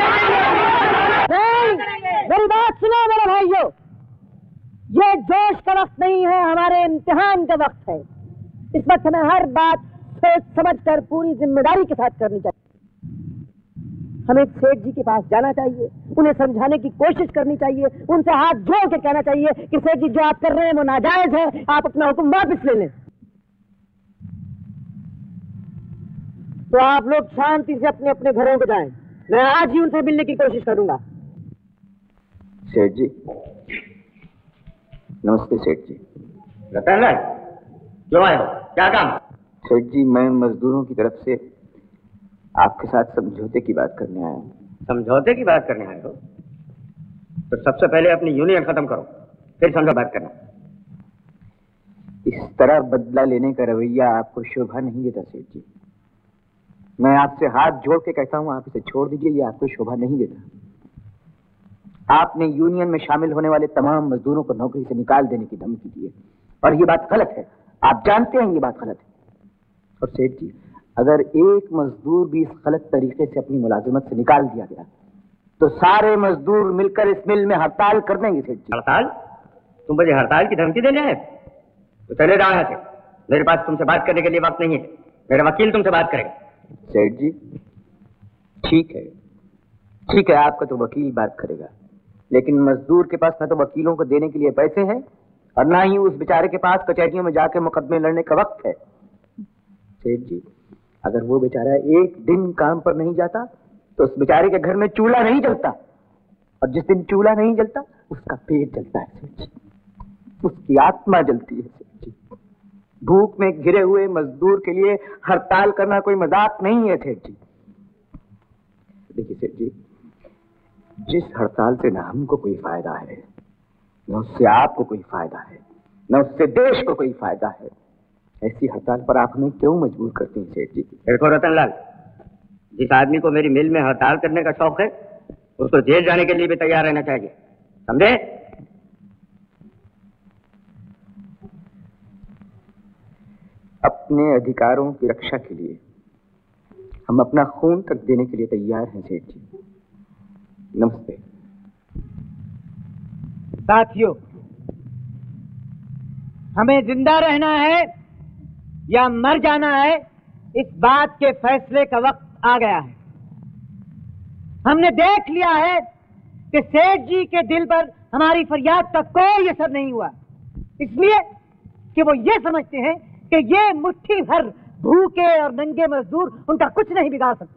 मेरी बात सुनो मेरे भाइयों, ये जोश का वक्त नहीं है, हमारे इम्तिहान का वक्त है। इस वक्त हमें हर बात सोच समझ कर पूरी जिम्मेदारी के साथ करनी चाहिए। हमें सेठ जी के पास जाना चाहिए, उन्हें समझाने की कोशिश करनी चाहिए, उनसे हाथ जोड़ के कहना चाहिए कि सेठ जी जो आप कर रहे हैं वो नाजायज है, आप अपना हुक्म वापस ले लें। तो आप लोग शांति से अपने अपने घरों को जाएं। मैं आज ही उनसे मिलने की कोशिश करूंगा। सेठ जी, नमस्ते सेठ जी। रतन लाल, क्यों आए हो, क्या काम? सेठ जी, मैं मजदूरों की तरफ से आपके साथ समझौते की बात करने आया हूँ। समझौते की बात करने आए हो तो सबसे पहले अपनी यूनियन खत्म करो, फिर समझो बात करना। इस तरह बदला लेने का रवैया आपको शोभा नहीं देता सेठ जी। मैं आपसे हाथ जोड़ के कहता हूँ, आप इसे छोड़ दीजिए, ये आपको शोभा नहीं देता। आपने यूनियन में शामिल होने वाले तमाम मजदूरों को नौकरी से निकाल देने की धमकी दी है, और ये बात गलत है। आप जानते हैं ये बात गलत है। और सेठ जी, अगर एक मजदूर भी इस गलत तरीके से अपनी मुलाजिमत से निकाल दिया गया तो सारे मजदूर मिलकर इस मिल में हड़ताल कर देंगे सेठ जी। हड़ताल? तुम मुझे हड़ताल की धमकी देने हैं? तो चले जाओ यहाँ से, मेरे पास तुमसे बात करने के लिए वक्त नहीं है। मेरा वकील तुमसे बात करेगा। सेठ जी, ठीक है, ठीक है, आपका तो वकील बात करेगा, लेकिन मजदूर के पास ना तो वकीलों को देने के लिए पैसे हैं और ना ही उस बेचारे के पास कचहरियों में जाके मुकदमे लड़ने का वक्त है। सेठ जी, अगर वो बेचारा एक दिन काम पर नहीं जाता तो उस बेचारे के घर में चूल्हा नहीं जलता, और जिस दिन चूल्हा नहीं जलता उसका पेट जलता है सेठ जी, उसकी आत्मा जलती है सेठ जी। भूख में घिरे हुए मजदूर के लिए हड़ताल करना कोई मजाक नहीं है सेठ जी। देखिए सेठ जी, जिस हड़ताल से ना हमको कोई फायदा है न उससे आपको कोई फायदा है, न उससे देश को कोई फायदा है। ऐसी हड़ताल पर आप हमें क्यों मजबूर करते हैं सेठ जी? देखो रतनलाल, जिस आदमी को मेरी मिल में हड़ताल करने का शौक है उसको जेल जाने के लिए भी तैयार रहना चाहिए, समझे? अपने अधिकारों की रक्षा के लिए हम अपना खून तक देने के लिए तैयार हैं सेठ जी। नमस्ते। साथियों, हमें जिंदा रहना है या मर जाना है, इस बात के फैसले का वक्त आ गया है। हमने देख लिया है कि सेठ जी के दिल पर हमारी फरियाद का कोई असर नहीं हुआ, इसलिए कि वो ये समझते हैं कि ये मुट्ठी भर भूखे और नंगे मजदूर उनका कुछ नहीं बिगाड़ सकते।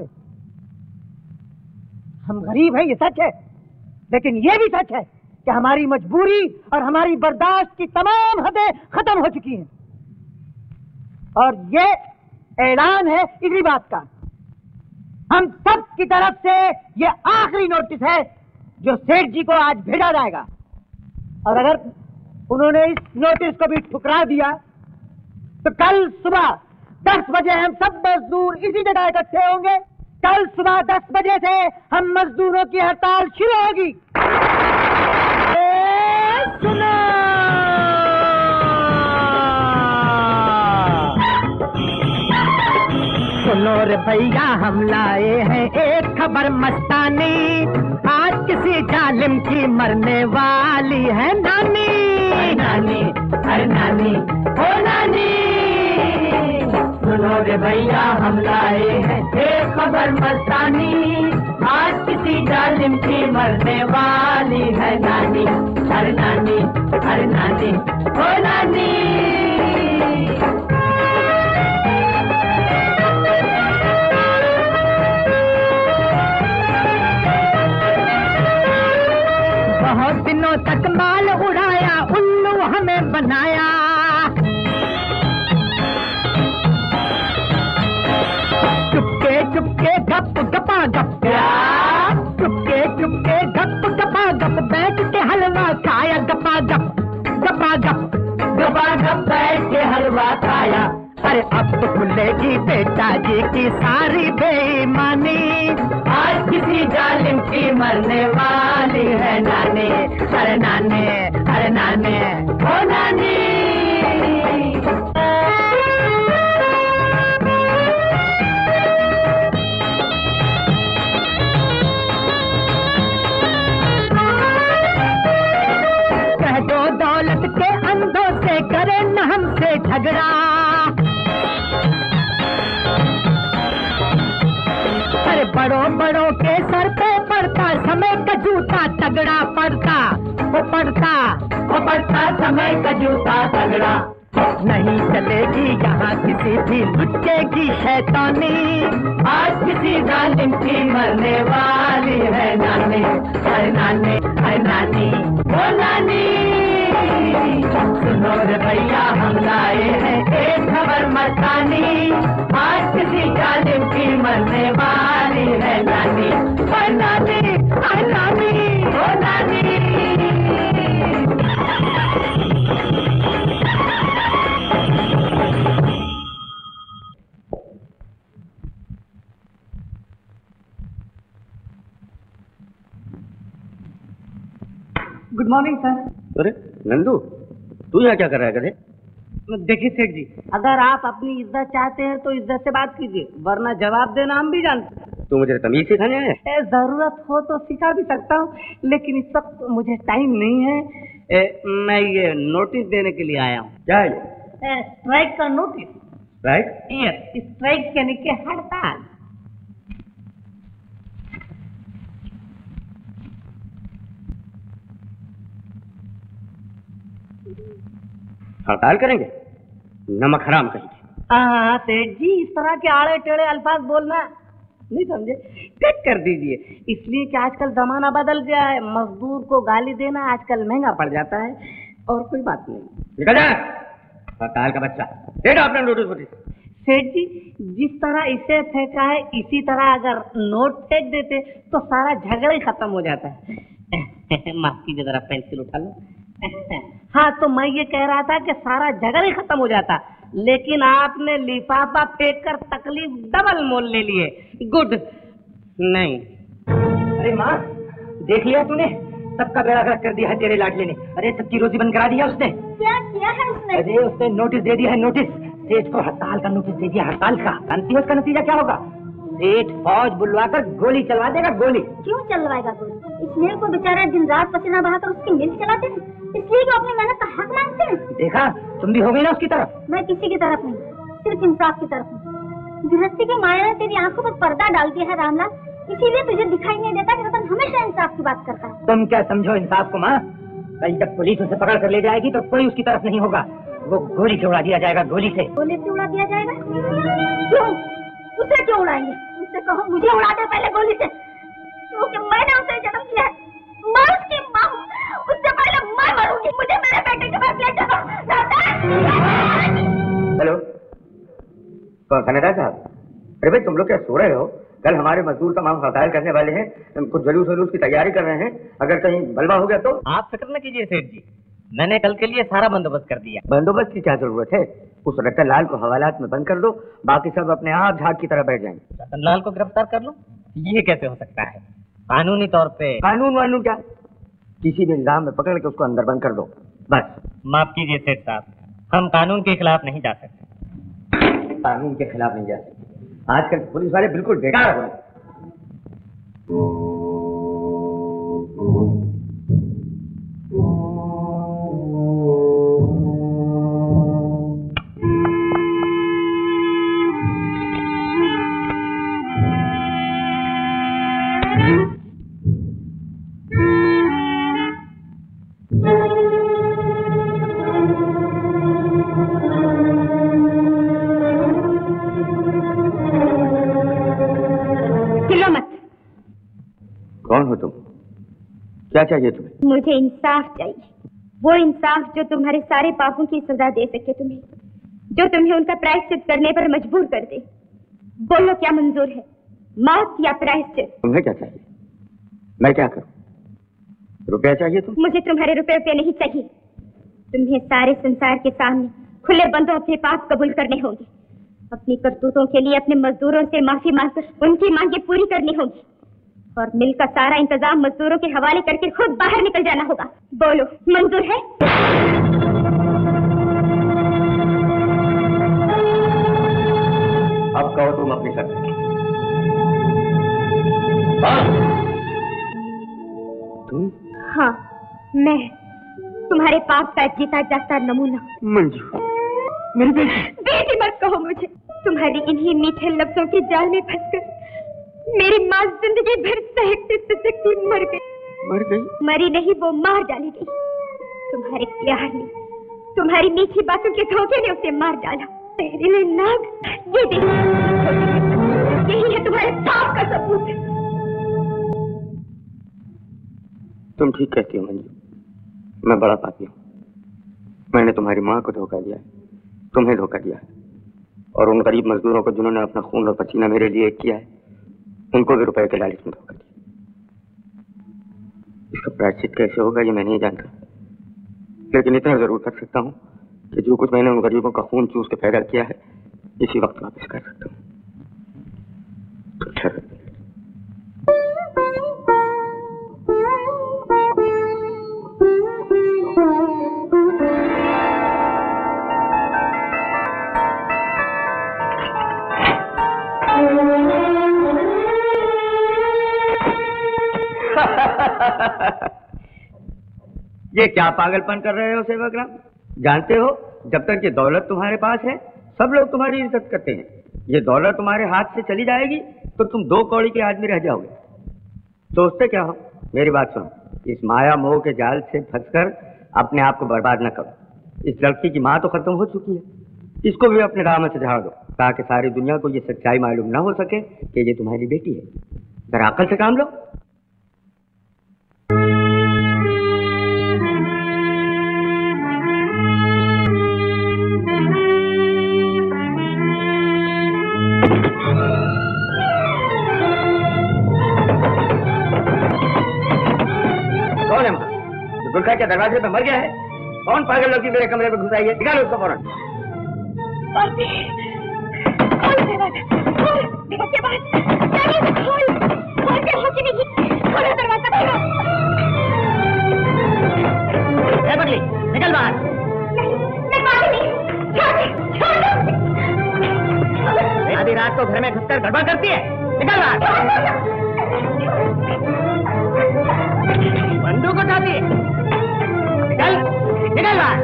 हम गरीब हैं, ये सच है, लेकिन ये भी सच है कि हमारी मजबूरी और हमारी बर्दाश्त की तमाम हदें खत्म हो चुकी हैं। और ये ऐलान है इसी बात का। हम सब की तरफ से ये आखिरी नोटिस है जो सेठ जी को आज भेजा जाएगा, और अगर उन्होंने इस नोटिस को भी ठुकरा दिया तो कल सुबह दस बजे हम सब मजदूर इसी जगह इकट्ठे होंगे। कल सुबह दस बजे से हम मजदूरों की हड़ताल शुरू होगी। सुनो सुनो रे भैया, हम लाए हैं एक खबर मस्तानी। आज किसी जालिम की मरने वाली है नानी। नानी, अरे नानी, ओ नानी। सुनो रे भैया, हम लाए हैं एक खबर मस्तानी। आज किसी जालिम की मरने वाली है नानी। अरे नानी, अरे नानी, ओ नानी। बहुत दिनों तक माल उड़ाया, उल्लू हमें बनाया। चुपके चुपके गप गपा गप, चुपके चुपके गप गपा गप, बैठ के हलवा खाया गपा गप, गपा गप, गपा गप, बैठ के हलवा खाया। अरे अब तो खुलेगी बेटा जी की सारी बेईमानी। आज किसी जालिम की मरने वाली है नानी। अरे नानी, अरे नानी, ओ नानी। कह दो दौलत के अंधों से करे न हमसे झगड़ा। अरे बड़ों बड़ों के सर पे पड़ता समय का जूता तगड़ा पड़ता, वो पड़ता, वो पड़ता समय का जूता तगड़ा। नहीं चलेगी यहाँ किसी भी लुच्चे की शैतानी। आज किसी जालिम की मरने वाली है नानी। अरे नानी, अरे नानी, ओ नानी। सुनो रे भैया, हम लाए हैं एक खबर मस्तानी। आज किसी जालिम की मरने वाली है नानी। अरे नानी, अरे नानी, ओ नानी। Good morning sir. अरे नंदू, तू यहाँ क्या कर रहा है? गधे, देखिए सेठ जी, अगर आप अपनी इज्जत चाहते हैं तो इज्जत से बात कीजिए, वरना जवाब देना हम भी जानते हैं। तू मुझे तमीज सिखाने आया है? जरूरत हो तो सिखा भी सकता हूँ, लेकिन इस वक्त मुझे टाइम नहीं है। ए, मैं ये नोटिस देने के लिए आया हूँ। क्या है ये? स्ट्राइक का नोटिस। स्ट्राइक? यस, स्ट्राइक यानी कि हड़ताल। हड़ताल करेंगे? नमक हराम कहेंगे। हाँ सेठ जी, इस तरह के आड़े टेढ़े अल्फाज बोलना नहीं समझे, कट कर दीजिए। इसलिए कि आजकल जमाना बदल गया है, मजदूर को गाली देना आजकल महंगा पड़ जाता है, और कोई बात नहीं। निकल जा हड़ताल का बच्चा। दे दो अपना नोटिस वोटिस। सेठ जी, जिस तरह इसे फेंका है इसी तरह अगर नोट फेंक देते तो सारा झगड़ा ही खत्म हो जाता है। माफ कीजिए, जरा पेंसिल उठा लो। हाँ तो मैं ये कह रहा था कि सारा झगड़ा ही खत्म हो जाता, लेकिन आपने लिफाफा फेंक कर तकलीफ डबल मोल ले लिए। गुड नहीं। अरे माँ, देख लिया तूने, सबका बेड़ा गर्क कर दिया है तेरे लाडले ने। अरे सबकी रोजी बंद करा दिया उसने। क्या किया है उसने? अरे उसने नोटिस दे दिया है, नोटिस। सेठ को हड़ताल का नोटिस दे दिया, हड़ताल का। जानती हो उसका नतीजा क्या होगा? सेठ फौज बुलवाकर गोली चलवा देगा, गोली। क्यों चलवाएगा गोली? इसलिए को बेचारा दिन रात पसीना बहाकर उसकी मिल चलाते हैं, इसलिए वो अपनी मेहनत का हक मांगते हैं। देखा, तुम भी हो गई ना उसकी तरफ। मैं किसी की तरफ नहीं, सिर्फ इंसाफ की तरफ हूँ। गृहस्थी की माया ने तेरी आंखों पर पर्दा डाल दिया है रामलाल, इसीलिए तुझे दिखाई नहीं देता कि रतन हमेशा इंसाफ की बात करता है। तुम क्या समझो इंसाफ को माँ? कल जब पुलिस उसे पकड़ कर ले जाएगी तो कोई उसकी तरफ नहीं होगा, वो गोली से उड़ा दिया जाएगा, गोली से। गोली से उड़ा दिया जाएगा? क्यों? उसे क्यों उड़ाएंगे? उससे कहो मुझे उड़ा दे पहले गोली से, क्योंकि मैंने उसे जन्म दिया है, मैं उसकी माँ हूँ, उससे पहले मैं मरूंगी। मुझे मेरे बेटे के पास ले चलो। हेलो, कौन कनाडा साहब? अरे भाई तुम लोग क्या सो रहे हो? कल हमारे मजदूर का माम हड़ताल करने वाले हैं, कुछ जलूस वलूस की तैयारी कर रहे हैं, अगर कहीं बलवा हो गया तो। आप फिक्र न कीजिए सेठ जी, मैंने कल के लिए सारा बंदोबस्त कर दिया। बंदोबस्त की क्या जरूरत है? उस रतन लाल को हवालात में बंद कर दो, बाकी सब अपने आप झाग की तरह बैठ जाएंगे। रतन लाल को गिरफ्तार कर लो? ये कैसे हो सकता है? कानूनी तौर पे। कानून वानून क्या? किसी भी इल्जाम में पकड़ के उसको अंदर बंद कर दो, बस। माफ कीजिए सेठ साहब, हम कानून के खिलाफ नहीं जा सकते। कानून के खिलाफ नहीं जा सकते? आजकल पुलिस वाले बिल्कुल बेकार हो गए। कौन हो तुम? क्या चाहिए तुम्हें? मुझे इंसाफ चाहिए, वो इंसाफ जो तुम्हारे सारे पापों की सजा दे सके तुम्हें, जो तुम्हें उनका प्रायश्चित करने पर मजबूर कर दे। बोलो क्या मंजूर है, मौत या प्रायश्चित? तुम्हें क्या चाहिए? मैं क्या करूं? रुपया चाहिए तुम? मुझे तुम्हारे रुपए रुपये नहीं चाहिए, तुम्हें सारे संसार के सामने खुले बंदों अपने पाप कबूल करने होंगे, अपनी करतूतों के लिए अपने मजदूरों से माफी मांगकर उनकी मांगे पूरी करनी होगी, और मिल का सारा इंतजाम मजदूरों के हवाले करके खुद बाहर निकल जाना होगा। बोलो मंजूर है? अब कहो तुम अपनी शर्त। तुम? हाँ, मैं तुम्हारे पाप का जीता जागता नमूना। मंजू, मेरी बेटी। बेटी मत कहो मुझे, तुम्हारी इन्हीं मीठे लफ्जों के जाल में फंसकर मेरी माँ जिंदगी भर सहकती सिसकती मर गई। मर गई? मरी नहीं, वो मार डाली गई। तुम्हारे प्यार ने, तुम्हारी मीठी बातों के धोखे ने उसे मार डाला। तेरे लिए नाग, ये देखो, यही है तुम्हारे पाप का सबूत। तुम ठीक कहती हो मंजू, मैं बड़ा पापी हूँ। मैंने तुम्हारी माँ को धोखा दिया है, तुम्हें धोखा दिया है, और उन गरीब मजदूरों को जिन्होंने अपना खून और पसीना मेरे लिए किया है, उनको भी रुपए के लालच में धोखा दिया। इसका प्रायश्चित कैसे होगा ये मैं नहीं जानता, लेकिन इतना जरूर कर सकता हूँ कि जो कुछ मैंने उन गरीबों का खून चूस के पैदा किया है, इसी वक्त वापस कर सकता हूँ। अच्छा। ये क्या पागलपन कर रहे हो सेवकराम? जानते हो जब तक ये दौलत तुम्हारे पास है सब लोग तुम्हारी इज्जत करते हैं, ये दौलत तुम्हारे हाथ से चली जाएगी तो तुम दो कौड़ी के आदमी रह जाओगे। सोचते क्या हो? मेरी बात सुनो, इस माया मोह के जाल से फंसकर अपने आप को बर्बाद न करो। इस लड़की की माँ तो खत्म हो चुकी है, इसको भी अपने राह में से झाड़ दो ताकि सारी दुनिया को ये सच्चाई मालूम ना हो सके कि ये तुम्हारी बेटी है। जरा अकल से काम लो। क्या दरवाजे पे मर गया है? कौन पागल लड़की मेरे कमरे में घुस आई है? निकालो उसको फौरन। पगली निकल बाहर। आधी रात को घर में घुसकर गड़बड़ करती है, निकल बाहर। बंदूक उठाती है, निकल निकल बाहर।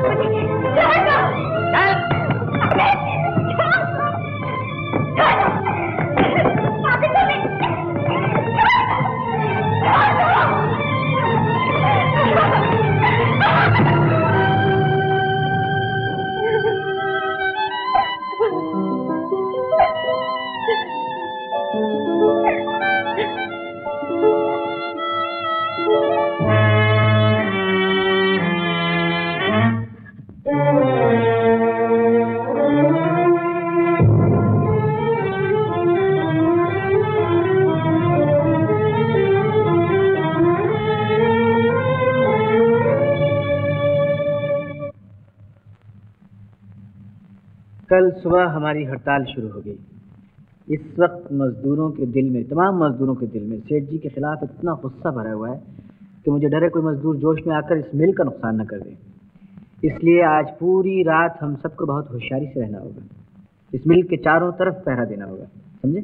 कल सुबह हमारी हड़ताल शुरू हो गई। इस वक्त मजदूरों के दिल में, तमाम मजदूरों के दिल में सेठ जी के खिलाफ इतना गुस्सा भरा हुआ है कि मुझे डर है कोई मजदूर जोश में आकर इस मिल का नुकसान न कर दे। इसलिए आज पूरी रात हम सबको बहुत होशियारी से रहना होगा। इस मिल के चारों तरफ पहरा देना होगा, समझे?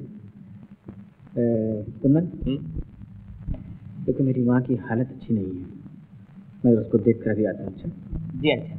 कुंदन, क्योंकि मेरी माँ की हालत अच्छी नहीं है, मैं उसको देख कर भी आता हूँ। अच्छा जी अच्छा।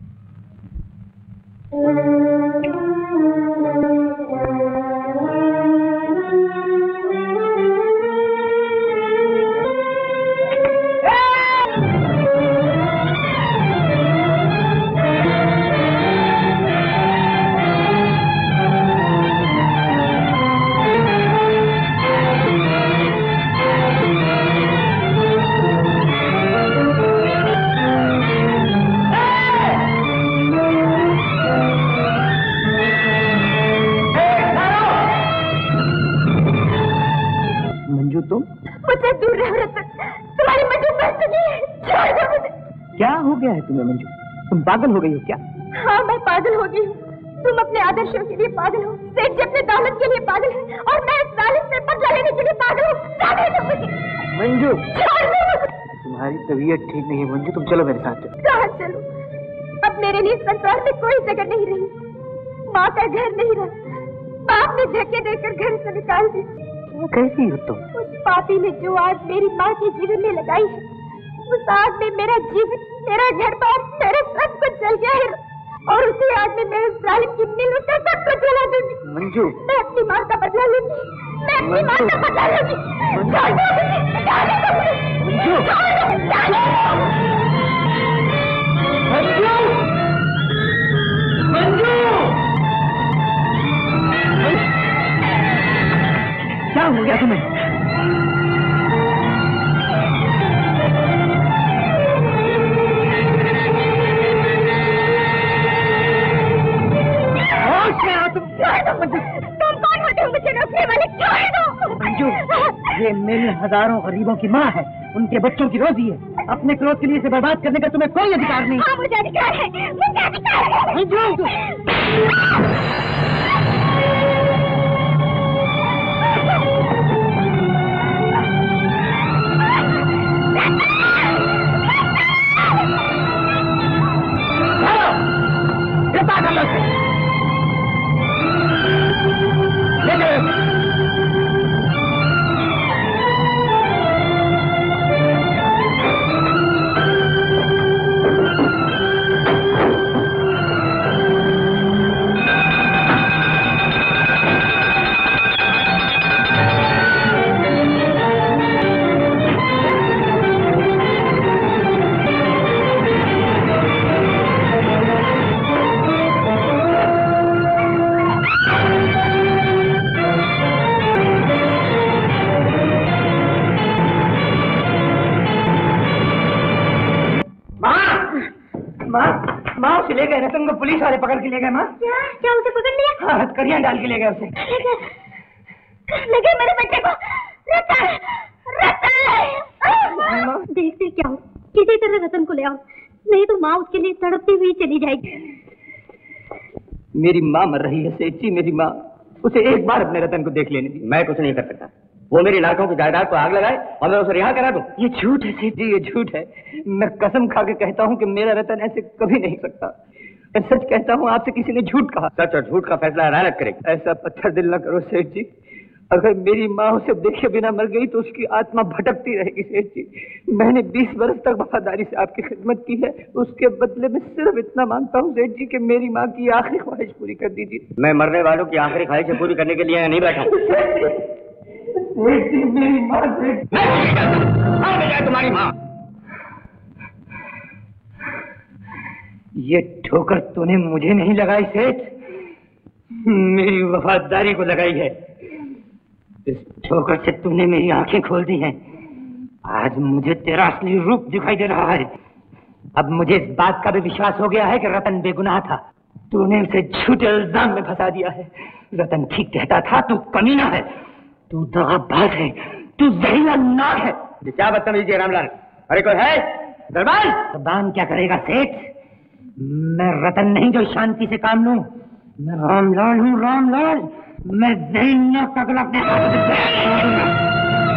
मुझसे दूर रहो रतन, तुम्हारी मंजू मर चुकी है, छोड़ दो मुझे। क्या हो गया है तुम्हें मंजू? तुम पागल हो गई हो क्या? हाँ मैं पागल हो गई हूँ। तुम अपने आदर्शों के लिए पागल हो, सेठ जी अपने दौलत के लिए पागल है, और मैं इस जालिम से बदला लेने के लिए पागल हूँ। जाने दो मुझे मंजू। छोड़ दो मुझे। तुम्हारी तबीयत ठीक नहीं है मंजू, तुम चलो मेरे साथ। कहाँ चलो? अब मेरे लिए संसार में कोई जगह नहीं रही। माँ का घर नहीं रहा, बाप ने धक्के देकर घर से निकाल दिया। कैसी हो तुम? उस पापी ने जो आग मेरी माँ के जीवन में लगाई है, उस आग में मेरा जीवन, मेरा घर बार, मेरा सब कुछ जल गया है, और उसी आग में मेरे जालिम की मिल उसका सब कुछ जला दूंगी। मंजू, मैं अपनी माँ का बदला लूंगी, मैं अपनी माँ का बदला लूंगी। छोड़ दो मुझे, जाने दो मुझे, छोड़ दो, जाने दो। मंजू, मंजू, क्या हो गया तुम्हें? तुम कौन होते हो मुझे रोकने वाले? छोड़ दो मंजू, ये मेरी हजारों गरीबों की माँ है, उनके बच्चों की रोजी है। अपने क्रोध के लिए इसे बर्बाद करने का तुम्हें कोई अधिकार नहीं। हाँ मुझे अधिकार है, मुझे अधिकार है। मंजू, ले गए रतन को, पुलिस वाले पकड़ के ले गए। माँ क्या क्या उसे पकड़ लिया? हाँ, हथकड़ियाँ डाल के ले गए उसे। ले गए मेरे बच्चे को। रतन, रतन। देख देख क्या हो, किसी तरह रतन को ले आओ, नहीं तो माँ उसके लिए तड़पती हुई चली जाएगी। मेरी माँ मर रही है सेठ जी, मेरी माँ। उसे एक बार अपने रतन को देख लेने दी। मैं कुछ नहीं कर सकता। वो मेरी लाखों की जायदाद को आग लगाए और मैं उसे रिहा करा दूं। ये झूठ है सेठ जी, ये झूठ है। मैं कसम खा के कहता हूँ कि मेरा रतन ऐसे कभी नहीं सकता। मैं सच कहता हूँ, आपसे किसी ने झूठ कहा। सच और झूठ का फैसला अदालत करेगी। ऐसा पत्थर दिल न करो सेठ जी। अगर मेरी माँ उसे देखे बिना मर गई तो उसकी आत्मा भटकती रहेगी सेठ जी। मैंने बीस वर्ष तक वफादारी से आपकी खिदमत की है, उसके बदले में सिर्फ इतना मांगता हूँ सेठ जी कि मेरी माँ की आखिरी ख्वाहिश पूरी कर दीजिए। मैं मरने वालों की आखिरी ख्वाहिश पूरी करने के लिए नहीं बैठा हूँ। सेठ जी, मेरी माँ सेठ जाए तुम्हारी माँ। ये ठोकर तूने मुझे नहीं लगाई सेठ, मेरी वफादारी को लगाई है। इस ठोकर से तूने मेरी आंखें खोल दी हैं। आज मुझे तेरा असली रूप दिखाई दे रहा है। अब मुझे इस बात का भी विश्वास हो गया है कि रतन बेगुनाह था। तूने उसे झूठे इल्जाम में फंसा दिया है। रतन ठीक कहता था, तू कमीना है, तू दगाबाज है, तू जहरीला नाग है। क्या बदतमीजी है रामलाल? अरे कोई है? दरबान दरबान क्या करेगा सेठ? मैं रतन नहीं जो शांति से काम लूं। मैं रामलाल हूँ, रामलाल। मैं जहरीला कगल अपने हाथ से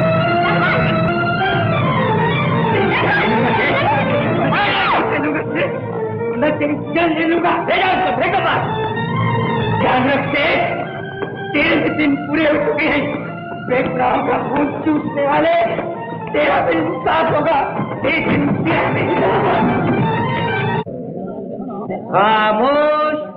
मैं तेरी जान ले लूंगा। भेजा उसको, फेंको बाहर। ध्यान रख सेठ, तेरे दिन पूरे हो चुके हैं। बेगुनाहों का खून चूसने वाले, तेरा भी इंसाफ होगा। एक दिन तेरा भी खामोश।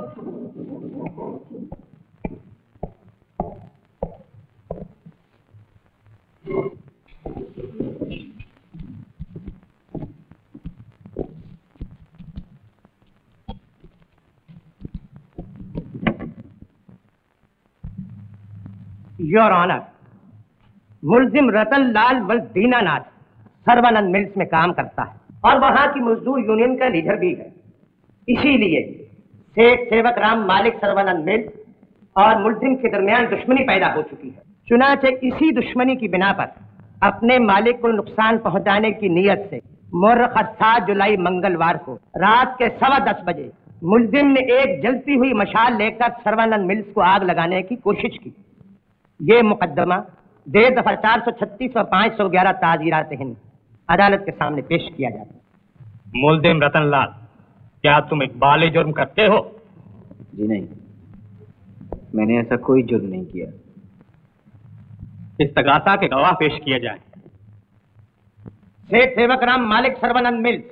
योर ऑनर, मुलजिम रतन लाल वल दीनानाथ सर्वानंद मिल्स में काम करता है और वहां की मजदूर यूनियन का लीडर भी है। इसीलिए सेठ सेवक राम मालिक सर्वानंद मिल्स और मुलजिम के दरमियान दुश्मनी पैदा हो चुकी है। चुनाचे इसी दुश्मनी की बिना पर अपने मालिक को नुकसान पहुंचाने की नीयत से मुर्ख सात जुलाई मंगलवार को रात के सवा दस बजे मुलजिम ने एक जलती हुई मशाल लेकर सर्वानंद मिल्स को आग लगाने की कोशिश की। ये मुकदमा डेढ़ दफा चार सौ छत्तीस और पाँच सौ ग्यारह ताजीरात हिंद अदालत के सामने पेश किया जाता है। मुलजिम रतनलाल, क्या तुम इकबाल जुर्म करते हो? जी नहीं, मैंने ऐसा कोई जुर्म नहीं किया। इस्तगासा के गवाह पेश किए जाए। सेठ सेवक राम मालिक सर्वानंद मिल्स।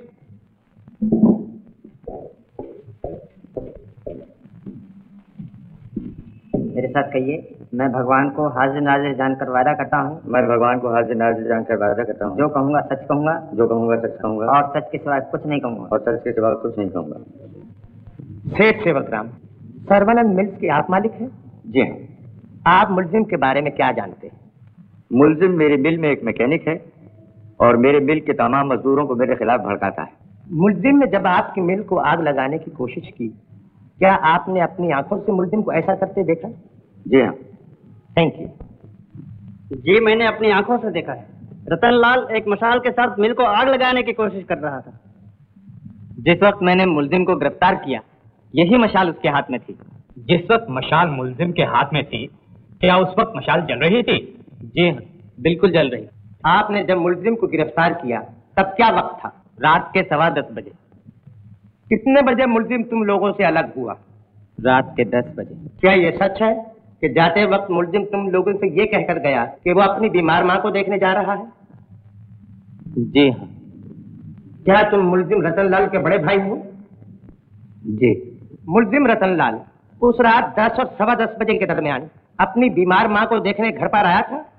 मेरे साथ कहिए, मैं भगवान को हाजिर नाजिर जानकर वादा करता हूँ। मैं भगवान को हाजिर नाजिर जानकर वादा करता हूँ। जो कहूँगा सच कहूँगा। जो कहूँगा सच कहूँगा। और सच के सिवा कुछ नहीं कहूँगा। और सच के सिवा कुछ नहीं कहूँगा। सेठ सेवक राम, सर्वानंद मिल्स के आप मालिक हैं? जी हाँ। आप मुलजिम के बारे में क्या जानते हैं? मुलजिम मेरे मिल में एक मैकेनिक है और मेरे मिल के तमाम मजदूरों को मेरे खिलाफ भड़काता है। मुलजिम ने जब आपकी मिल को आग लगाने की कोशिश की, क्या आपने अपनी आंखों से मुलजिम को ऐसा करते देखा? जी हाँ। Thank you. जी, मैंने अपनी आंखों से देखा है। रतनलाल एक मशाल के साथ मिल को आग लगाने की कोशिश कर रहा था। जिस वक्त मैंने मुलजिम को गिरफ्तार किया, यही मशाल उसके हाथ में थी। जिस वक्त मशाल मुलजिम के हाथ में थी, क्या उस वक्त मशाल जल रही थी? जी हाँ, बिल्कुल जल रही। आपने जब मुलजिम को गिरफ्तार किया तब क्या वक्त था? रात के सवा दस बजे। कितने बजे मुलजिम तुम लोगों से अलग हुआ? रात के दस बजे। क्या ये सच है कि जाते वक्त मुलजिम तुम लोगों से ये कहकर गया कि वो अपनी बीमार माँ को देखने जा रहा है? जी हाँ। क्या तुम मुलजिम रतनलाल के बड़े भाई हो? जी। मुलजिम रतनलाल उस रात दस और सवा दस बजे के दरमियान अपनी बीमार माँ को देखने घर पर आया था?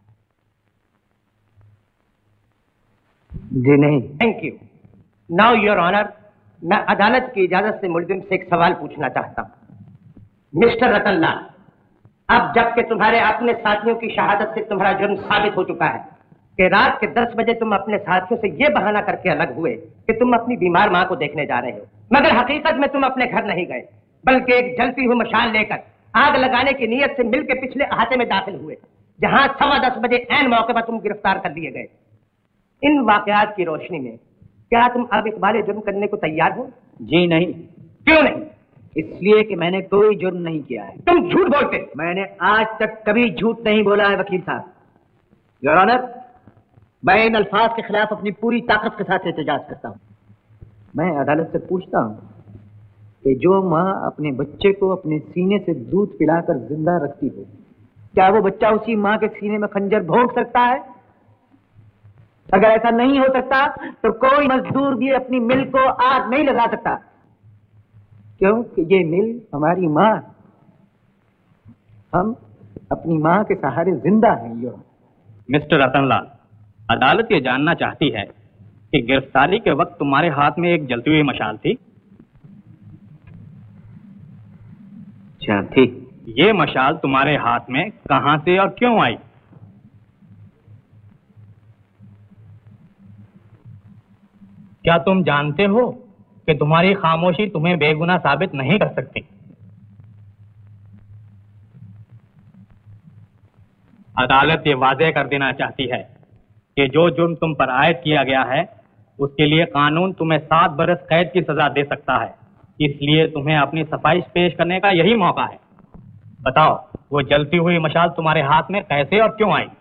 जी नहीं। Thank you. Now your honour, मैं अदालत की इजाजत से मुलजिम से एक सवाल पूछना चाहता हूँ। मिस्टर रतनलाल, अब जबकि तुम्हारे अपने साथियों की शहादत से तुम्हारा जुर्म साबित हो चुका है कि रात के दस बजे तुम अपने साथियों से ये बहाना करके अलग हुए कि तुम अपनी बीमार माँ को देखने जा रहे हो, मगर हकीकत में तुम अपने घर नहीं गए, बल्कि एक जलती हुई मशाल लेकर आग लगाने की नीयत से मिल के पिछले अहाते में दाखिल हुए, जहां सवा दस बजे ऐन मौके पर तुम गिरफ्तार कर लिए गए। इन वाकयात की रोशनी में क्या तुम अब इकबाल जुर्म करने को तैयार हो? जी नहीं। क्यों नहीं? इसलिए कि मैंने कोई जुर्म नहीं किया है। तुम झूठ बोलते। मैंने आज तक कभी झूठ नहीं बोला है वकील साहब। योर ऑनर, मैं इन अल्फाज के खिलाफ अपनी पूरी ताकत के साथ एहतजाज करता हूँ। मैं अदालत से पूछता हूँ कि जो माँ अपने बच्चे को अपने सीने से दूध पिलाकर जिंदा रखती हो, क्या वो बच्चा उसी माँ के सीने में खंजर भोंक सकता है? अगर ऐसा नहीं हो सकता तो कोई मजदूर भी अपनी मिल को आग नहीं लगा सकता, क्योंकि ये मिल हमारी माँ, हम अपनी माँ के सहारे जिंदा हैं। यो मिस्टर रतनलाल, अदालत ये जानना चाहती है कि गिरफ्तारी के वक्त तुम्हारे हाथ में एक जलती हुई मशाल थी। क्या थी? ये मशाल तुम्हारे हाथ में कहां से और क्यों आई? क्या तुम जानते हो कि तुम्हारी खामोशी तुम्हें बेगुनाह साबित नहीं कर सकती? अदालत ये वाज़ेह कर देना चाहती है कि जो जुर्म तुम पर आयद किया गया है उसके लिए कानून तुम्हें सात बरस कैद की सजा दे सकता है। इसलिए तुम्हें अपनी सफाई पेश करने का यही मौका है। बताओ, वो जलती हुई मशाल तुम्हारे हाथ में कैसे और क्यों आई?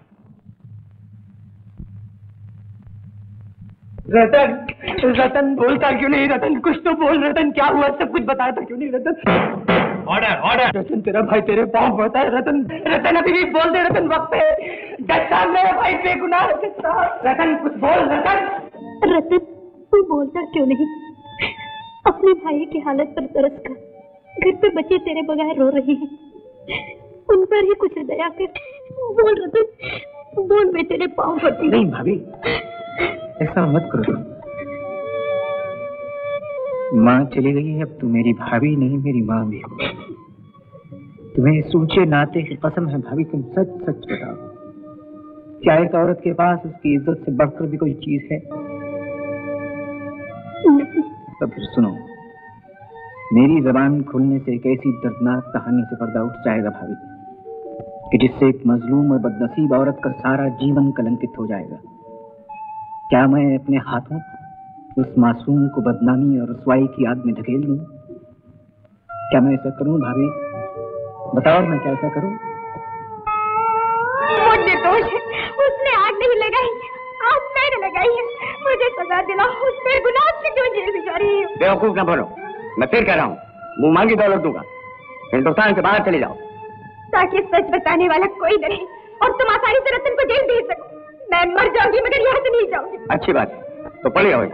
रतन, रतन बोलता क्यों नहीं? रतन कुछ तो बोल। रतन क्या हुआ? सब कुछ बताया था क्यों नहीं? रतन, ऑर्डर ऑर्डर। रतन तेरा भाई तेरे पाँव पड़ता है। रतन, रतन अभी भी बोल दे। रतन वक्त पे जज साहब, मेरा भाई बेगुनाह है। जज साहब, रतन कुछ बोल। रतन, रतन तू बोलता क्यों नहीं? अपने भाई की हालत पर तरस कर, घर पे बच्चे तेरे बगैर रो रहे हैं, उन पर ही कुछ दया कर। बोल रतन, बोल, मैं तेरे पाँव पड़ती। नहीं भाभी, ऐसा मत करो। माँ चली गई है, अब तू मेरी भाभी नहीं मेरी माँ भी हो। तुम्हें इस ऊंचे नाते की कसम है भाभी, तुम सच सच बताओ, क्या एक औरत के पास उसकी इज्जत से बढ़कर भी कोई चीज है? तो फिर सुनो, मेरी जबान खुलने से एक ऐसी दर्दनाक कहानी से पर्दा उठ जाएगा भाभी कि जिससे एक मजलूम और बदनसीब औरत का सारा जीवन कलंकित हो जाएगा। क्या मैं अपने हाथों उस मासूम को बदनामी और रुसवाई की आग में धकेल लूं? क्या मैं ऐसा करूं भाभी? बताओ, मैं क्या ऐसा करूं? वो निर्दोष है, उसने आग नहीं लगाई, आग मैंने लगाई है। मुझे सजा दिलाओ, उसने गुनाह से क्यों जेल भिजवा रही है? बेवकूफ न बनो, मैं फिर कह रहा हूँ, मुंह मांगी दौलत दूंगा। हिंदुस्तान से बाहर चले जाओ, ताकि सच बताने वाला कोई न रहे और तुम आसानी से रतन को जेल भेज सको। मैं मर जाऊंगी मगर यहाँ से नहीं जाऊंगी। अच्छी बात है, तो पढ़ जाओ।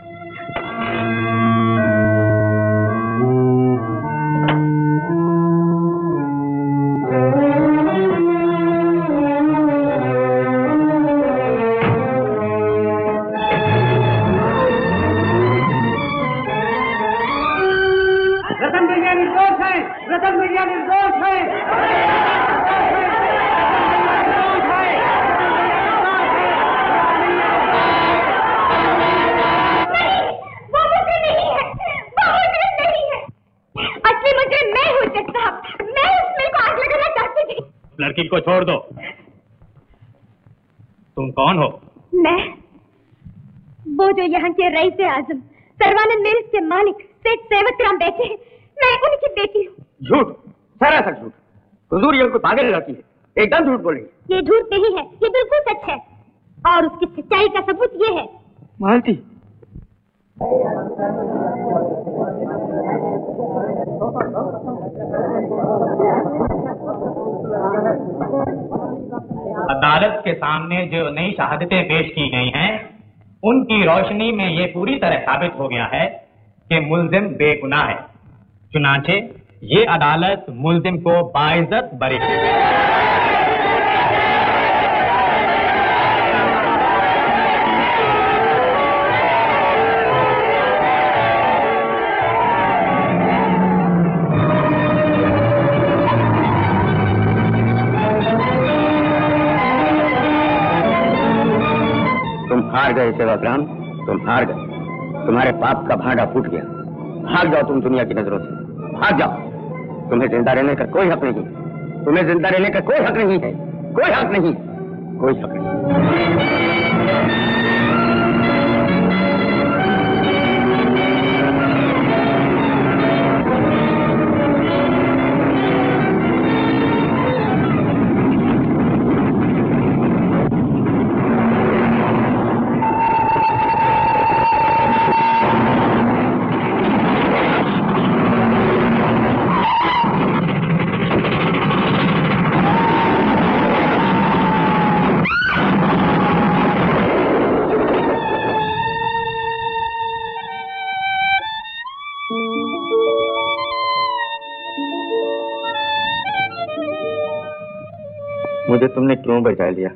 रतन भैया निर्दोष है, रतन भैया निर्दोष है। लड़की को छोड़ दो। तुम कौन हो? मैं वो जो यहाँ के रईस आजम सर्वानंद मिल्स के मालिक सेठ सेवकराम बेटे हैं, मैं उनकी बेटी हूँ। झूठ, सरासर झूठ। हुजूर ये उनको पागल रखी है, एकदम झूठ बोली। ये झूठ नहीं है, ये बिल्कुल सच है और उसकी सच्चाई का सबूत ये है। मालती, अदालत के सामने जो नई शहादतें पेश की गई हैं, उनकी रोशनी में ये पूरी तरह साबित हो गया है कि मुल्जिम बेगुनाह है। चुनांचे ये अदालत मुल्जिम को बाइज्जत बरी करेगी। हार गए सेवाग्राम, तुम हार गए। तुम्हारे पाप का भांडा फूट गया। भाग जाओ तुम दुनिया की नजरों से, भाग जाओ। तुम्हें जिंदा रहने का कोई हक नहीं, तुम्हें जिंदा रहने का कोई हक नहीं है, कोई हक नहीं, कोई हक नहीं। मुझे तुमने क्यों बचा लिया?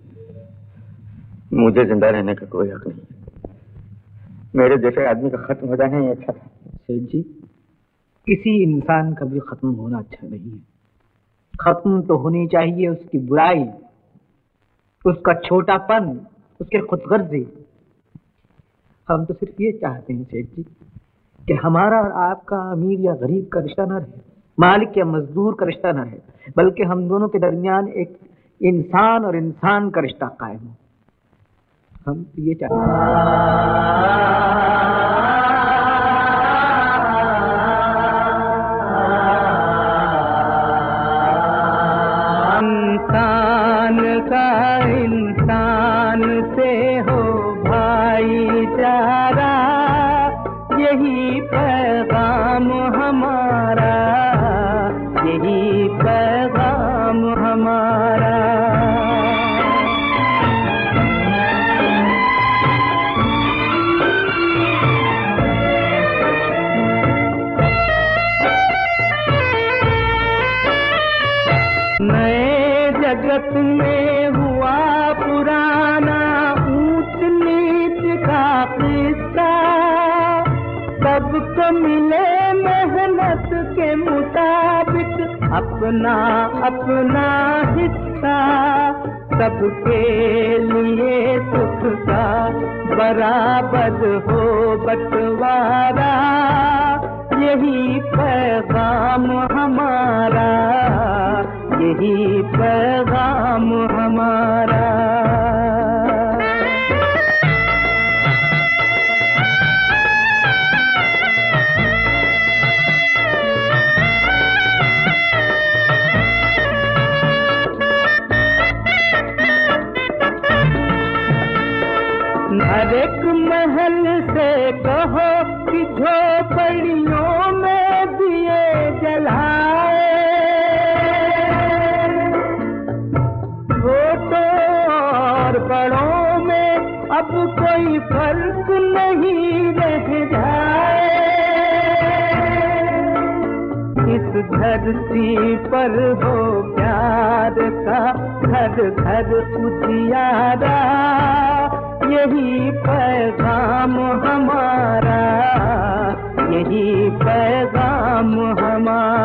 मुझे जिंदा रहने का कोई हक नहीं। मेरे जैसे आदमी का खत्म हो जाना ही अच्छा था। सेठ जी, किसी इंसान का भी खत्म होना अच्छा नहीं है। खत्म तो होनी चाहिए उसकी बुराई, उसका छोटापन, उसके खुदगर्जी। हम तो सिर्फ ये चाहते हैं सेठ जी कि हमारा और आपका अमीर या गरीब का रिश्ता न रहे, मालिक या मजदूर का रिश्ता न रहे, बल्कि हम दोनों के दरमियान एक इंसान और इंसान का रिश्ता कायम हो। हम तो ये चाहते इंसान का इंसान से हो भाईचारा, यही पैगाम हमारा, यही पैगाम हमारा। नए जगत में हुआ पुराना ऊंच नीच का किस्सा, सबको मिले मेहनत के मुताबिक अपना अपना हिस्सा, सबके लिए सुख का बराबर हो बंटवारा, यही पैगाम हमारा, यही पैगाम हमारा। हर एक महल से कहो कि झोपड़ियों में दिए जलाए, छोटों और बड़ों में अब कोई फर्क नहीं रह जाए। इस धरती पर हो प्यार का घर घर उजियारा, यही पैगाम हमारा, यही पैगाम हमारा।